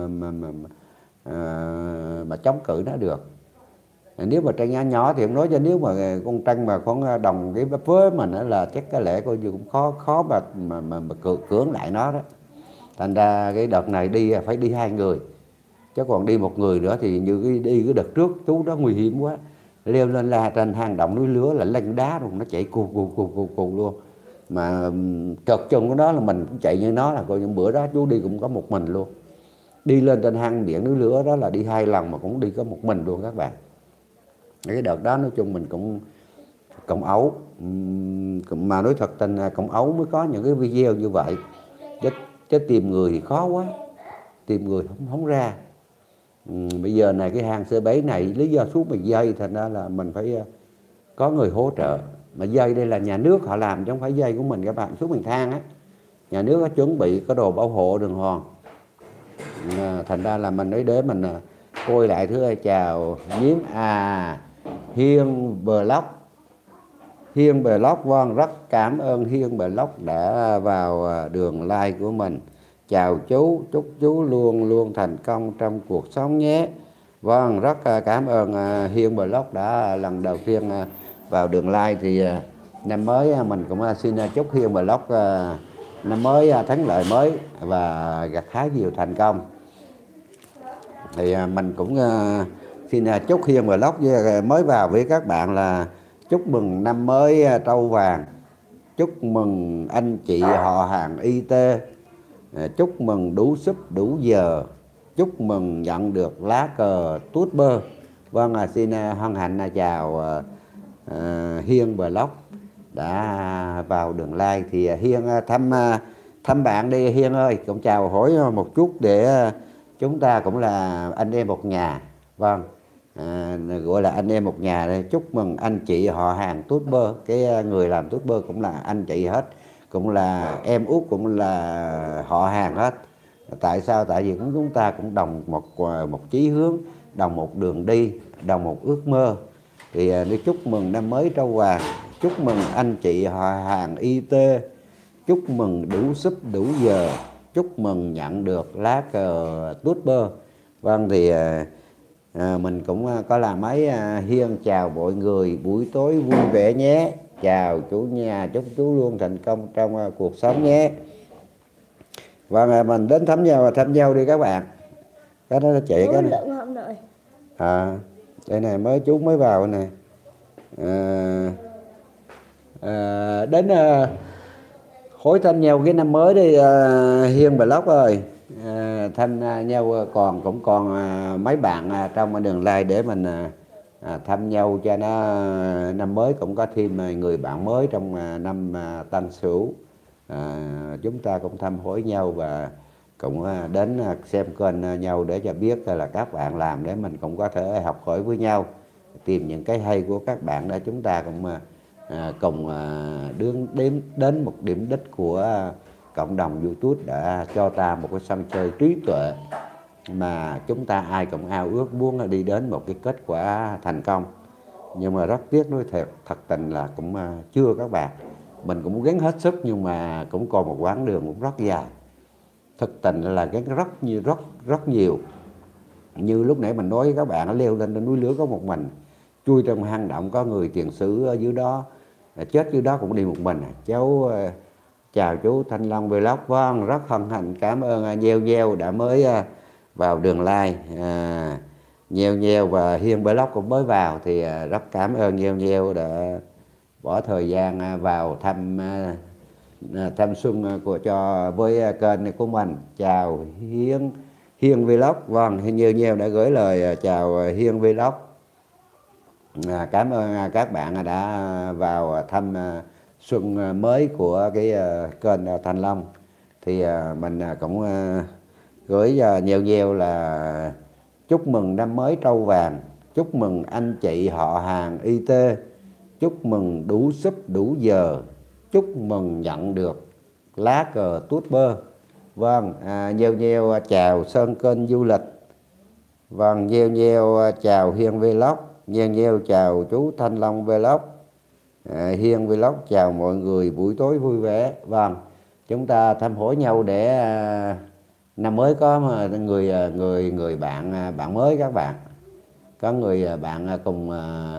S1: mà chống cự nó được. Nếu mà trăng nhỏ thì không nói, cho nếu mà con trăng mà khoảng đồng cái với mình là chắc có lẽ coi như cũng khó mà cưỡng lại nó đó. Thành ra cái đợt này đi phải đi 2 người, chứ còn đi một người nữa thì như đi cái đợt trước chú đó nguy hiểm quá. Leo lên là trên hang động núi lửa là lăn đá luôn, nó chạy cù luôn. Mà trật chân của nó là mình cũng chạy như nó, là coi những bữa đó chú đi cũng có một mình luôn. Đi lên trên hang điện núi lửa đó là đi 2 lần mà cũng đi có một mình luôn các bạn. Cái đợt đó nói chung mình cũng ấu. Mà nói thật tình là cũng ấu mới có những cái video như vậy. Chứ tìm người thì khó quá, tìm người không ra. Bây giờ này cái hang C7 này lý do xuống mình dây, thành ra là mình phải có người hỗ trợ. Mà dây đây là nhà nước họ làm chứ không phải dây của mình các bạn. Xuống mình thang á, nhà nước có chuẩn bị có đồ bảo hộ đường hoàng. Thành ra là mình để mình coi lại thứ chào nhiếm Hiên Vlog. Vâng, rất cảm ơn Hiên Vlog đã vào đường like của mình. Chào chú, chúc chú luôn luôn thành công trong cuộc sống nhé. Vâng, rất cảm ơn Hiên Vlog đã lần đầu tiên vào đường lai thì năm mới mình cũng xin chúc Hiên Vlog năm mới thắng lợi mới và gặt hái nhiều thành công. Thì mình cũng xin chúc Hiên Vlog mới vào với các bạn là chúc mừng năm mới trâu vàng, chúc mừng anh chị họ hàng y tế, chúc mừng đủ súp đủ giờ, chúc mừng nhận được lá cờ tút bơ. Vâng, xin hân hạnh chào Hiên Vlog đã vào đường like. Thì Hiên thăm bạn đi Hiên ơi, cũng chào hỏi một chút để chúng ta cũng là anh em một nhà. Vâng, gọi là anh em một nhà đây. Chúc mừng anh chị họ hàng tút bơ, cái người làm tút bơ cũng là anh chị hết, cũng là em út, cũng là họ hàng hết. Tại sao? Tại vì chúng ta cũng đồng một chí hướng, đồng một đường đi, đồng một ước mơ. Thì đi chúc mừng năm mới trâu vàng, chúc mừng anh chị họ hàng y tế, chúc mừng đủ súp đủ giờ, chúc mừng nhận được lá cờ tút bơ. Vâng, thì mình cũng có làm mấy Hiên chào mọi người buổi tối vui vẻ nhé, chào chủ nhà, chúc chú luôn thành công trong cuộc sống nhé. Vâng, mình đến thăm nhau đi các bạn. Cái đó nó chạy cái này. Đây này, chú mới vào nè. Đến khối thăm nhau cái năm mới đi Hiên Vlog ơi. Thăm nhau cũng còn mấy bạn trong đường like để mình thăm nhau cho nó năm mới cũng có thêm người bạn mới trong năm Tân Sửu. Chúng ta cũng thăm hỏi nhau và cũng đến xem kênh nhau để cho biết là các bạn làm, để mình cũng có thể học hỏi với nhau, tìm những cái hay của các bạn để chúng ta cũng cùng đến một điểm đích của cộng đồng YouTube đã cho ta một cái sân chơi trí tuệ mà chúng ta ai cũng ao ước muốn đi đến một cái kết quả thành công. Nhưng mà rất tiếc nói thật tình là cũng chưa các bạn. Mình cũng gắng hết sức nhưng mà cũng còn một quãng đường cũng rất dài. Thực tình là gắng rất nhiều. Như lúc nãy mình nói với các bạn, leo lên núi lửa có một mình, chui trong hang động có người tiền sử ở dưới đó, chết dưới đó cũng đi một mình. Cháu chào chú Thanh Long Vlog. Vâng, rất hân hạnh cảm ơn Nheo đã mới vào đường like. Nheo và Hiên Vlog cũng mới vào, thì rất cảm ơn Nheo đã bỏ thời gian vào thăm xuân với kênh của mình. Chào Hiên Vlog. Vâng, Nheo đã gửi lời chào Hiên Vlog. Cảm ơn các bạn đã vào thăm xuân mới của cái kênh Thanh Long. Thì mình cũng gửi nhiều là chúc mừng năm mới trâu vàng, chúc mừng anh chị họ hàng y tế, chúc mừng đủ súp đủ giờ, chúc mừng nhận được lá cờ tút bơ. Vâng, Nheo chào Sơn kênh du lịch. Vâng, Nheo chào Hiên Vlog. Nheo chào chú Thanh Long Vlog. Hiên Vlog chào mọi người buổi tối vui vẻ. Vâng, chúng ta thăm hỏi nhau để năm mới có người bạn mới các bạn. Có người bạn cùng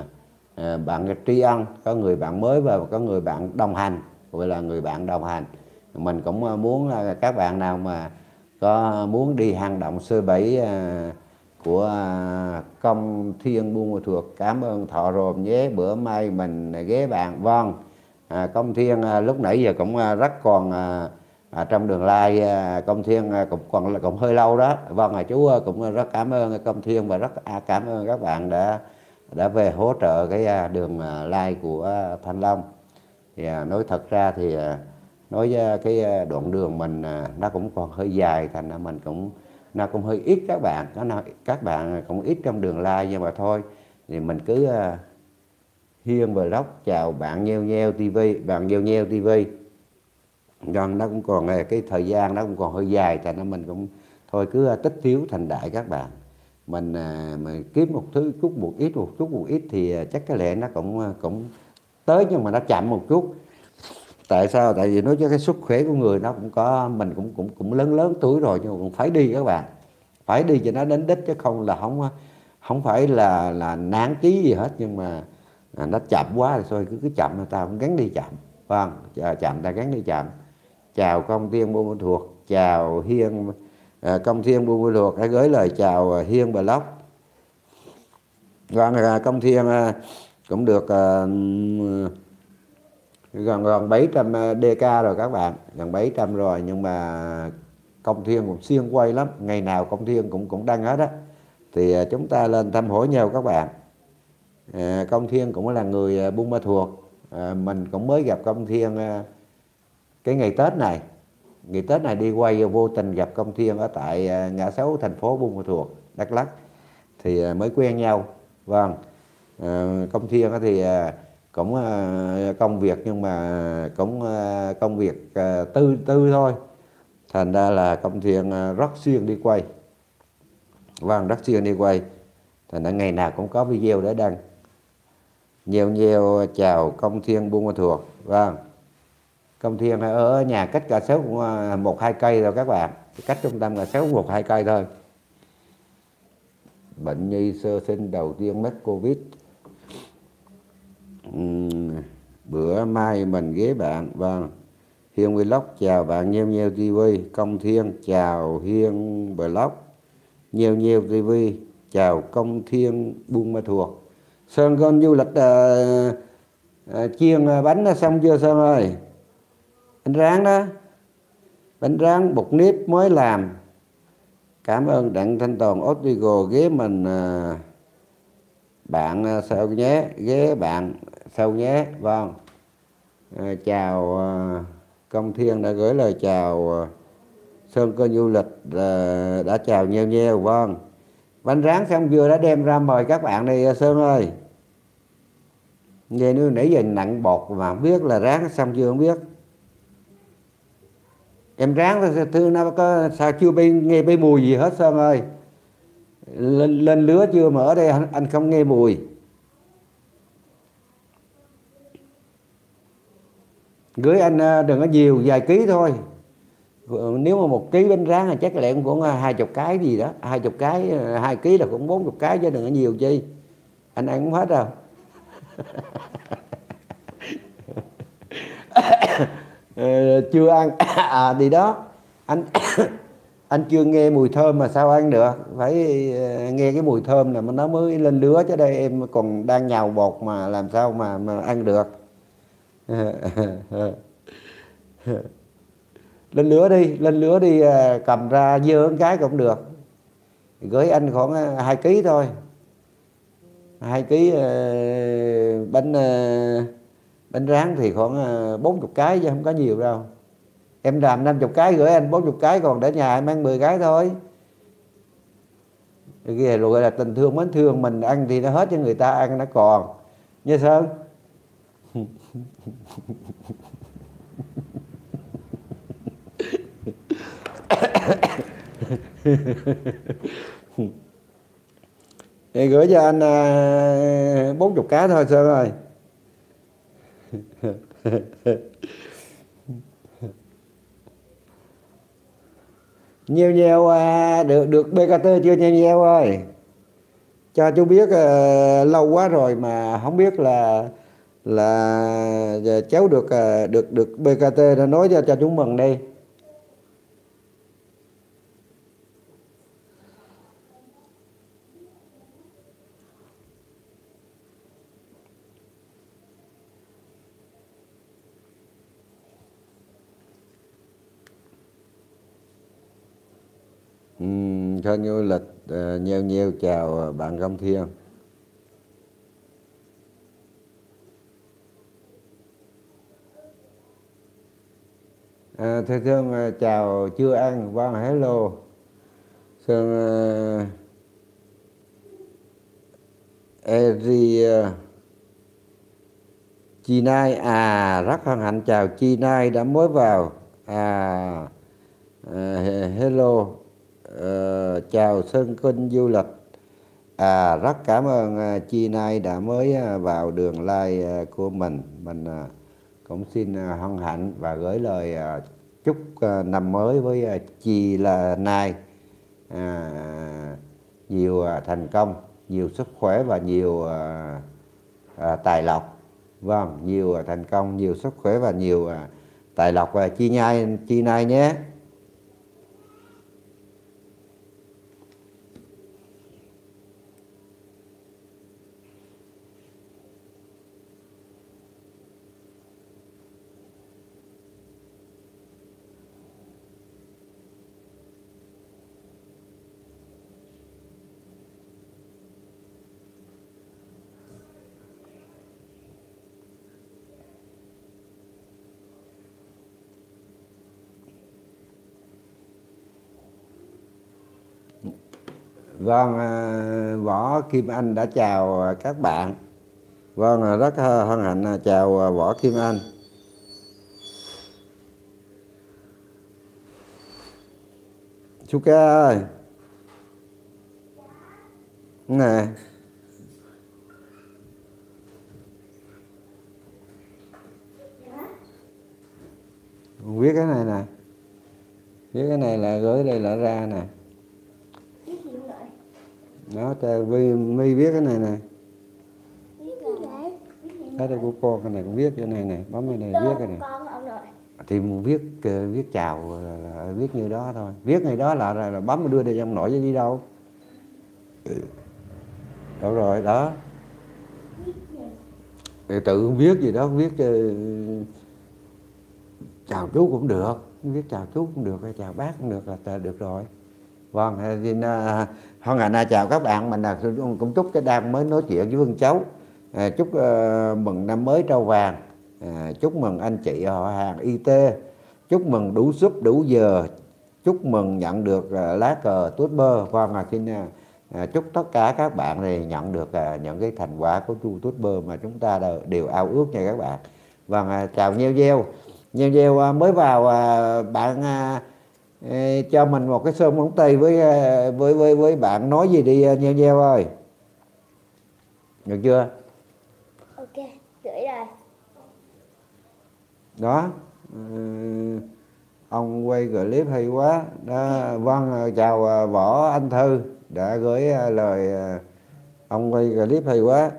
S1: bạn tri ân, có người bạn mới và có người bạn đồng hành, gọi là người bạn đồng hành. Mình cũng muốn là các bạn nào mà có muốn đi hang động Sơ Bảy của Công Thiên Buôn Ma Thuột, cảm ơn Thọ Rồm nhé, bữa mai mình ghé bạn. Vâng, Công Thiên lúc nãy giờ cũng rất còn trong đường like. Công Thiên cũng hơi lâu đó. Vâng, chú cũng rất cảm ơn Công Thiên và rất cảm ơn các bạn đã về hỗ trợ cái đường like của Thanh Long. Thì nói thật ra thì nói cái đoạn đường mình nó cũng còn hơi dài, thành ra mình nó cũng hơi ít các bạn cũng ít trong đường like, nhưng mà thôi thì mình cứ Hiên Vlog chào bạn Nheo TV, bạn Nheo TV. Còn nó cũng còn cái thời gian nó cũng còn hơi dài, thành ra mình cũng thôi cứ tích thiếu thành đại các bạn. Mình kiếm một chút một ít thì chắc cái lẽ nó cũng tới, nhưng mà nó chậm một chút. Tại sao? Tại vì nói cho cái sức khỏe của người nó cũng có, mình cũng lớn tuổi rồi, nhưng mà cũng phải đi các bạn, phải đi cho nó đến đích, chứ không là không phải là nản chí gì hết. Nhưng mà nó chậm quá rồi thôi cứ chậm mà ta cũng gắn đi chậm. Vâng, chậm ta gắn đi chậm. Chào Công Thiên Buôn Ma Thuột, chào Hiên Công Thiên Buôn Ma Thuột, hãy gửi lời chào Hiên Blog. Vâng, Công Thiên cũng được gần 700 DK rồi các bạn, gần 700 rồi, nhưng mà Công Thiên cũng siêng quay lắm, ngày nào Công Thiên cũng đăng hết á, thì chúng ta lên thăm hỏi nhau các bạn. Công Thiên cũng là người Buôn Ma Thuột, mình cũng mới gặp Công Thiên cái ngày Tết này đi quay vô tình gặp Công Thiên ở tại ngã sáu thành phố Buôn Ma Thuột, Đắk Lắk, thì mới quen nhau. Vâng, Công Thiên thì cũng công việc, nhưng mà cũng công việc tư thôi, thành ra là Công Thiên rất xuyên đi quay. Vâng, rất xuyên đi quay, thành ra ngày nào cũng có video để đăng. Nhiều chào Công Thiên Buôn Ma Thuột. Vâng, Công Thiên ở nhà cách Ngã Sáu cũng 1-2 cây rồi các bạn, cách trung tâm Ngã Sáu 1-2 cây thôi. Bệnh nhi sơ sinh đầu tiên mắc Covid. Bữa mai mình ghé bạn. Vâng, Hiên Vlog chào bạn Nheo TV. Công Thiên chào Hiên Blog. Nheo TV chào Công Thiên Buôn Ma Thuột. Sơn con du lịch chiên bánh đã xong chưa Sơn ơi? Bánh rán đó, bánh rán bột nếp mới làm. Cảm ơn Đặng Thanh Toàn Otigo ghé mình bạn sau nhé, ghé bạn sau nhé. Vâng, chào Công Thiên đã gửi lời chào Sơn kênh du lịch đã chào Nheo. Vâng, bánh rán xong vừa đã đem ra mời các bạn đi Sơn ơi. Nghe nữa nãy giờ nặng bột mà không biết là rán xong chưa, không biết. Em rán thư nó có sao chưa nghe thấy mùi gì hết Sơn ơi. Lên lứa chưa mà ở đây anh không nghe mùi. Gửi anh đừng có nhiều, vài ký thôi. Nếu mà 1 ký bánh rán thì chắc là em cũng 20 cái gì đó, 20 cái, 2 ký là cũng 40 cái chứ đừng có nhiều chi. Anh ăn không hết đâu. Chưa ăn thì đó anh chưa nghe mùi thơm mà sao ăn được, phải nghe cái mùi thơm là nó mới lên lứa, chứ đây em còn đang nhào bột mà làm sao mà ăn được. Lên lứa đi, cầm ra dơ cái cũng được. Gửi anh khoảng 2 ký thôi, 2 ký bánh rán thì khoảng 40 cái chứ không có nhiều đâu. Em làm 50 cái gửi anh 40 cái, còn để nhà em ăn 10 cái thôi. Cái rồi là tình thương mến thương, mình ăn thì nó hết cho người ta ăn nó còn. Như Sơn. Thì gửi cho anh 40 cái thôi Sơn ơi. Nheo được BKT chưa Nheo ơi? Cho chú biết lâu quá rồi mà không biết là cháu được BKT, nó nói cho chú mừng đi. Kênh du lịch Nheo chào bạn Công Thiên. Thưa Thương chào chưa ăn. Vâng, hello Sơn. Eri Chi Nai rất hân hạnh chào Chi Nai đã mới vào. Hello. Chào Sơn kênh du lịch. Rất cảm ơn Chi Nai đã mới vào đường like của mình. Mình cũng xin hân hạnh và gửi lời chúc năm mới với Chi là Nai nhiều thành công, nhiều sức khỏe và nhiều tài lộc. Vâng, nhiều thành công, nhiều sức khỏe và nhiều tài lộc và chi nai nhé. Vâng, Võ Kim Anh đã chào các bạn. Vâng, rất hân hạnh chào Võ Kim Anh. Chú Ca ơi. Nè. Viết cái này nè. Viết cái này là gửi đây là ra nè. Đó, My viết cái này nè. Cái đây của con, cái này cũng viết cái này nè, bấm cái này viết cái này. Thì viết chào là viết như đó thôi. Viết ngày đó là bấm đưa đây trong nổi chứ đi đâu. Đâu rồi, đó. Thì tự viết gì đó, viết chào chú cũng được, viết chào chú cũng được, hay chào bác cũng được là được rồi. Vâng, thì hân hạnh chào các bạn. Mình cũng chúc cái đang mới nói chuyện với Vương cháu, chúc mừng năm mới trâu vàng, chúc mừng anh chị họ hàng y tế, chúc mừng đủ suất đủ giờ, chúc mừng nhận được lá cờ tốt bơ. Vâng, xin chúc tất cả các bạn thì nhận được những cái thành quả của chu tốt bơ mà chúng ta đều ao ước nha các bạn. Vâng, chào Nheo Nheo mới vào, bạn cho mình một cái sơn móng tay với bạn nói gì đi Nheo Nheo ơi. Được chưa?
S2: Ok, gửi rồi.
S1: Đó. Ông quay clip hay quá đó. Vâng, chào Võ Anh Thư đã gửi lời ông quay clip hay quá.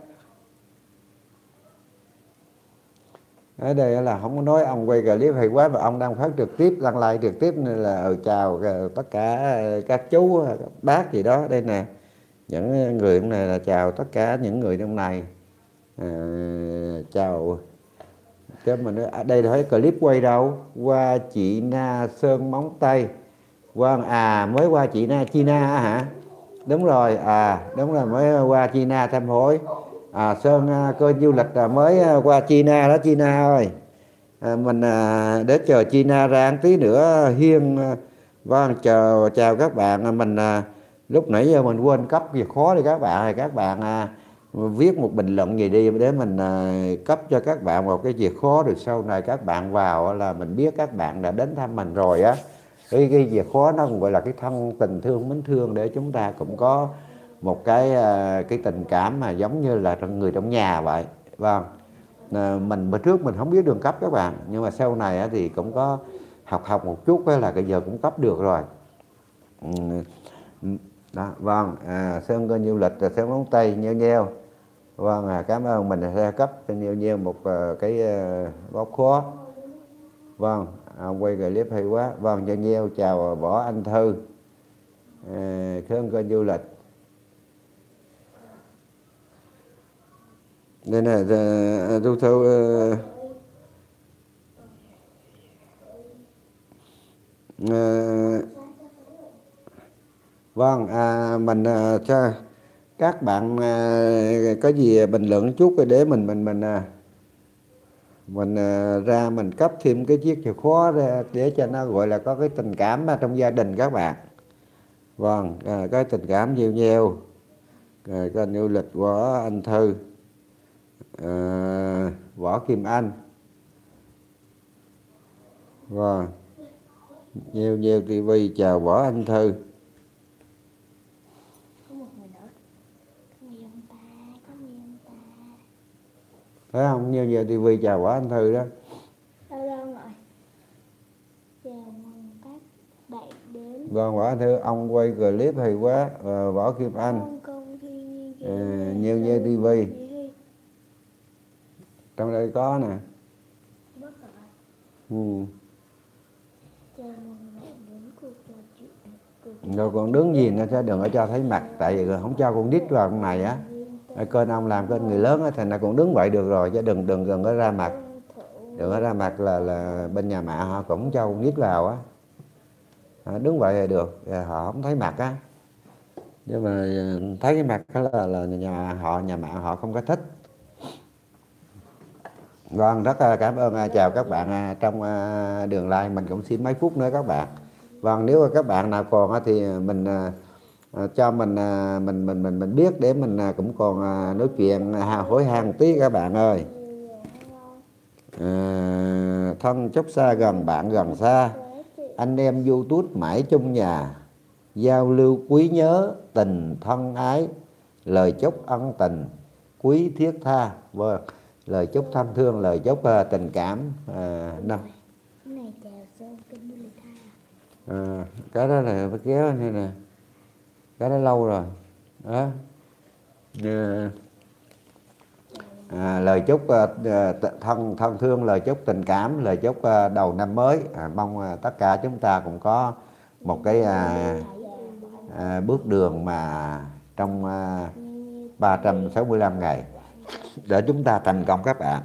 S1: Ở đây là không có nói ông quay clip hay quá mà ông đang phát trực tiếp, đăng like trực tiếp, nên là chào tất cả các chú các bác gì đó. Đây nè, những người trong này là chào tất cả những người trong này, chào cho mình. Đây là thấy clip quay đâu, qua chị Na sơn móng tay. Vâng, mới qua chị Na Chi Na hả? Đúng rồi, đúng rồi, mới qua Chi Na thăm hỏi. Sơn kênh du lịch mới qua Chi Na đó Chi Na ơi. Mình để chờ Chi Na ra một tí nữa Hiên. Vâng, chào các bạn. Mình lúc nãy giờ mình quên cấp việc khó đi các bạn. Các bạn viết một bình luận gì đi để mình cấp cho các bạn một cái việc khó, được sau này các bạn vào là mình biết các bạn đã đến thăm mình rồi á. Cái việc khó nó cũng gọi là cái thân tình thương mến thương, để chúng ta cũng có một cái tình cảm mà giống như là người trong nhà vậy. Vâng, mình bữa trước mình không biết đường cấp các bạn, nhưng mà sau này thì cũng có học một chút là bây giờ cũng cấp được rồi. Đó, vâng, Sơn kênh du lịch Sơn móng tay Nheo Nheo. Vâng, cảm ơn mình sẽ cấp cho Nheo Nheo một cái bóc khó. Vâng, quay clip hay quá. Vâng, Nheo Nheo chào Võ Anh Thư, Sơn kênh du lịch. Đây là thu thu. Vâng, mình cho các bạn có gì bình luận chút để mình ra mình cấp thêm cái chiếc chìa khóa ra để cho nó gọi là có cái tình cảm trong gia đình các bạn. Vâng, cái tình cảm nhiều nhiều. Kênh du lịch Võ Anh Thư, Võ Kim Anh. Vâng, nhiều TV chào Võ Anh Thư. Thấy không, nhiều TV chào Võ Anh Thư đó.
S2: Đâu rồi. Chào mừng các bạn đến.
S1: Vâng, Võ Anh Thư, ông quay clip hay quá. Võ Kim Anh, nhiều TV.
S3: Trong đây có nè.
S2: Mất rồi.
S3: Ừ.
S2: Chào mừng bạn đến cuộc trò chuyện.
S3: Rồi còn đứng gì nữa chứ đừng có cho thấy mặt, tại vì không cho con nít vào trong này á. Kênh ông làm kênh người lớn á, thành ra còn đứng vậy được rồi, chứ đừng có ra mặt. Đừng có ra mặt là bên nhà mẹ họ cũng cho con nít vào á. Đứng vậy là được, họ không thấy mặt á. Nhưng mà thấy cái mặt đó là nhà mẹ họ không có thích. Vâng, rất cảm ơn, chào các bạn trong đường live, mình cũng xin mấy phút nữa các bạn. Vâng, nếu các bạn nào còn thì mình cho mình biết để mình cũng còn nói chuyện hỏi han một tí các bạn ơi. Thân chốc xa gần bạn gần xa, anh em YouTube mãi chung nhà, giao lưu quý nhớ tình thân ái, lời chúc ân tình quý thiết tha. Vâng, lời chúc thân thương, lời chúc tình cảm. Năm
S2: Cái này chào Sơn kênh du lịch
S3: cái đó là phải kéo như nè, cái đó lâu rồi đó. Lời chúc thân thương, lời chúc tình cảm, lời chúc đầu năm mới. Mong tất cả chúng ta cũng có một cái bước đường mà trong 365 ngày để chúng ta thành công các bạn.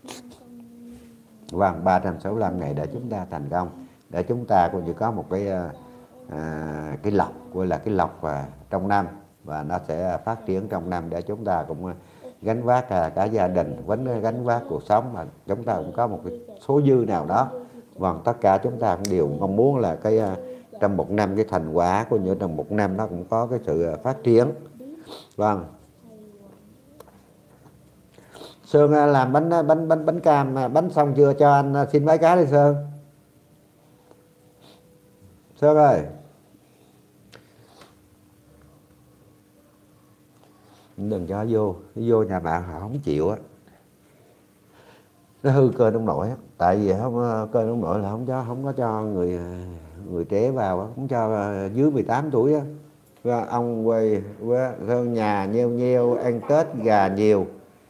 S3: Vâng, 365 ngày để chúng ta thành công, để chúng ta cũng chỉ có một cái lộc, gọi là cái lộc trong năm, và nó sẽ phát triển trong năm để chúng ta cũng gánh vác cả gia đình, gánh vác cuộc sống, mà chúng ta cũng có một cái số dư nào đó. Vâng, tất cả chúng ta cũng đều mong muốn là trong một năm cái thành quả của những trong một năm nó cũng có cái sự phát triển. Vâng. Sơn làm bánh cam bánh xong chưa, cho anh xin mấy cái đi Sơn. Sơn ơi. Đừng cho vô nhà bạn họ không chịu á. Nó hư cơ ông nội á, tại vì không cơ ông nội là không có cho người trẻ vào, không cho dưới 18 tuổi á. Ông quay Sơn nhà nheo nheo ăn Tết gà nhiều.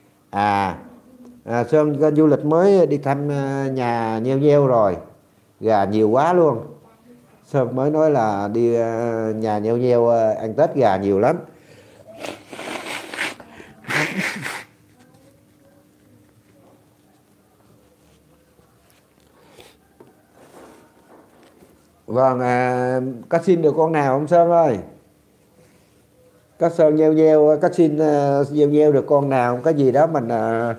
S3: Sơn kênh du lịch mới đi thăm nhà nheo nheo rồi, gà nhiều quá luôn. Sơn mới nói là đi nhà nheo nheo ăn Tết gà nhiều lắm. Vâng, có xin được con nào không Sơn ơi? Có Sơn gieo có xin gieo được con nào, có gì đó mình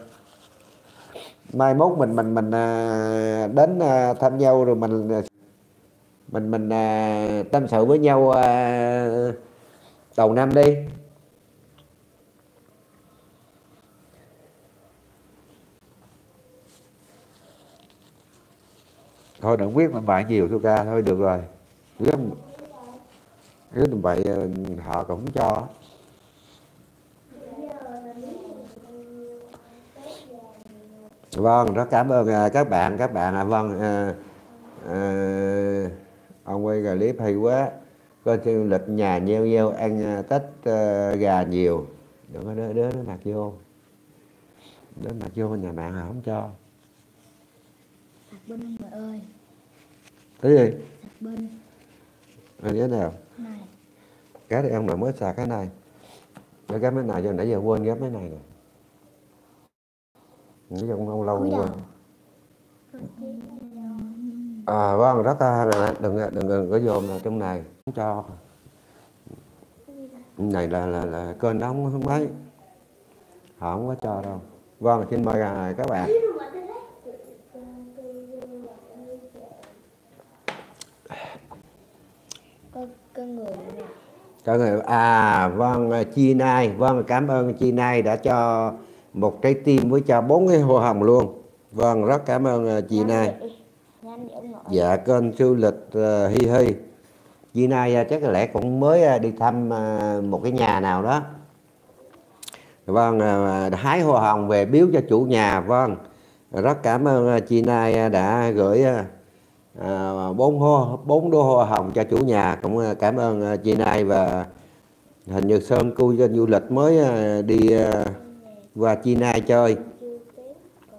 S3: mai mốt mình đến thăm nhau rồi mình tâm sự với nhau đầu năm đi. Thôi đừng viết mình bậy nhiều thôi ca, thôi được rồi. Viết mình bậy họ cũng không cho. Vâng, rất cảm ơn các bạn. Vâng, ông quay clip hay quá. Coi du lịch nhà nheo nheo ăn Tết gà nhiều. Đừng có đứa nó mặc vô. Đứa mặc vô nhà bạn họ không cho.
S2: Sạc bên ông mẹ ơi.
S3: Cái gì?
S2: Sạc bên.
S3: Cái nào?
S2: Này.
S3: Cái này ông nội mới sạc cái này. Để cái này cho nãy giờ quên ghép cái này nè. Nghĩ cũng không lâu quên. Vâng, rất đừng có dồn vào trong này, không cho. Này là kênh đó không mấy, họ không có cho đâu. Vâng, xin mời các bạn. Có người vâng, Chi Nai, vâng, cảm ơn Chi Nai đã cho một trái tim với cho 4 cái hoa hồng luôn. Vâng, rất cảm ơn chị Nai. Dạ, kênh du lịch Hi Hi. Chị Nai chắc có lẽ cũng mới đi thăm một cái nhà nào đó. Vâng, hái hoa hồng về biếu cho chủ nhà. Vâng, rất cảm ơn chị Nai đã gửi 4 đô hoa hồng cho chủ nhà. Cũng cảm ơn chị Nai. Và hình như Sơn kênh du lịch mới đi qua Chi Nai chơi.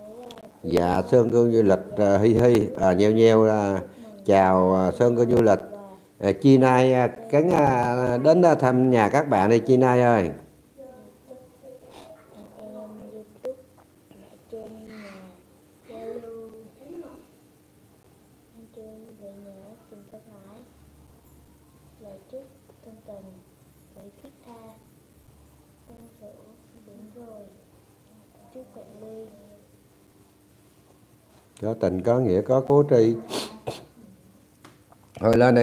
S3: Dạ Sơn Cương Du Lịch Hi Hi nheo nheo chào Sơn Cương Du Lịch. Chi Nai cánh đến thăm nhà các bạn đi Chi Nai ơi.
S2: em YouTube lại trên nhà Zalo anh trên về nhà tìm các lái lời chúc thân tình với thiết tha thân sự đúng rồi chúc bạn Ly
S3: Có tình có nghĩa có cố tri. Thôi lên đi.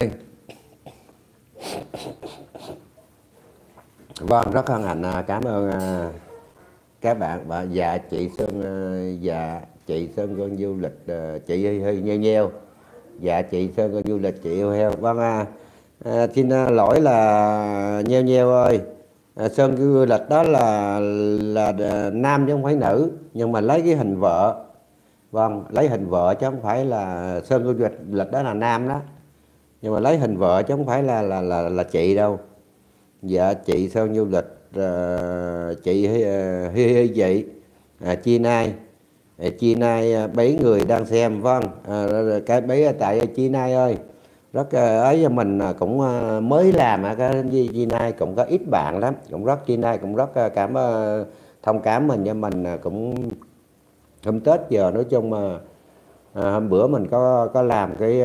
S3: Vâng, rất hân hạnh cảm ơn các bạn và dạ chị Sơn dạ chị Sơn Cơn Du Lịch chị Hi Hi nheo nheo. Dạ chị Sơn Cơn Du Lịch chị heo heo. Vâng xin lỗi là nheo nheo ơi. Sơn Cơn Du Lịch đó là nam chứ không phải nữ, nhưng mà lấy cái hình vợ. Vâng, lấy hình vợ chứ không phải là Sơn Cơn Du Lịch đó là nam đó. Nhưng mà lấy hình vợ chứ không phải là chị đâu. Dạ chị Sơn Du Lịch chị Hi Hi chị Chi Nai. Chi Nai 7 người đang xem. Vâng cái bấy tại Chi Nai ơi rất ấy mình cũng mới làm cái Chi Nai cũng có ít bạn lắm, cũng rất Chi Nai cũng rất cảm thông cảm mình, cho mình cũng hôm Tết giờ nói chung mà hôm bữa mình có làm cái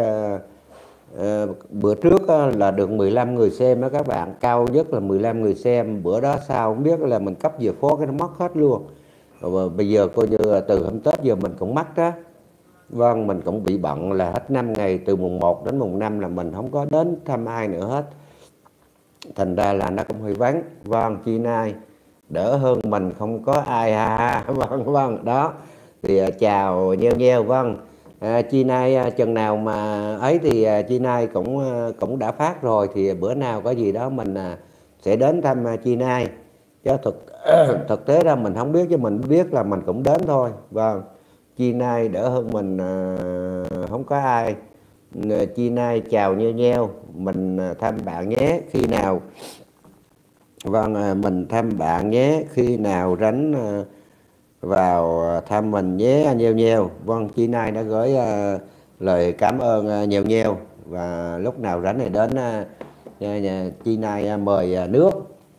S3: bữa trước là được 15 người xem đó các bạn, cao nhất là 15 người xem. Bữa đó sao không biết là mình cấp giờ phố cái nó mất hết luôn. Rồi bây giờ coi như từ hôm Tết giờ mình cũng mất đó. Vâng, mình cũng bị bận là hết 5 ngày, từ mùng 1 đến mùng 5 là mình không có đến thăm ai nữa hết. Thành ra là nó cũng hơi vắng. Vâng, Chi Nai đỡ hơn mình không có ai vâng đó. Thì chào nheo nheo. Vâng Chi Nai chừng nào mà ấy thì Chi Nai cũng đã phát rồi, thì bữa nào có gì đó mình sẽ đến thăm Chi Nai. Chứ thực tế ra mình không biết, chứ mình biết là mình cũng đến thôi. Vâng, Chi Nai đỡ hơn mình không có ai. Chi Nai chào nheo nheo, mình thăm bạn nhé khi nào. Vâng mình thăm bạn nhé khi nào rảnh vào thăm mình nhé nheo nheo. Vâng, Chi Nai đã gửi lời cảm ơn nheo nheo, và lúc nào rảnh thì đến Chi Nai mời nước.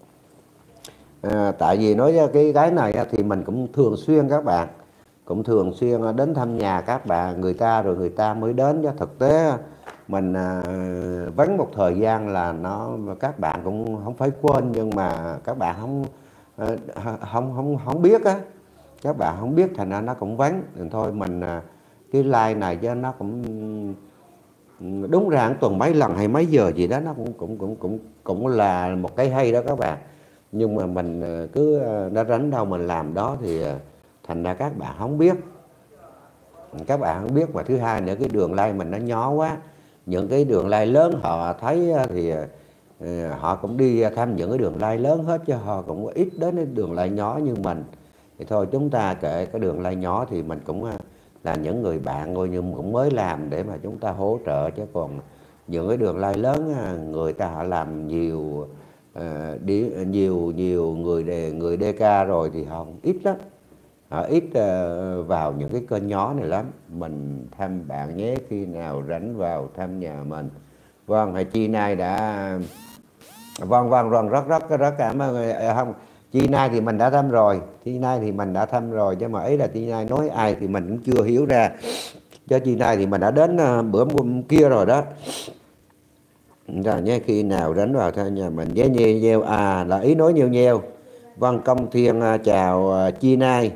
S3: Tại vì nói cái này thì mình cũng thường xuyên các bạn, cũng thường xuyên đến thăm nhà các bạn người ta rồi người ta mới đến, chứ thực tế mình vắng một thời gian là các bạn cũng không phải quên, nhưng mà các bạn không biết á, các bạn không biết thành ra nó cũng vắng. Thì thôi mình cái like này cho nó cũng đúng ra tuần mấy lần hay mấy giờ gì đó, nó cũng là một cái hay đó các bạn. Nhưng mà mình cứ nó rảnh đâu mình làm đó, thì thành ra các bạn không biết, các bạn không biết. Và thứ hai nữa, cái đường like mình nó nhỏ quá. Những cái đường like lớn họ thấy thì họ cũng đi thăm những cái đường like lớn hết, chứ họ cũng ít đến cái đường like nhỏ như mình. Thì thôi chúng ta kệ cái đường like nhỏ, thì mình cũng là những người bạn thôi, nhưng cũng mới làm để mà chúng ta hỗ trợ. Chứ còn những cái đường like lớn người ta họ làm nhiều nhiều người DK rồi, thì họ ít lắm, họ ít vào những cái kênh nhỏ này lắm. Mình thăm bạn nhé khi nào rảnh vào thăm nhà mình. Vâng, Chi Nai đã vâng rất cảm ơn không. Chi Nai thì mình đã thăm rồi, Chi Nai thì mình đã thăm rồi, chứ mà ấy là Chi Nai nói ai thì mình cũng chưa hiểu ra. Cho Chi Nai thì mình đã đến bữa kia rồi đó. Rồi nhé, khi nào rảnh vào thăm nhà mình với nheo nheo là ý nói nheo nheo. Vâng, Công Thiên chào Chi Nai.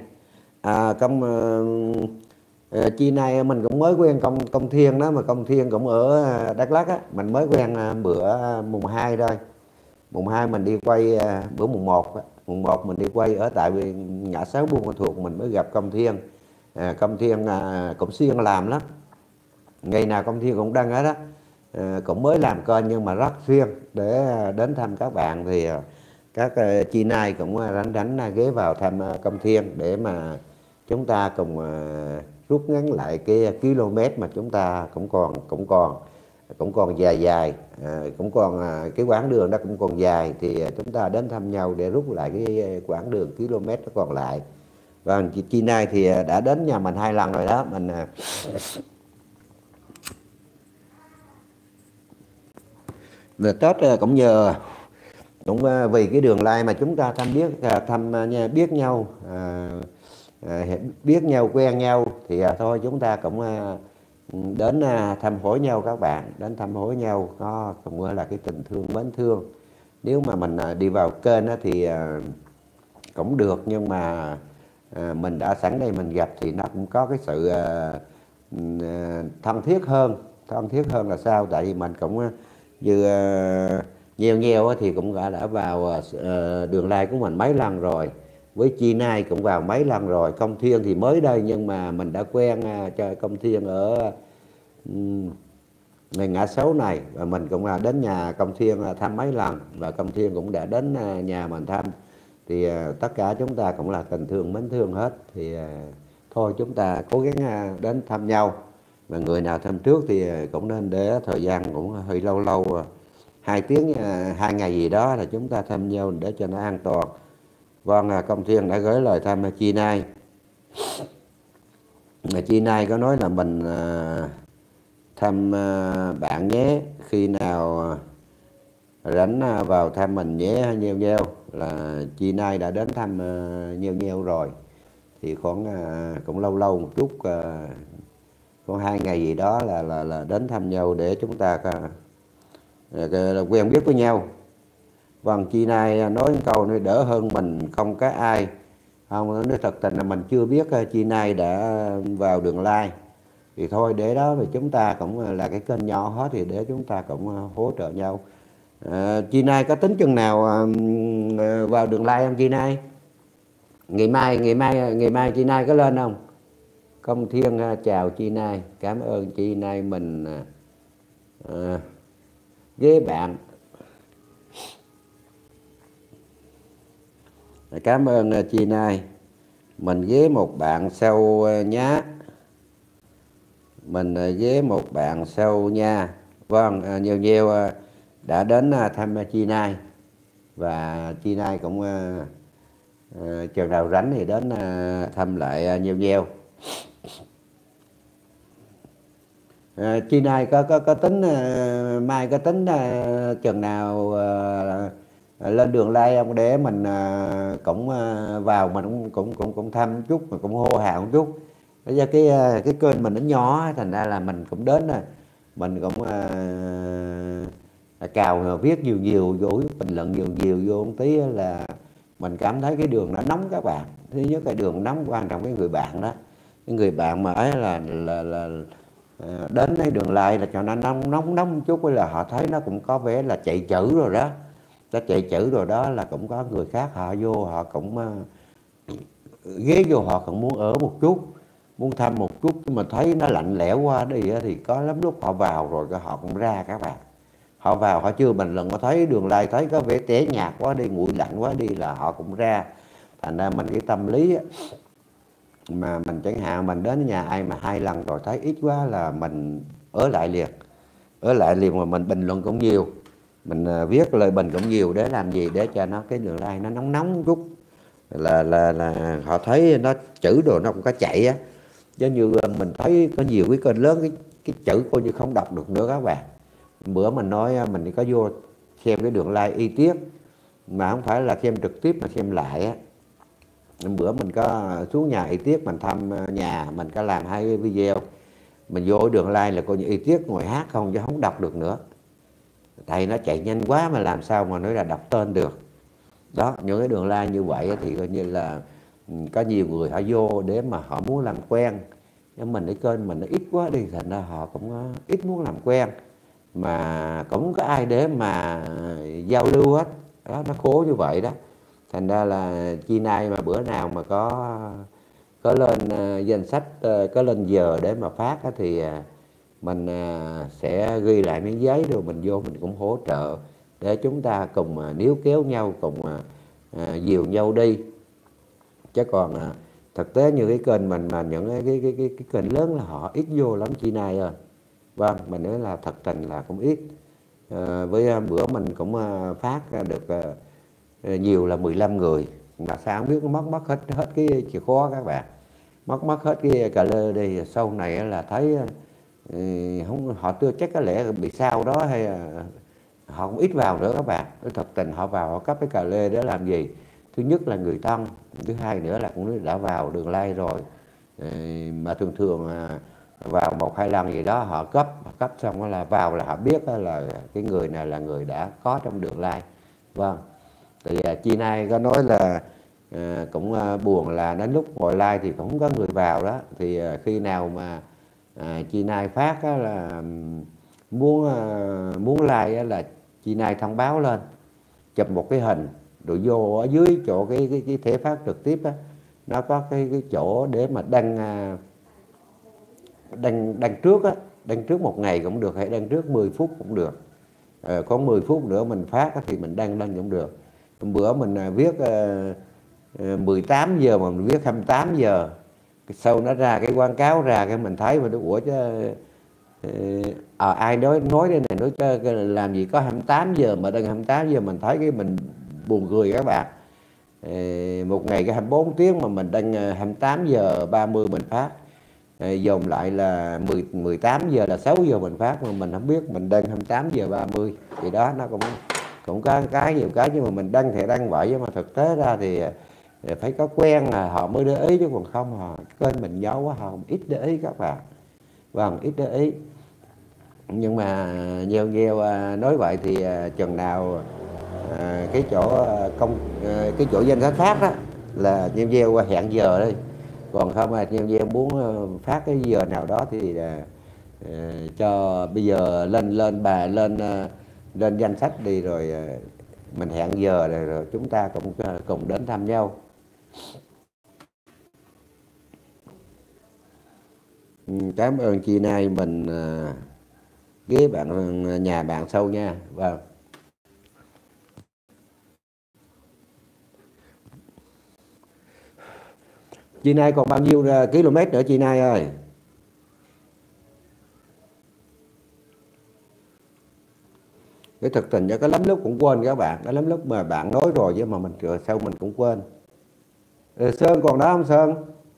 S3: Chi Nai mình cũng mới quen Công Thiên đó, mà Công Thiên cũng ở Đắk Lắk á, mình mới quen bữa mùng 2 thôi. Mùng 2 mình đi quay bữa mùng 1 mình đi quay ở tại ngã 6 Buôn Ma Thuột, mình mới gặp Công Thiên. Công Thiên cũng xuyên làm lắm, ngày nào Công Thiên cũng đăng hết đó. Cũng mới làm kênh nhưng mà rất xuyên để đến thăm các bạn. Thì các Chi Nai cũng rảnh ghé vào thăm Công Thiên để mà chúng ta cùng rút ngắn lại cái km mà chúng ta cũng còn dài, cũng còn cái quãng đường đó cũng còn dài, thì chúng ta đến thăm nhau để rút lại cái quãng đường km nó còn lại. Vâng, chị Nai thì đã đến nhà mình 2 lần rồi đó. Mình Tết cũng nhờ cũng vì cái đường like mà chúng ta biết nhau, biết nhau, quen nhau thì thôi chúng ta cũng đến thăm hỏi nhau các bạn, đến thăm hỏi nhau có cũng gọi là cái tình thương mến thương. Nếu mà mình đi vào kênh thì cũng được, nhưng mà mình đã sẵn đây mình gặp thì nó cũng có cái sự thân thiết hơn là sao, tại vì mình cũng như nheo thì cũng đã vào đường like của mình mấy lần rồi, với Chi Nai cũng vào mấy lần rồi, Công Thiên thì mới đây nhưng mà mình đã quen cho Công Thiên ở ngày ngã sáu này, và mình cũng đến nhà Công Thiên thăm mấy lần, và Công Thiên cũng đã đến nhà mình thăm, thì tất cả chúng ta cũng là tình thương mến thương hết. Thì thôi chúng ta cố gắng đến thăm nhau, mà người nào thăm trước thì cũng nên để thời gian cũng hơi lâu 2 tiếng 2 ngày gì đó là chúng ta thăm nhau để cho nó an toàn. Vâng, Công Thiên đã gửi lời thăm Chi Nai. Chi Nai có nói là mình thăm bạn nhé, khi nào rảnh vào thăm mình nhé nheo. Là Chi Nai đã đến thăm nheo rồi, thì khoảng cũng lâu một chút, khoảng 2 ngày gì đó là đến thăm nhau để chúng ta quen biết với nhau. Vâng, Chi Nai nói câu này đỡ hơn mình không có ai. Không, nói thật tình là mình chưa biết Chi Nai đã vào đường like, thì thôi để đó thì chúng ta cũng là cái kênh nhỏ hết, thì để chúng ta cũng hỗ trợ nhau. Chi Nai có tính chừng nào vào đường like không Chi Nai? Ngày mai Chi Nai có lên không? Công Thiên chào Chi Nai, cảm ơn Chi Nai mình ghế bạn. Cảm ơn Chi Nai, mình ghế một bạn sau nhá. Mình ghế một bạn sau nha. Vâng, nhiều đã đến thăm Chi Nai, và Chi Nai cũng chừng nào rảnh thì đến thăm lại nhiều. Chi Nai có tính mai có tính chừng nào lên đường like không, để mình cũng vào mình cũng thăm chút, mà cũng hô hào một chút. Bây giờ cái kênh mình nó nhỏ, thành ra là mình cũng đến mình cũng cào viết nhiều vô, bình luận nhiều vô một tí là mình cảm thấy cái đường nó nóng các bạn. Thứ nhất cái đường nóng, quan trọng cái người bạn đó, cái người bạn mà ấy là đến cái đường like là cho nó nóng một chút, với là họ thấy nó cũng có vẻ là chạy chữ rồi đó. Nó chạy chữ rồi đó là cũng có người khác họ vô, họ cũng ghé vô, họ cũng muốn ở một chút, muốn thăm một chút, nhưng mà thấy nó lạnh lẽo quá đi thì có lắm lúc họ vào rồi họ cũng ra các bạn. Họ vào họ chưa bình luận, họ thấy đường like thấy có vẻ tẻ nhạt quá đi, nguội lạnh quá đi là họ cũng ra. Thành ra mình cái tâm lý mà mình chẳng hạn mình đến nhà ai mà 2 lần rồi thấy ít quá là mình ở lại liền mà mình bình luận cũng nhiều, mình viết lời bình cũng nhiều, để làm gì, để cho nó cái đường like nó nóng một chút, là họ thấy nó chữ đồ nó cũng có chạy á. Chứ như mình thấy có nhiều cái kênh lớn cái chữ coi như không đọc được nữa các bạn. Bữa mình nói mình có vô xem cái đường like y tiết, mà không phải là xem trực tiếp mà xem lại á. Bữa mình có xuống nhà y tiết, mình thăm nhà, mình có làm 2 cái video, mình vô đường like là coi như y tiết ngồi hát không, chứ không đọc được nữa. Thầy nó chạy nhanh quá mà làm sao mà nói là đọc tên được. Đó, những cái đường like như vậy thì coi như là có nhiều người họ vô để mà họ muốn làm quen. Nhưng mình cái kênh mình nó ít quá đi, thành ra họ cũng ít muốn làm quen, mà cũng có ai để mà giao lưu hết. Đó, nó khổ như vậy đó. Thành ra là Chi Nai mà bữa nào mà có lên danh sách, có lên giờ để mà phát thì mình sẽ ghi lại miếng giấy rồi mình vô mình cũng hỗ trợ, để chúng ta cùng níu kéo nhau, cùng dìu nhau đi. Chứ còn thực tế như cái kênh mình mà những cái kênh lớn là họ ít vô lắm Chi Nai ơi. Vâng, mình nói là thật tình là cũng ít. Với bữa mình cũng phát được nhiều là 15 người, mà sao không biết nó mất hết cái chìa khóa các bạn, mất hết cái cà lê đi. Sau này là thấy không, họ chưa chắc có lẽ bị sao đó, hay là họ cũng ít vào nữa các bạn. Cái thật tình họ vào họ cấp cái cà lê để làm gì? Thứ nhất là người thân, thứ hai nữa là cũng đã vào Đường Lai rồi, mà thường vào 1-2 lần gì đó họ cấp xong đó là vào là họ biết là cái người này là người đã có trong Đường Lai. Vâng, thì chị này có nói là cũng buồn là đến lúc ngồi like thì cũng có người vào đó. Thì khi nào mà chị này phát á, là muốn like á, là chị này thông báo lên, chụp một cái hình rồi vô ở dưới chỗ cái thể phát trực tiếp á, nó có cái chỗ để mà đăng trước á, đăng trước 1 ngày cũng được, hay đăng trước 10 phút cũng được. Có 10 phút nữa mình phát á, thì mình đăng lên cũng được. Bữa mình viết 18 giờ mà mình viết 28 giờ, sau nó ra cái quảng cáo ra, cái mình thấy mà nó ủa chứ ai nói đây này, nói cho làm gì có 28 giờ mà đăng 28 giờ. Mình thấy cái mình buồn cười các bạn. Một ngày cái 24 tiếng mà mình đăng 28 giờ 30 mình phát, dồn lại là 18 giờ là 6 giờ mình phát, mà mình không biết mình đăng 28 giờ 30. Thì đó, nó cũng có nhiều cái, nhưng mà mình đăng thì đăng vậy, nhưng mà thực tế ra thì phải có quen là họ mới để ý, chứ còn không họ kênh mình nhỏ quá họ ít để ý các bạn. Vâng, ít để ý. Nhưng mà nhiều nói vậy thì chừng nào cái chỗ danh sách phát đó là nhiều hẹn giờ đi. Còn không là nhiều muốn phát cái giờ nào đó thì cho bây giờ lên danh sách đi, rồi mình hẹn giờ rồi chúng ta cũng cùng đến thăm nhau. Cảm ơn chị này, mình ghé nhà bạn sau nha. Vâng. Chị này còn bao nhiêu km nữa chị này ơi? Cái thực tình cho có lắm lúc cũng quên các bạn, có lắm lúc mà bạn nói rồi chứ mà mình sau mình cũng quên. Sơn còn đó không Sơn?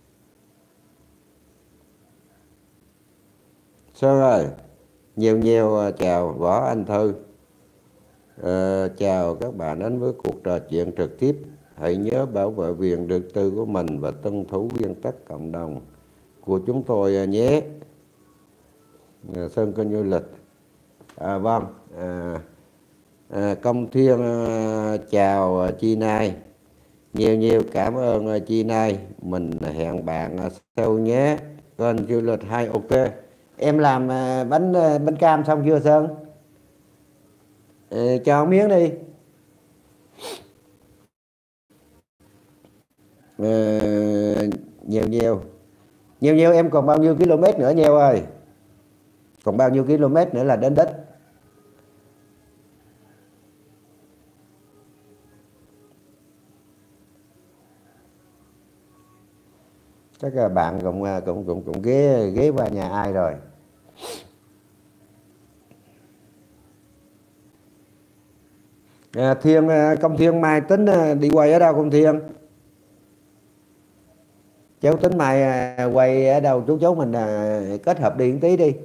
S3: Sơn ơi, nhiều chào Võ Anh Thư. Chào các bạn đến với cuộc trò chuyện trực tiếp. Hãy nhớ bảo vệ quyền riêng tư của mình và tuân thủ nguyên tắc cộng đồng của chúng tôi nhé. Sơn Kênh Du Lịch. Vâng, Công Thiên chào chị Nai. Nhiều cảm ơn chị Nai. Mình hẹn bạn sau nhé. Kênh Du Lịch 2 ok. Em làm bánh cam xong chưa Sơn? Cho miếng đi. Nhiều em còn bao nhiêu km nữa nhiều ơi? Còn bao nhiêu km nữa là đến đích? Chắc là bạn cũng ghé qua nhà ai rồi. Công Thiên mai tính đi quay ở đâu Công Thiên? Cháu tính mai quay ở đâu chú mình kết hợp đi một tí đi.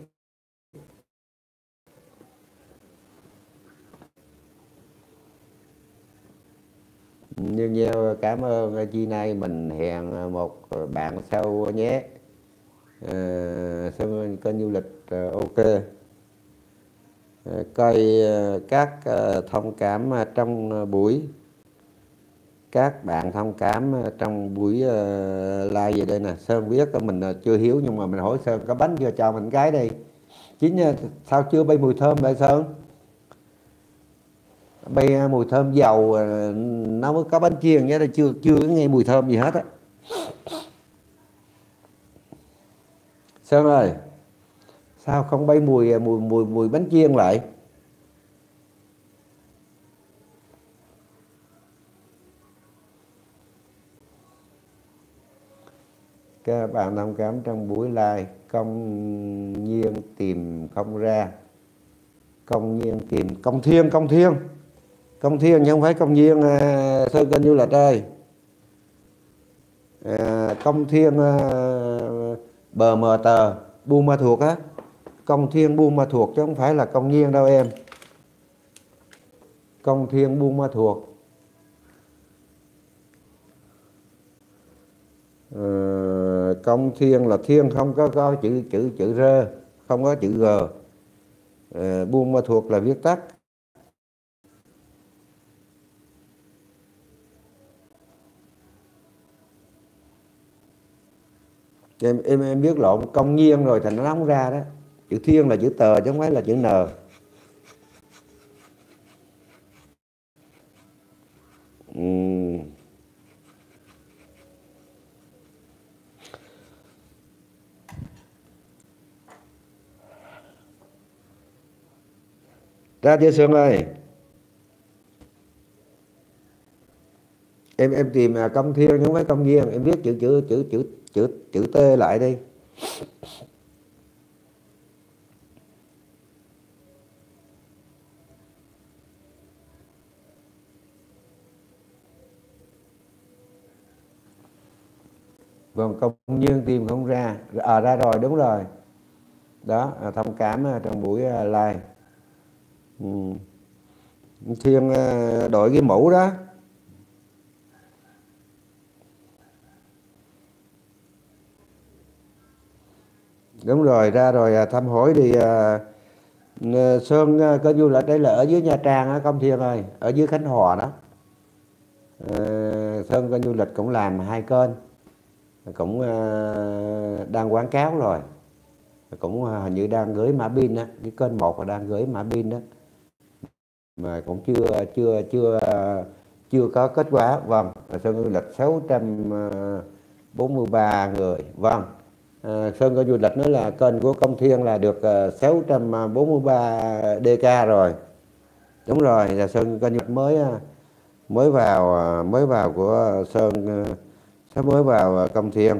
S3: Nhiều cảm ơn chị này, mình hẹn một bạn sau nhé. Kênh Du Lịch ok. Coi các thông cảm trong buổi, các bạn thông cảm trong buổi live về đây nè. Sơn biết mình chưa hiếu, nhưng mà mình hỏi Sơn có bánh chưa, cho mình cái đi. Chính sao chưa bay mùi thơm vậy Sơn? Bay mùi thơm dầu nó mới có bánh chiên nhé, chưa nghe mùi thơm gì hết á. Sơn ơi, sao không bay mùi bánh chiên lại? Các bạn thông cảm trong buổi live. Công nhiên tìm không ra. Công nhiên tìm Công Thiên chứ không phải Công Nhiên. Sơn Kênh Du Lịch ơi. Công Thiên Bờ Mờ Tờ Buôn Ma Thuột á, Công Thiên Buôn Ma Thuột chứ không phải là Công Nhiên đâu em. Công Thiên Buôn Ma Thuột. Công Thiên là thiên không có chữ rơ, không có chữ g. Buôn Ma Thuột là viết tắt. Em biết lộn Công Nhiên rồi thành nó không ra đó. Chữ thiên là chữ tờ chứ không phải là chữ n. Ra chưa Sơn ơi? Em tìm Công Thiên chứ không phải Công Nhiên. Em viết chữ T lại đi. Vâng, Công Nhiên tìm không ra. Ra rồi, đúng rồi. Đó, thông cảm trong buổi live. Thiên đổi cái mũ đó. Đúng rồi, ra rồi thăm hỏi thì Sơn có du lịch đây là ở dưới Nha Trang á Công Thiên ơi, ở dưới Khánh Hòa đó. Sơn có du lịch cũng làm 2 kênh, cũng đang quảng cáo rồi, cũng hình như đang gửi mã pin á, cái kênh 1 là đang gửi mã pin đó, mà cũng chưa có kết quả. Vâng, Sơn du lịch 643 người. Vâng, Sơn có du lịch nói là kênh của Công Thiên là được 643 DK rồi. Đúng rồi, là Sơn kênh mới vào của Sơn, sắp mới vào Công Thiên.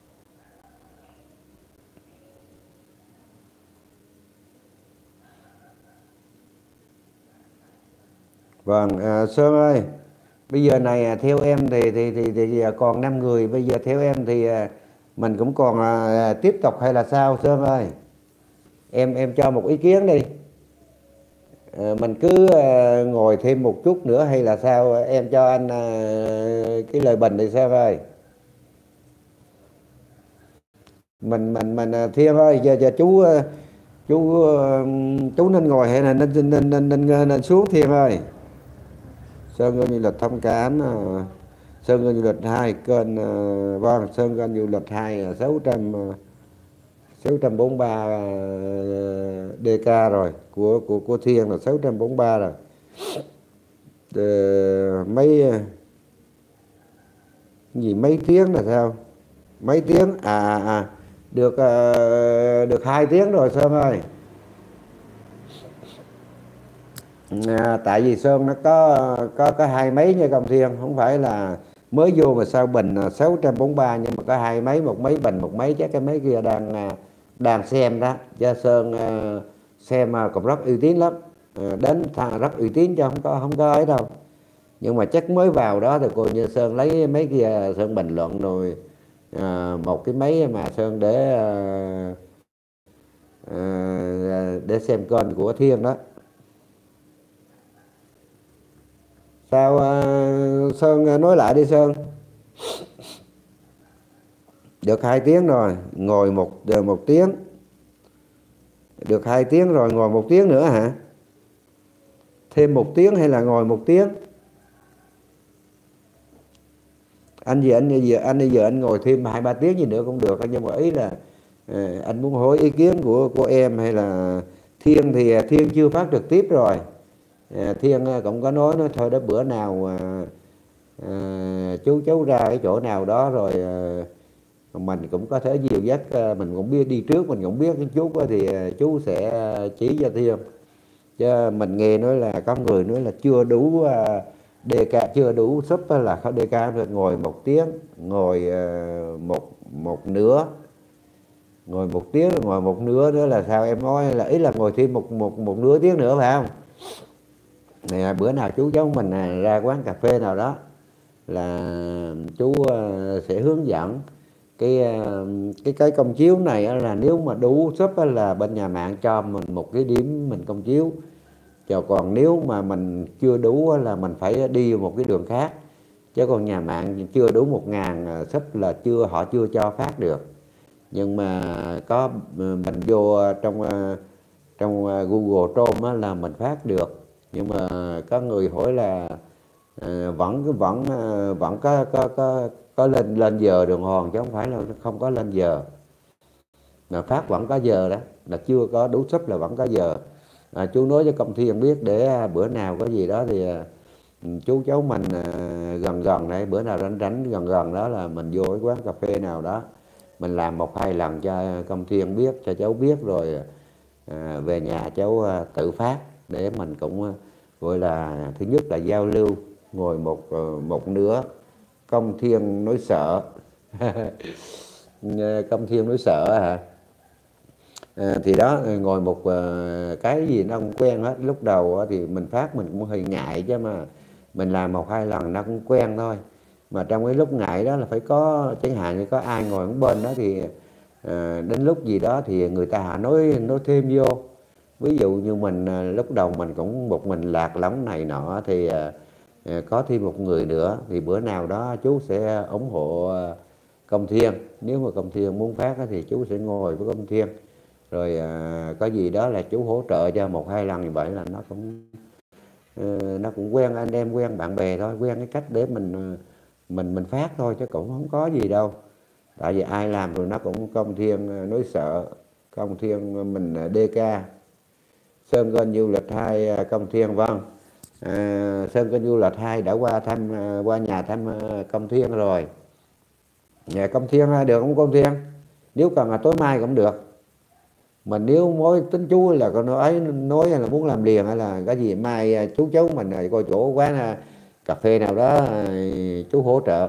S3: Vâng, Sơn ơi, bây giờ này theo em thì còn 5 người, bây giờ theo em thì mình cũng còn tiếp tục hay là sao Sơn ơi? Em cho một ý kiến đi. Mình cứ ngồi thêm một chút nữa hay là sao? Em cho anh cái lời bình thì sao ơi? Mình Thiên ơi, giờ chú nên ngồi hay là nên xuống Thiên ơi? Sơn Ngân du lịch thông cảm. Sơn Ngân du lịch 2 kênh. Vâng, Sơn Ngân du lịch 2 643 DK rồi, của Thiên là 643 rồi. Mấy tiếng là sao? Mấy tiếng? Được 2 tiếng rồi Sơn ơi. Tại vì Sơn nó có 2 mấy nha Công Thiên, không phải là mới vô mà sao bình 643, nhưng mà có 2 mấy, một mấy bình một mấy, chắc cái mấy kia đang xem đó. Cho Sơn xem cũng rất uy tín lắm, đến rất uy tín chứ không có ấy đâu. Nhưng mà chắc mới vào đó thì coi như Sơn lấy mấy kia Sơn bình luận rồi. Một cái máy mà Sơn để xem kênh của Thiên đó. Sao Sơn nói lại đi Sơn. Được 2 tiếng rồi, ngồi một tiếng. Được 2 tiếng rồi, ngồi 1 tiếng nữa hả? Thêm 1 tiếng hay là ngồi 1 tiếng? Anh giờ anh ngồi thêm 2-3 tiếng gì nữa cũng được, nhưng mà ý là anh muốn hỏi ý kiến của em hay là Thiên thì Thiên chưa phát trực tiếp rồi. Thiên cũng có nói thôi đó, bữa nào chú ra cái chỗ nào đó rồi mình cũng có thể dìu dắt, mình cũng biết đi trước, mình cũng biết cái chú thì chú sẽ chỉ cho Thiên. Chứ mình nghe nói là có người nói là chưa đủ DK, chưa đủ sub là DK được ngồi 1 tiếng, ngồi một nửa, ngồi 1 tiếng, ngồi 1 nửa nữa là sao em nói, là ý là ngồi thêm một nửa tiếng nữa phải không? Này bữa nào chú cháu mình ra quán cà phê nào đó là chú sẽ hướng dẫn cái công chiếu này á, là nếu mà đủ sub á, là bên nhà mạng cho mình một cái điểm mình công chiếu, còn nếu mà mình chưa đủ á, là mình phải đi một cái đường khác, chứ còn nhà mạng chưa đủ 1.000 sub là họ chưa cho phát được. Nhưng mà có mình vô trong Google Chrome á, là mình phát được. Nhưng mà có người hỏi là vẫn có lên giờ đường hòn, chứ không phải là không có lên giờ, mà phát vẫn có giờ, đó là chưa có đủ sub là vẫn có giờ. Chú nói cho công ty biết để bữa nào có gì đó thì chú cháu mình gần đây, bữa nào rảnh gần đó là mình vô cái quán cà phê nào đó, mình làm 1-2 lần cho công ty biết, cho cháu biết, rồi về nhà cháu tự phát, để mình cũng gọi là thứ nhất là giao lưu, ngồi một nửa công thiên nỗi sợ. Công thiên nỗi sợ hả? Thì đó, ngồi một cái gì nó không quen hết. Lúc đầu thì mình phát mình cũng hơi ngại, chứ mà mình làm 1-2 lần nó cũng quen thôi. Mà trong cái lúc ngại đó là phải có, chẳng hạn như có ai ngồi ở bên đó thì đến lúc gì đó thì người ta nói thêm vô. Ví dụ như mình lúc đầu mình cũng một mình lạc lõng này nọ, thì có thêm một người nữa, thì bữa nào đó chú sẽ ủng hộ Công Thiên. Nếu mà Công Thiên muốn phát thì chú sẽ ngồi với Công Thiên, rồi có gì đó là chú hỗ trợ cho 1-2 lần, như vậy là nó cũng quen anh em, quen bạn bè thôi, quen cái cách để mình phát thôi, chứ cũng không có gì đâu. Tại vì ai làm rồi nó cũng Công Thiên nỗi sợ, Công Thiên mình DK, Sơn Kênh Du Lịch 2 Công Thiên. Vâng, Sơn Kênh Du Lịch 2 đã qua nhà thăm Công Thiên rồi. Nhà Công Thiên được không Công Thiên? Nếu cần là tối mai cũng được. Mình nếu mối tính chú là con nói là muốn làm liền, hay là cái gì mai chú cháu mình coi chỗ quán cà phê nào đó chú hỗ trợ.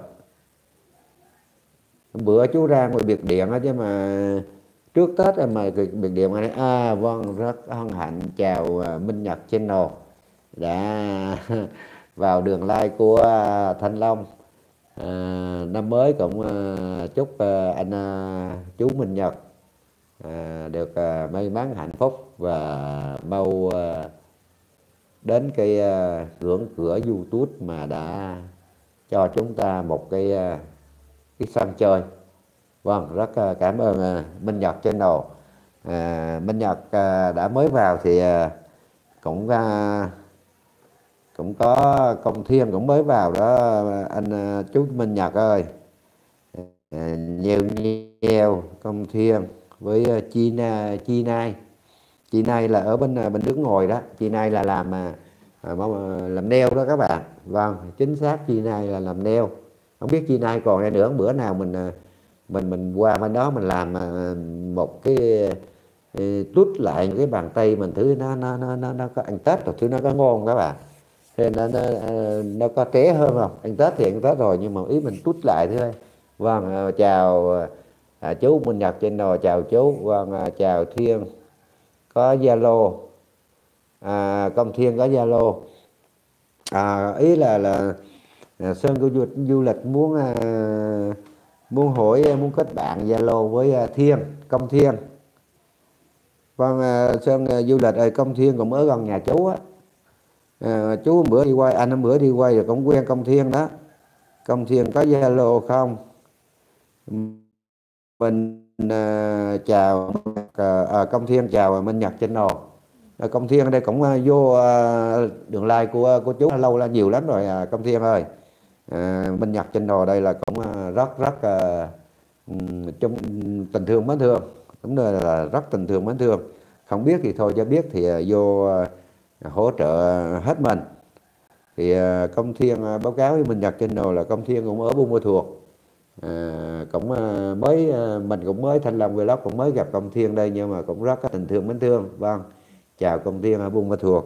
S3: Bữa chú ra ngoài biệt điện chứ mà trước Tết mà biệt điện mà vâng, rất hân hạnh chào Minh Nhật Channel đã vào đường like của Thanh Long. Năm mới cũng chúc anh chú Minh Nhật được may mắn hạnh phúc và mau đến cái ngưỡng cửa YouTube mà đã cho chúng ta một cái sân chơi. Vâng, rất cảm ơn Minh Nhật Channel. Minh Nhật đã mới vào thì cũng có Công Thiên cũng mới vào đó anh chú Minh Nhật ơi. Nhiều Công Thiên với Chi Nai. Chị này là ở bên nước ngồi đó. Chị này là làm nail đó các bạn. Vâng, chính xác, chị này là làm nail. Không biết chị này còn đây nữa, bữa nào mình qua bên đó mình làm một cái tút lại những cái bàn tay mình thử nó có ăn Tết rồi, thứ nó có ngon không các bạn. Thế nó có tré hơn không? Ăn Tết thì ăn Tết rồi, nhưng mà ý mình tút lại thôi. Vâng, chào chú Minh Nhật Channel, chào chú. Vâng, chào Thiên có Zalo, Công Thiên có Zalo. Ý là Sơn của du lịch muốn hỏi, muốn kết bạn Zalo với Công Thiên. Vâng, Sơn du lịch ơi, Công Thiên cũng ở gần nhà chú á. Chú bữa đi quay, anh bữa đi quay rồi cũng quen Công Thiên đó. Công Thiên có Zalo không? Mình chào Công Thiên, chào Minh Nhật Channel. Công Thiên đây cũng vô đường like của chú lâu là nhiều lắm rồi Công Thiên ơi. Minh Nhật Channel đây là cũng rất trong tình thương mến thương, cũng là rất tình thương mến thương. Không biết thì thôi, cho biết thì vô hỗ trợ hết mình. Thì Công Thiên báo cáo với Minh Nhật Channel là Công Thiên cũng ở Buôn Ma Thuột. Cũng mình cũng mới Thanh Long Vlog cũng mới gặp Công Thiên đây, nhưng mà cũng rất có tình thương mến thương. Vâng, chào Công Thiên ở Buôn Ma Thuột.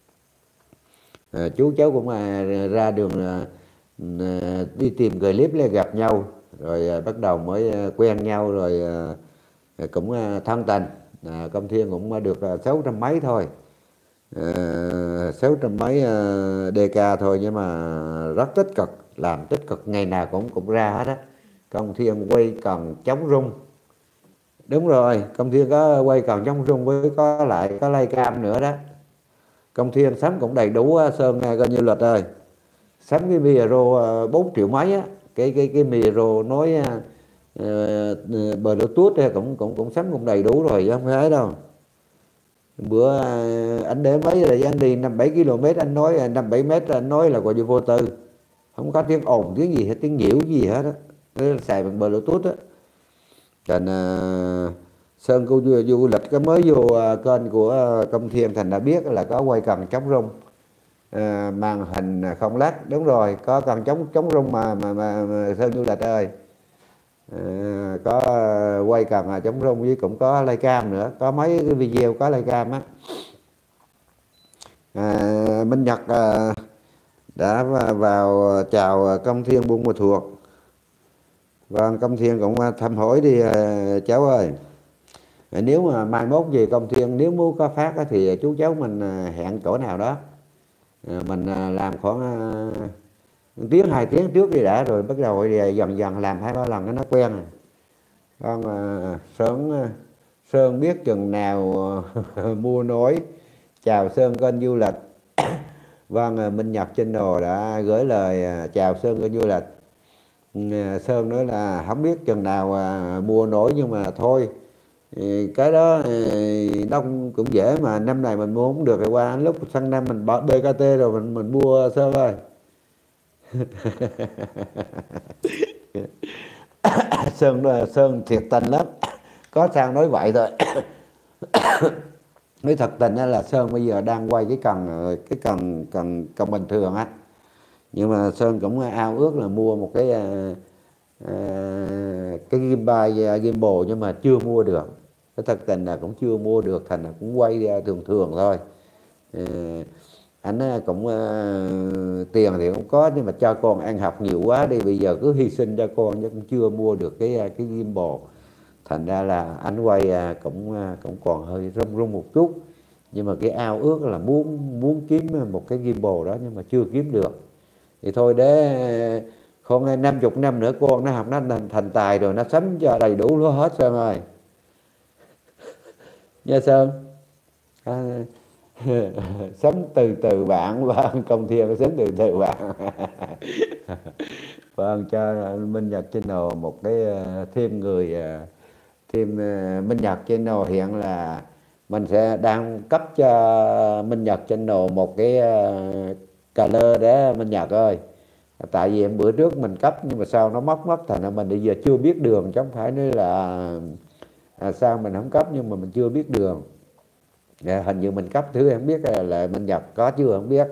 S3: Chú cháu cũng ra đường đi tìm clip lên gặp nhau, rồi bắt đầu mới quen nhau, rồi cũng thân tình. Công Thiên cũng được 600 mấy thôi, 600 mấy DK thôi, nhưng mà rất tích cực, làm tích cực, ngày nào cũng ra hết á. Công Thiên quay cần chống rung, đúng rồi, Công Thiên có quay cần chống rung với có lại có livecam nữa đó. Công Thiên sắm cũng đầy đủ á, Sơn coi như Lịch ơi, sắm cái micro 4 triệu mấy á, cái micro nói Bluetooth cũng sắm cũng đầy đủ rồi chứ không phải đâu. Bữa anh để mấy rồi anh đi 5-7 km, anh nói 5-7 mét anh nói là gọi như vô tư, không có tiếng ồn tiếng gì hết, tiếng nhiễu gì hết đó, xài bằng Bluetooth á. Còn Sơn cô du lịch cái mới vô kênh của Công Thiên thành đã biết là có quay cần chống rung, màn hình không led, đúng rồi, có cần chống rung mà Sơn du lịch ơi. Có quay cần chống rung với cũng có livecam nữa, có mấy cái video có livecam á. Minh Nhật đã vào chào Công Thiên Buôn Ma Thuột. Vâng, Công Thiên cũng thăm hỏi đi cháu ơi. Nếu mà mai mốt về Công Thiên nếu muốn có phát thì chú cháu mình hẹn chỗ nào đó, mình làm khoảng 1 tiếng 2 tiếng trước đi đã, rồi bắt đầu dần dần làm 2-3 lần nó quen. Con Sơn biết chừng nào mua nổi. Chào Sơn kênh du lịch. Vâng, Minh Nhật Channel đã gửi lời chào Sơn kênh du lịch. Sơn nói là không biết chừng nào mua nổi, nhưng mà thôi cái đó nó cũng dễ mà, năm này mình mua không được thì qua lúc sang năm mình bỏ BKT rồi mình mua Sơn ơi. Sơn thiệt tình lắm, có sao nói vậy thôi. Nói thật tình là Sơn bây giờ đang quay cái cần bình thường á, nhưng mà Sơn cũng ao ước là mua một cái gimbal nhưng mà chưa mua được. Cái thật tình là cũng chưa mua được, thành là cũng quay thường thường thôi. Anh cũng tiền thì không có, nhưng mà cho con ăn học nhiều quá đi, bây giờ cứ hy sinh cho con chứ cũng chưa mua được cái gimbal. Thành ra là anh quay cũng còn hơi rung một chút, nhưng mà cái ao ước là muốn kiếm một cái gimbal đó nhưng mà chưa kiếm được. Thì thôi để khoảng 50 năm nữa con nó học nó thành tài rồi nó sắm cho đầy đủ luôn hết Sơn ơi. Nha Sơn. Sắm từ bạn. Vâng, Công Thiên sắm từ bạn. Vâng, cho Minh Nhật Channel một cái thêm Minh Nhật Channel hiện là mình sẽ đang cấp cho Minh Nhật Channel một cái color để Minh Nhật ơi. Tại vì bữa trước mình cấp nhưng mà sao nó mất thành ra mình bây giờ chưa biết đường, chứ không phải nói là sao mình không cấp, nhưng mà mình chưa biết đường. Hình như mình cấp thứ em biết là Minh Nhật có chưa không biết.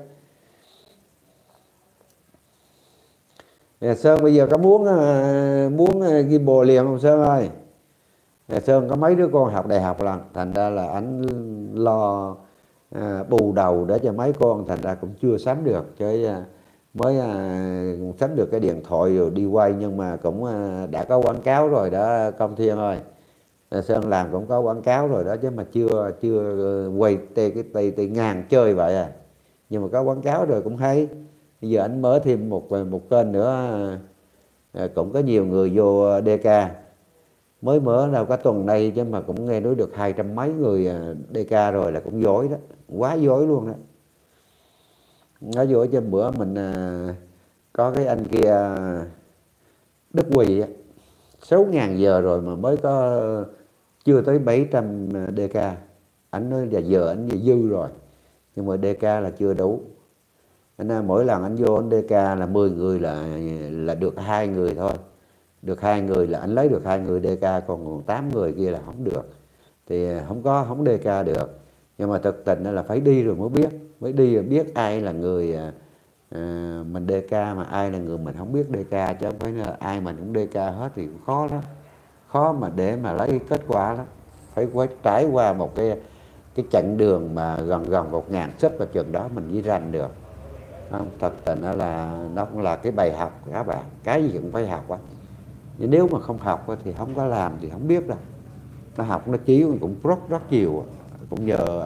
S3: Sơn bây giờ có muốn gimbal liền không Sơn ơi? Sơn có mấy đứa con học đại học lần, thành ra là anh lo bù đầu để cho mấy con, thành ra cũng chưa sắm được, chứ mới sắm được cái điện thoại rồi đi quay, nhưng mà cũng đã có quảng cáo rồi đó Công Thiên ơi. Sơn làm cũng có quảng cáo rồi đó, chứ mà chưa quay tay ngàn chơi vậy à, nhưng mà có quảng cáo rồi cũng hay. Bây giờ anh mở thêm một kênh nữa, cũng có nhiều người vô DK, mới mở đâu có tuần này chứ mà cũng nghe nói được 200 mấy người DK rồi, là cũng giỏi đó, quá giỏi luôn đó. Nói vô trên bữa mình có cái anh kia Đức Quỳ 6.000 giờ rồi mà mới có chưa tới 700 DK. Anh nói là giờ anh dư rồi, nhưng mà DK là chưa đủ. Anh mỗi lần anh vô anh DK là 10 người là được 2 người thôi. Được 2 người là anh lấy được 2 người DK, còn 8 người kia là không được. Thì không DK được. Nhưng mà thực tình là phải đi rồi mới đi rồi biết ai là người mình DK, mà ai là người mình không biết DK, chứ không phải là ai mình cũng DK hết thì cũng khó đó. Khó mà để mà lấy kết quả đó. Phải trải qua một cái chặng đường mà gần 1.000 sub vào trường đó mình mới rành được. Không, thật tình là nó cũng là cái bài học của các bạn, cái gì cũng phải học á. Nhưng nếu mà không học thì không có làm thì không biết đâu. Nó học nó chiếu cũng rất nhiều, cũng nhờ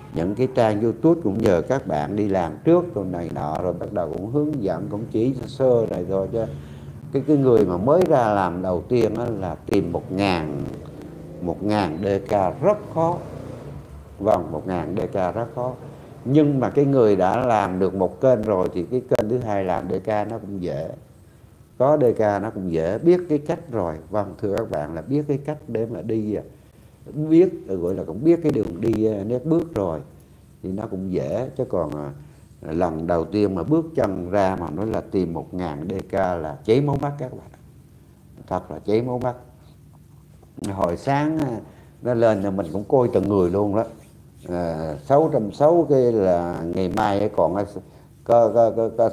S3: những cái trang YouTube cũng nhờ các bạn đi làm trước rồi này nọ, rồi bắt đầu cũng hướng dẫn, cũng chỉ sơ này thôi, chứ cái người mà mới ra làm đầu tiên đó là tìm 1.000 DK rất khó. Vâng, 1.000 DK rất khó. Nhưng mà cái người đã làm được một kênh rồi thì cái kênh thứ hai làm DK nó cũng dễ. Có DK nó cũng dễ, biết cái cách rồi. Vâng, thưa các bạn, là biết cái cách để mà đi, biết gọi là cũng biết cái đường đi nét bước rồi thì nó cũng dễ. Chứ còn lần đầu tiên mà bước chân ra mà nói là tìm 1.000 DK là cháy máu mắt các bạn, thật là cháy máu mắt. Hồi sáng nó lên là mình cũng coi từng người luôn đó. 660 cái là ngày mai còn có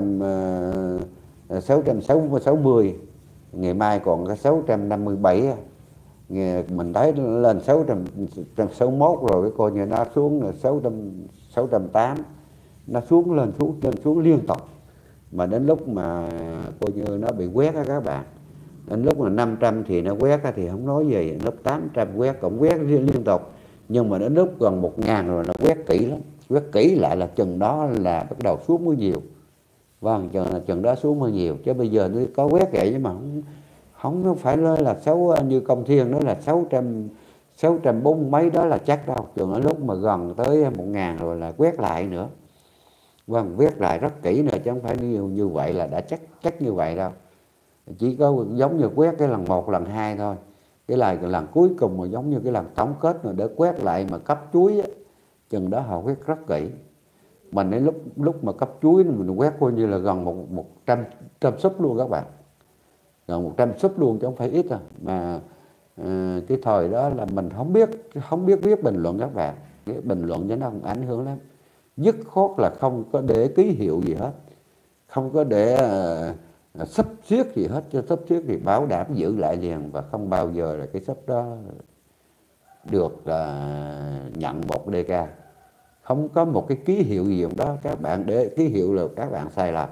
S3: 660, ngày mai còn có 657. Mình thấy lên 661 rồi, cái coi như nó xuống là 680, nó xuống lên xuống liên tục. Mà đến lúc mà coi như nó bị quét á các bạn, đến lúc mà 500 thì nó quét thì không nói gì, lúc 800 quét cũng quét liên tục. Nhưng mà đến lúc gần 1.000 rồi nó quét kỹ lắm, quét kỹ lại là chừng đó là bắt đầu xuống mới nhiều. Vâng, chừng đó xuống mới nhiều, chứ bây giờ nó có quét vậy nhưng mà không phải nói là như Công Thiên nói là 640 mấy đó là chắc đâu. Chừng ở lúc mà gần tới 1.000 rồi là quét lại nữa. Vâng, quét lại rất kỹ nữa, chứ không phải như vậy là đã chắc như vậy đâu. Chỉ có giống như quét cái lần 1, lần 2 thôi. Cái là lần cuối cùng mà giống như cái lần tổng kết rồi để quét lại mà cấp chuối á, chừng đó họ quét rất kỹ. Mình đến lúc mà cấp chuối mình quét coi như là gần 100 súp luôn các bạn, gần 100 súp luôn chứ không phải ít. Mà cái thời đó là mình không biết viết bình luận các bạn, cái bình luận cho nó không ảnh hưởng lắm. Dứt khoát là không có để ký hiệu gì hết, không có để sắp xếp gì hết. Cho sắp xếp thì bảo đảm giữ lại liền, và không bao giờ là cái sắp đó được nhận một DK. Không có một cái ký hiệu gì đó các bạn, để ký hiệu là các bạn sai lầm.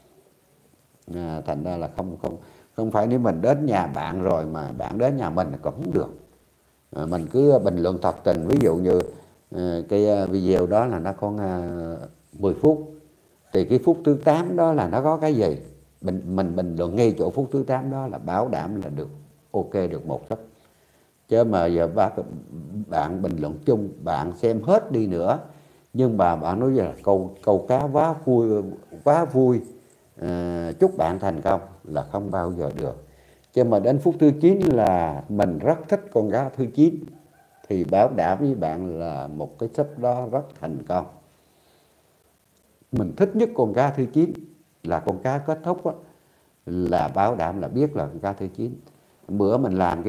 S3: Thành ra là không phải nếu mình đến nhà bạn rồi mà bạn đến nhà mình cũng không được. Mình cứ bình luận thật tình. Ví dụ như cái video đó là nó có 10 phút, thì cái phút thứ 8 đó là nó có cái gì, mình bình luận ngay chỗ phút thứ 8 đó là bảo đảm là được ok, được một sub. Chứ mà giờ bạn bình luận chung, bạn xem hết đi nữa, nhưng mà bạn nói là câu cá quá vui, chúc bạn thành công, là không bao giờ được. Chứ mà đến phút thứ 9 là mình rất thích con cá thứ 9 thì bảo đảm với bạn là một cái sub đó rất thành công. Mình thích nhất con cá thứ 9 là con cá kết thúc đó, là bảo đảm là biết là con cá thứ 9. Bữa mình làm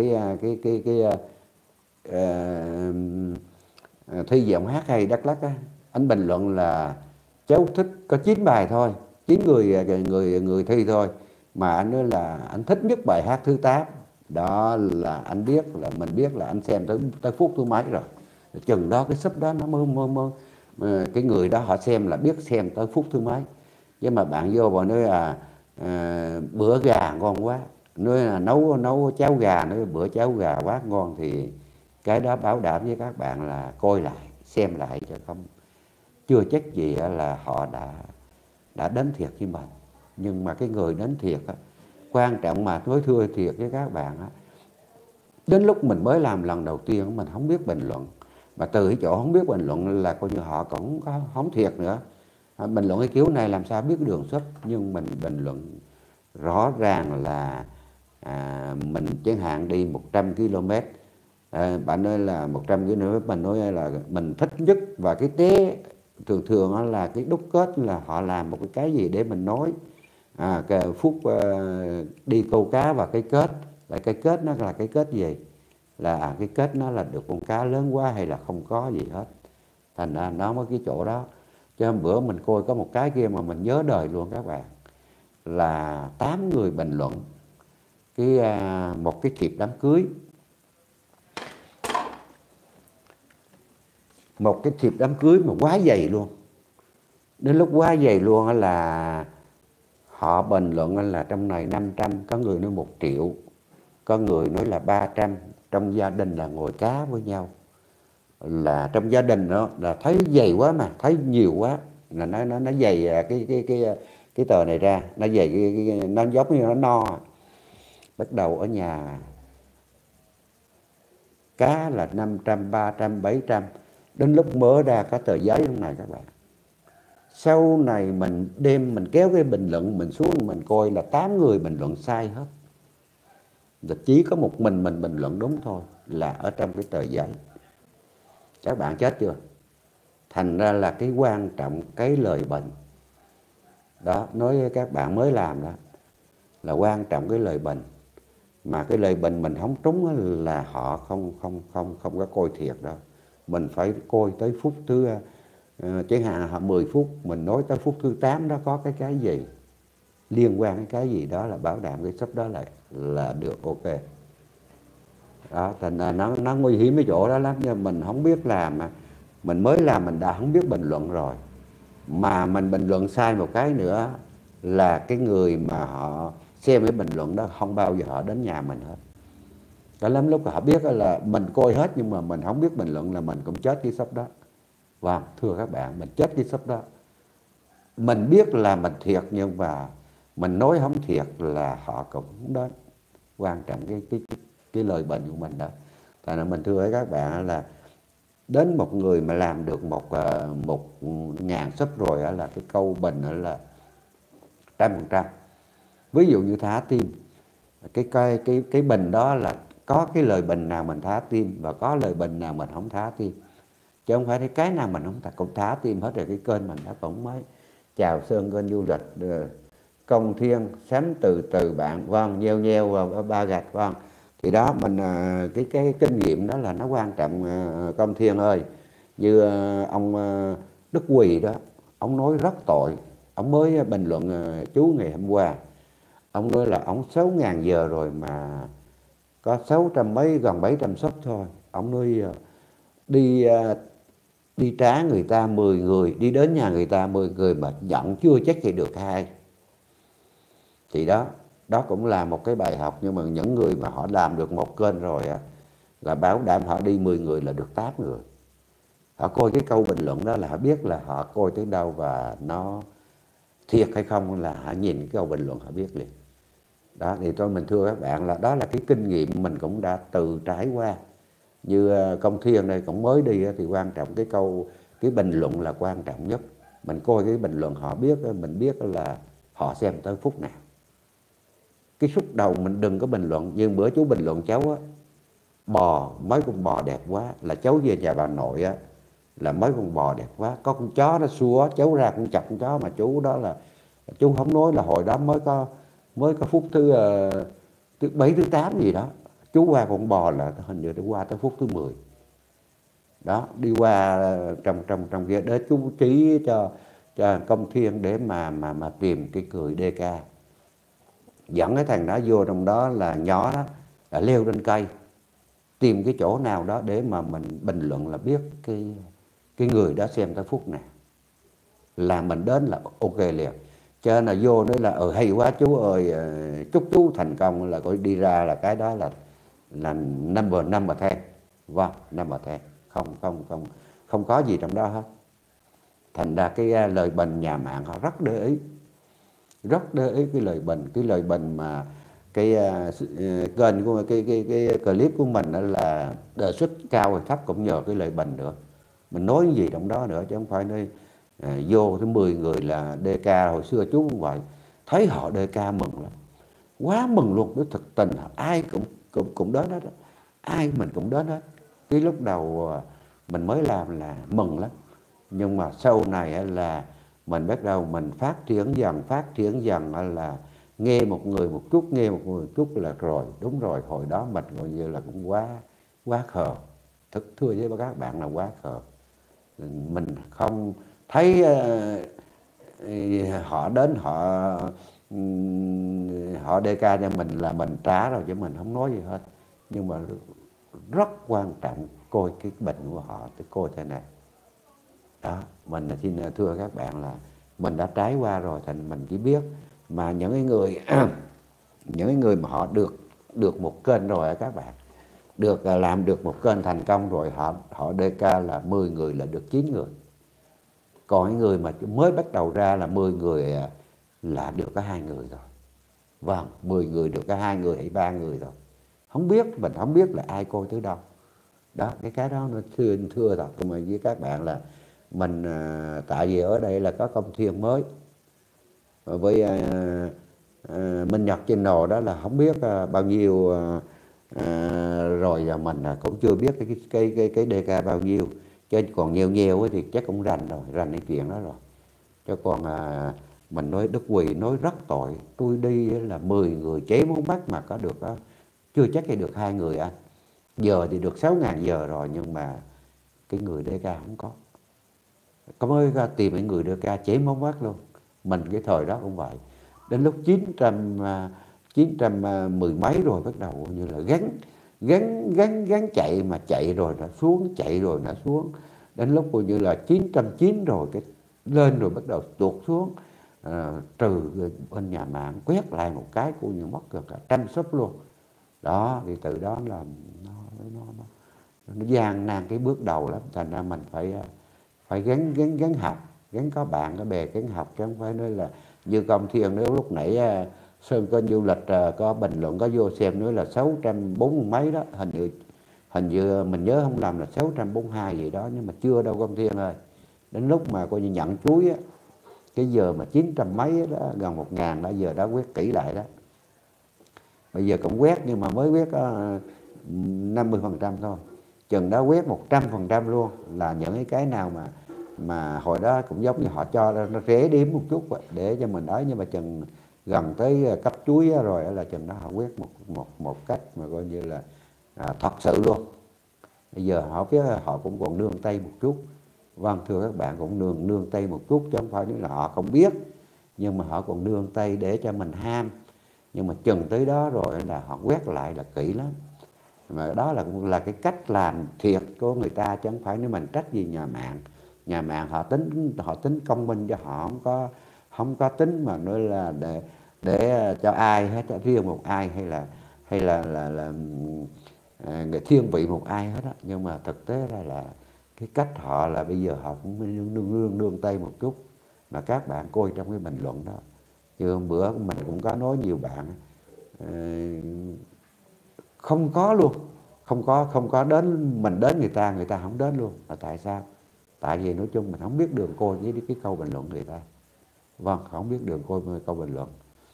S3: thi giọng hát hay Đắk Lắk á, anh bình luận là cháu thích có 9 bài thôi, 9 người thi thôi, mà anh nói là anh thích nhất bài hát thứ 8. Đó là anh biết là mình biết là anh xem tới phút thứ mấy rồi. Chừng đó cái sub đó nó mơ cái người đó họ xem là biết xem tới phút thứ mấy. Chứ mà bạn vô và nói là bữa gà ngon quá, nói là nấu cháo gà, nói bữa cháo gà quá ngon, thì cái đó bảo đảm với các bạn là coi lại, xem lại, cho không chưa chắc gì là họ đã đến thiệt với mình. Nhưng mà cái người đến thiệt á, quan trọng mà nói thưa thiệt với các bạn á, đến lúc mình mới làm lần đầu tiên mình không biết bình luận, mà từ cái chỗ không biết bình luận là coi như họ cũng không thiệt nữa. Bình luận cái kiểu này làm sao biết đường sub. Nhưng mình bình luận rõ ràng là mình chẳng hạn đi 100 km, bạn nói là 100 km, mình nói là mình thích nhất. Và cái tế thường là cái đúc kết là họ làm một cái gì để mình nói cái phút đi câu cá và cái kết. Là cái kết nó là cái kết gì, là cái kết nó là được con cá lớn quá hay là không có gì hết. Thành ra nó mới cái chỗ đó. Chứ hôm bữa mình coi có một cái kia mà mình nhớ đời luôn các bạn, là 8 người bình luận một cái thiệp đám cưới. Một cái thiệp đám cưới mà quá dày luôn. Đến lúc quá dày luôn là họ bình luận là trong này 500, có người nói 1 triệu, có người nói là 300, trong gia đình là ngồi cá với nhau. là trong gia đình đó là thấy dày quá mà thấy nhiều quá là nó dày cái tờ này ra, nó dày nó giống như nó no. Bắt đầu ở nhà cá là 500, 300, 700, đến lúc mở ra cái tờ giấy lúc này các bạn. Sau này mình kéo cái bình luận mình xuống mình coi là 8 người bình luận sai hết. Và chỉ có một mình bình luận đúng thôi là ở trong cái tờ giấy. Các bạn chết chưa? Thành ra là cái quan trọng cái lời bình. Đó, nói với các bạn mới làm đó là quan trọng cái lời bình. Mà cái lời bình mình không trúng là họ không có coi thiệt đâu. Mình phải coi tới phút thứ chẳng hạn họ 10 phút, mình nói tới phút thứ 8 đó có cái gì liên quan cái gì đó là bảo đảm cái sub đó là được ok. Đó, thành ra nó nguy hiểm cái chỗ đó lắm, nhưng mình không biết làm mà. Mình mới làm mình đã không biết bình luận rồi. Mà mình bình luận sai một cái nữa là cái người mà họ xem cái bình luận đó không bao giờ họ đến nhà mình hết. Có lắm lúc họ biết là mình coi hết nhưng mà mình không biết bình luận là mình cũng chết cái sub đó. Và thưa các bạn, mình chết cái sub đó. Mình biết là mình thiệt nhưng mà mình nói không thiệt là họ cũng không đến. Quan trọng cái lời bình của mình đó. Tại nên mình thưa với các bạn là đến một người mà làm được 1.000 sub rồi là cái câu bình là 100%. Ví dụ như thả tim, cái bình đó là có cái lời bình nào mình thả tim và có lời bình nào mình không thả tim. Chứ không phải cái nào mình không thả tim hết rồi. Cái kênh mình đã cũng mới chào Sơn kênh du lịch Công Thiên Sánh từ bạn vâng nheo và ba gạch vâng. Thì đó mình cái kinh nghiệm đó là nó quan trọng. Công Thiên ơi, như ông Đức Quỳ đó, ông nói rất tội. Ông mới bình luận chú ngày hôm qua, ông nói là ông 6.000 giờ rồi mà có 600 mấy gần 700 sub thôi. Ông nói đi trả người ta 10 người, đi đến nhà người ta 10 người mà giận chưa chắc gì được ai. Thì đó cũng là một cái bài học. Nhưng mà những người mà họ làm được một kênh rồi là bảo đảm họ đi 10 người là được 8 người. Họ coi cái câu bình luận đó là họ biết là họ coi tới đâu và nó thiệt hay không, là họ nhìn cái câu bình luận họ biết liền. Đó thì mình thưa các bạn là đó là cái kinh nghiệm mình cũng đã từ trải qua. Như Công Thiên đây cũng mới đi thì quan trọng cái bình luận là quan trọng nhất. Mình coi cái bình luận họ biết, mình biết là họ xem tới phút nào. Cái phút đầu mình đừng có bình luận. Nhưng bữa chú bình luận cháu mấy con bò đẹp quá, là cháu về nhà bà nội là mấy con bò đẹp quá, có con chó nó xua cháu ra con chặt con chó, mà chú đó là chú không nói là hồi đó mới có phút thứ 7 thứ 8 gì đó, chú qua con bò là hình như đã qua tới phút thứ 10 đó, đi qua trong kia để chú chỉ cho Công Thiên để mà tìm cái cười DK, dẫn cái thằng đó vô trong đó là nhỏ đó là leo lên cây tìm cái chỗ nào đó để mà mình bình luận là biết cái người đó xem tới phút nào là mình đến là ok liền. Cho nên là vô nói là hay quá chú ơi, chúc chú thành công, là coi đi ra là cái đó là number 10. Vâng, number 10. Không có gì trong đó hết. Thành ra cái lời bình nhà mạng họ rất để ý cái lời bình mà cái kênh của cái clip của mình là đề xuất cao hay thấp cũng nhờ cái lời bình nữa. Mình nói gì trong đó nữa chứ không phải nói vô tới 10 người là DK. Hồi xưa chú cũng vậy, thấy họ DK mừng lắm, quá mừng luôn. Nó thực tình ai cũng đến hết, ai mình cũng đến hết. Cái lúc đầu mình mới làm là mừng lắm, nhưng mà sau này là mình bắt đầu mình phát triển dần là nghe một người một chút là rồi. Đúng rồi, hồi đó mình gọi như là cũng quá khờ. Thưa với các bạn là quá khờ. Mình không thấy họ đến họ DK cho mình là mình trả rồi chứ mình không nói gì hết. Nhưng mà rất quan trọng coi cái bệnh của họ, tôi coi thế này. Đó, mình xin thưa các bạn là mình đã trải qua rồi, thành mình chỉ biết. Mà những cái người mà họ được một kênh rồi các bạn, được làm được một kênh thành công rồi, họ DK là 10 người là được 9 người. Còn những người mà mới bắt đầu ra là 10 người là được có 2 người rồi. Vâng, 10 người được có 2 người hay 3 người rồi. Không biết, mình không biết là ai coi tới đâu. Đó, cái đó nó thưa thật mà với các bạn là mình tại vì ở đây là có công thiên mới với Minh Nhật Channel đó là không biết bao nhiêu rồi mình cũng chưa biết cái DK bao nhiêu, chứ còn nhiều thì chắc cũng rành rồi, rành cái chuyện đó rồi. Chứ còn mình nói Đức Quỳ nói rất tội, tôi đi là 10 người chế muốn bắt mà có được chưa chắc hay được 2 người anh. Giờ thì được 6.000 giờ rồi nhưng mà cái người DK không có mới tìm những người DK chế móng bắt luôn. Mình cái thời đó cũng vậy, đến lúc 900 mười mấy rồi bắt đầu như là gắn chạy, mà chạy rồi nó xuống, chạy rồi nó xuống, đến lúc coi như là 909 rồi cái lên rồi bắt đầu tuột xuống, trừ bên nhà mạng quét lại một cái coi như mất gần cả 100 sub luôn. Đó thì từ đó là nó gian nan cái bước đầu lắm, thành ra mình phải gắn học, gắn có bạn có bè gắn học, chứ không phải nói là như Công Thiên nếu lúc nãy Sơn kênh du lịch có bình luận có vô xem nói là 640 mấy đó, hình như mình nhớ không lầm là 642 gì đó, nhưng mà chưa đâu Công Thiên ơi. Đến lúc mà coi như nhận chuối á, cái giờ mà 900 mấy đó, gần 1.000 đã, giờ đã quét kỹ lại đó. Bây giờ cũng quét nhưng mà mới quét 50% thôi, chừng đó quét 100% luôn, là những cái nào mà hồi đó cũng giống như họ cho nó rẻ điểm một chút vậy, để cho mình ấy, nhưng mà chừng gần tới cấp chuối rồi là chừng đó họ quét một cách mà coi như là thật sự luôn. Bây giờ họ biết họ cũng còn nương tay một chút. Vâng, thưa các bạn, cũng nương tay một chút, chứ không phải nói là họ không biết, nhưng mà họ còn nương tay để cho mình ham. Nhưng mà chừng tới đó rồi là họ quét lại là kỹ lắm. Mà đó là cái cách làm thiệt của người ta, chứ không phải nếu mình trách gì nhà mạng. Nhà mạng họ tính công minh, cho họ không có tính mà nói là để cho ai hết, riêng một ai hay là người thiên vị một ai hết á. Nhưng mà thực tế là cái cách họ là bây giờ họ cũng nương tay một chút, mà các bạn coi trong cái bình luận đó. Chứ hôm bữa mình cũng có nói nhiều bạn không có luôn, không có đến, mình đến người ta không đến luôn. Là tại sao? Tại vì nói chung mình không biết đường coi với cái câu bình luận người ta. Vâng, không biết đường coi câu bình luận.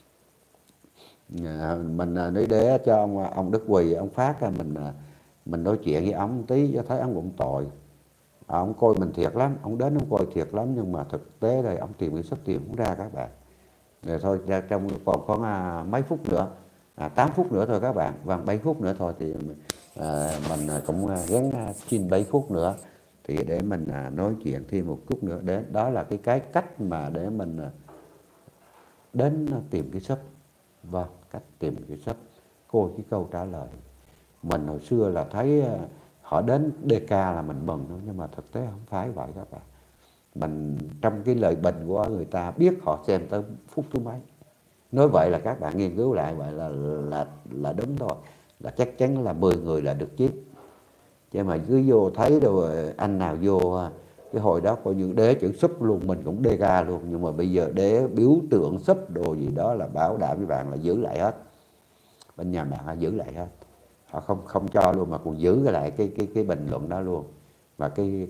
S3: Mình nói để cho ông Đức Quỳ ông phát mình nói chuyện với ông tí, cho thấy ông cũng tội. Ông coi mình thiệt lắm, ông đến ông coi thiệt lắm, nhưng mà thực tế đây ông tìm cái số tiền cũng ra các bạn. Rồi thôi, trong còn mấy phút nữa, 8 phút nữa thôi các bạn. Vâng, 7 phút nữa thôi thì mình cũng gắn xin 7 phút nữa thì để mình nói chuyện thêm một chút nữa. Đó là cái cách mà để mình đến tìm cái shop. Vâng, cách tìm cái shop, coi cái câu trả lời. Mình hồi xưa là thấy họ đến DK là mình mừng thôi, nhưng mà thực tế không phải vậy các bạn. Mình trong cái lời bình của người ta biết họ xem tới phút thứ mấy. Nói vậy là các bạn nghiên cứu lại vậy là đúng thôi, là chắc chắn là 10 người là được chip. Chứ mà cứ vô thấy rồi anh nào vô cái hồi đó coi như đế chữ súp luôn, mình cũng DK luôn. Nhưng mà bây giờ đế biểu tượng súp đồ gì đó là bảo đảm với bạn là giữ lại hết. Bên nhà mạng họ giữ lại hết, họ không cho luôn, mà còn giữ lại cái bình luận đó luôn. Và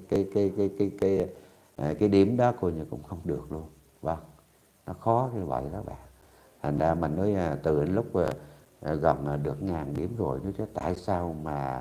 S3: cái điểm đó coi như cũng không được luôn. Vâng, nó khó như vậy các bạn. Thành ra mình nói từ đến lúc gần được 1.000 điểm rồi, nói chứ tại sao mà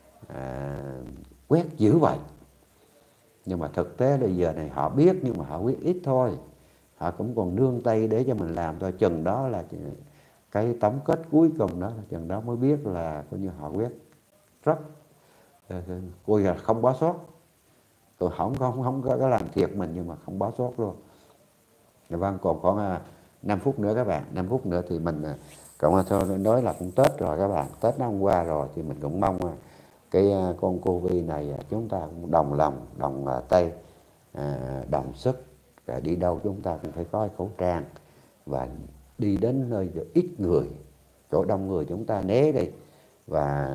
S3: quét dữ vậy. Nhưng mà thực tế bây giờ này họ biết, nhưng mà họ quyết ít thôi. Họ cũng còn nương tay để cho mình làm thôi. Chừng đó là cái tổng kết cuối cùng đó, chừng đó mới biết là coi như họ quét rất coi là không bỏ sót. Tôi không có làm thiệt mình, nhưng mà không bỏ sót luôn. Vâng, còn khoảng 5 phút nữa các bạn. 5 phút nữa thì mình cộng thôi, nói là cũng Tết rồi các bạn. Tết nó hôm qua rồi thì mình cũng mong cái con Covid này chúng ta cũng đồng lòng, đồng tay, đồng sức. Đi đâu chúng ta cũng phải có khẩu trang. Và đi đến nơi ít người, chỗ đông người chúng ta né đi. Và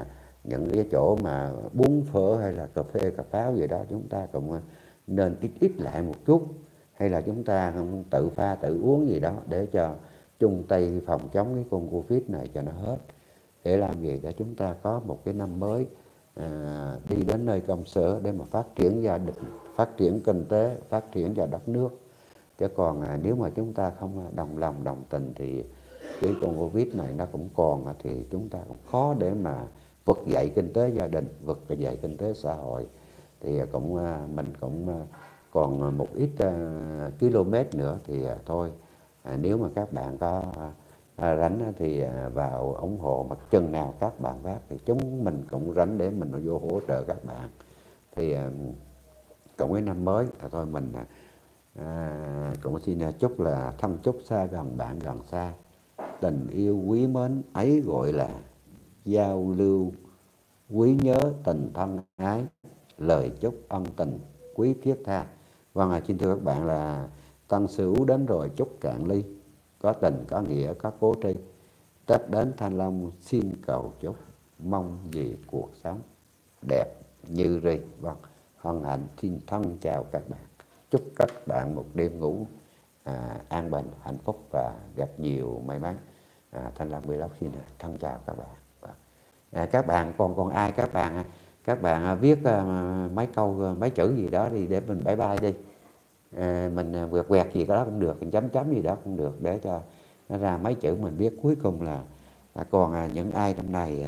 S3: những cái chỗ mà bún phở hay là cà phê cà pháo gì đó chúng ta cũng nên ít ít lại một chút, hay là chúng ta không tự pha tự uống gì đó để cho chung tay phòng chống cái con Covid này cho nó hết, để làm gì để chúng ta có một cái năm mới đi đến nơi công sở để mà phát triển gia đình, phát triển kinh tế, phát triển cho đất nước. Chứ còn nếu mà chúng ta không đồng lòng đồng tình thì cái con Covid này nó cũng còn, thì chúng ta cũng khó để mà vực dậy kinh tế gia đình, vực dậy kinh tế xã hội. Thì mình cũng còn một ít km nữa thì thôi, nếu mà các bạn có rảnh thì vào ủng hộ, mặt chừng nào các bạn phát thì chúng mình cũng rảnh để mình vô hỗ trợ các bạn. Thì cũng cái năm mới thôi mình cũng xin chúc là thân chúc xa gần bạn gần xa, tình yêu quý mến ấy gọi là giao lưu, quý nhớ tình thân ái, lời chúc ân tình quý thiết tha. Vâng, xin thưa các bạn là Tân Sửu đến rồi chúc cạn ly, có tình có nghĩa có cố tri, Tết đến Thanh Long xin cầu chúc, mong gì cuộc sống đẹp như ri. Vâng, hân hạnh xin thân chào các bạn, chúc các bạn một đêm ngủ an bình, hạnh phúc và gặp nhiều may mắn. Thanh Long Vlog xin thân chào các bạn. Các bạn còn ai các bạn viết mấy câu mấy chữ gì đó thì để mình bye bye đi, mình quẹt gì đó cũng được, chấm gì đó cũng được, để cho nó ra mấy chữ mình viết cuối cùng là còn những ai trong này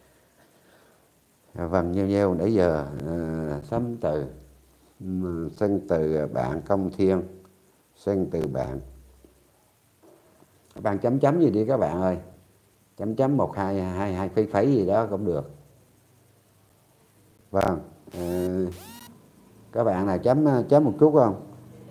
S3: vâng nhiều nãy giờ sấm từ sinh từ bạn Công Thiên, sinh từ bạn chấm gì đi các bạn ơi, chấm 1 2 2 phẩy gì đó cũng được. Vâng, các bạn nào chấm một chút không?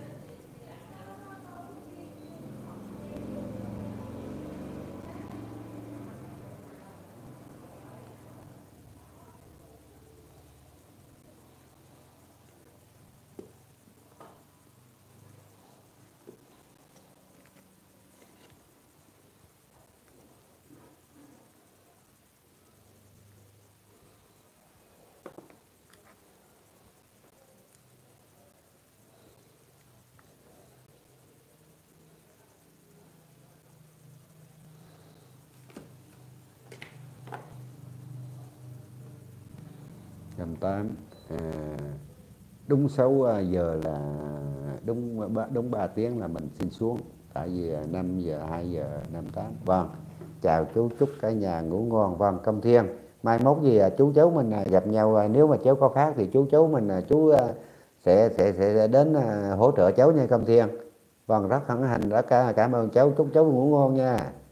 S3: Tầm 8 đúng 6 giờ là đúng 3 tiếng là mình xin xuống, tại vì 5 giờ 2 giờ 58. Vâng, chào chú, chúc cả nhà ngủ ngon. Vâng, Công Thiên, mai mốt gì chú cháu mình gặp nhau, nếu mà cháu có phát thì chú mình chú sẽ đến hỗ trợ cháu nha Công Thiên. Vâng, rất hân hạnh, rất cảm ơn cháu, chúc cháu ngủ ngon nha.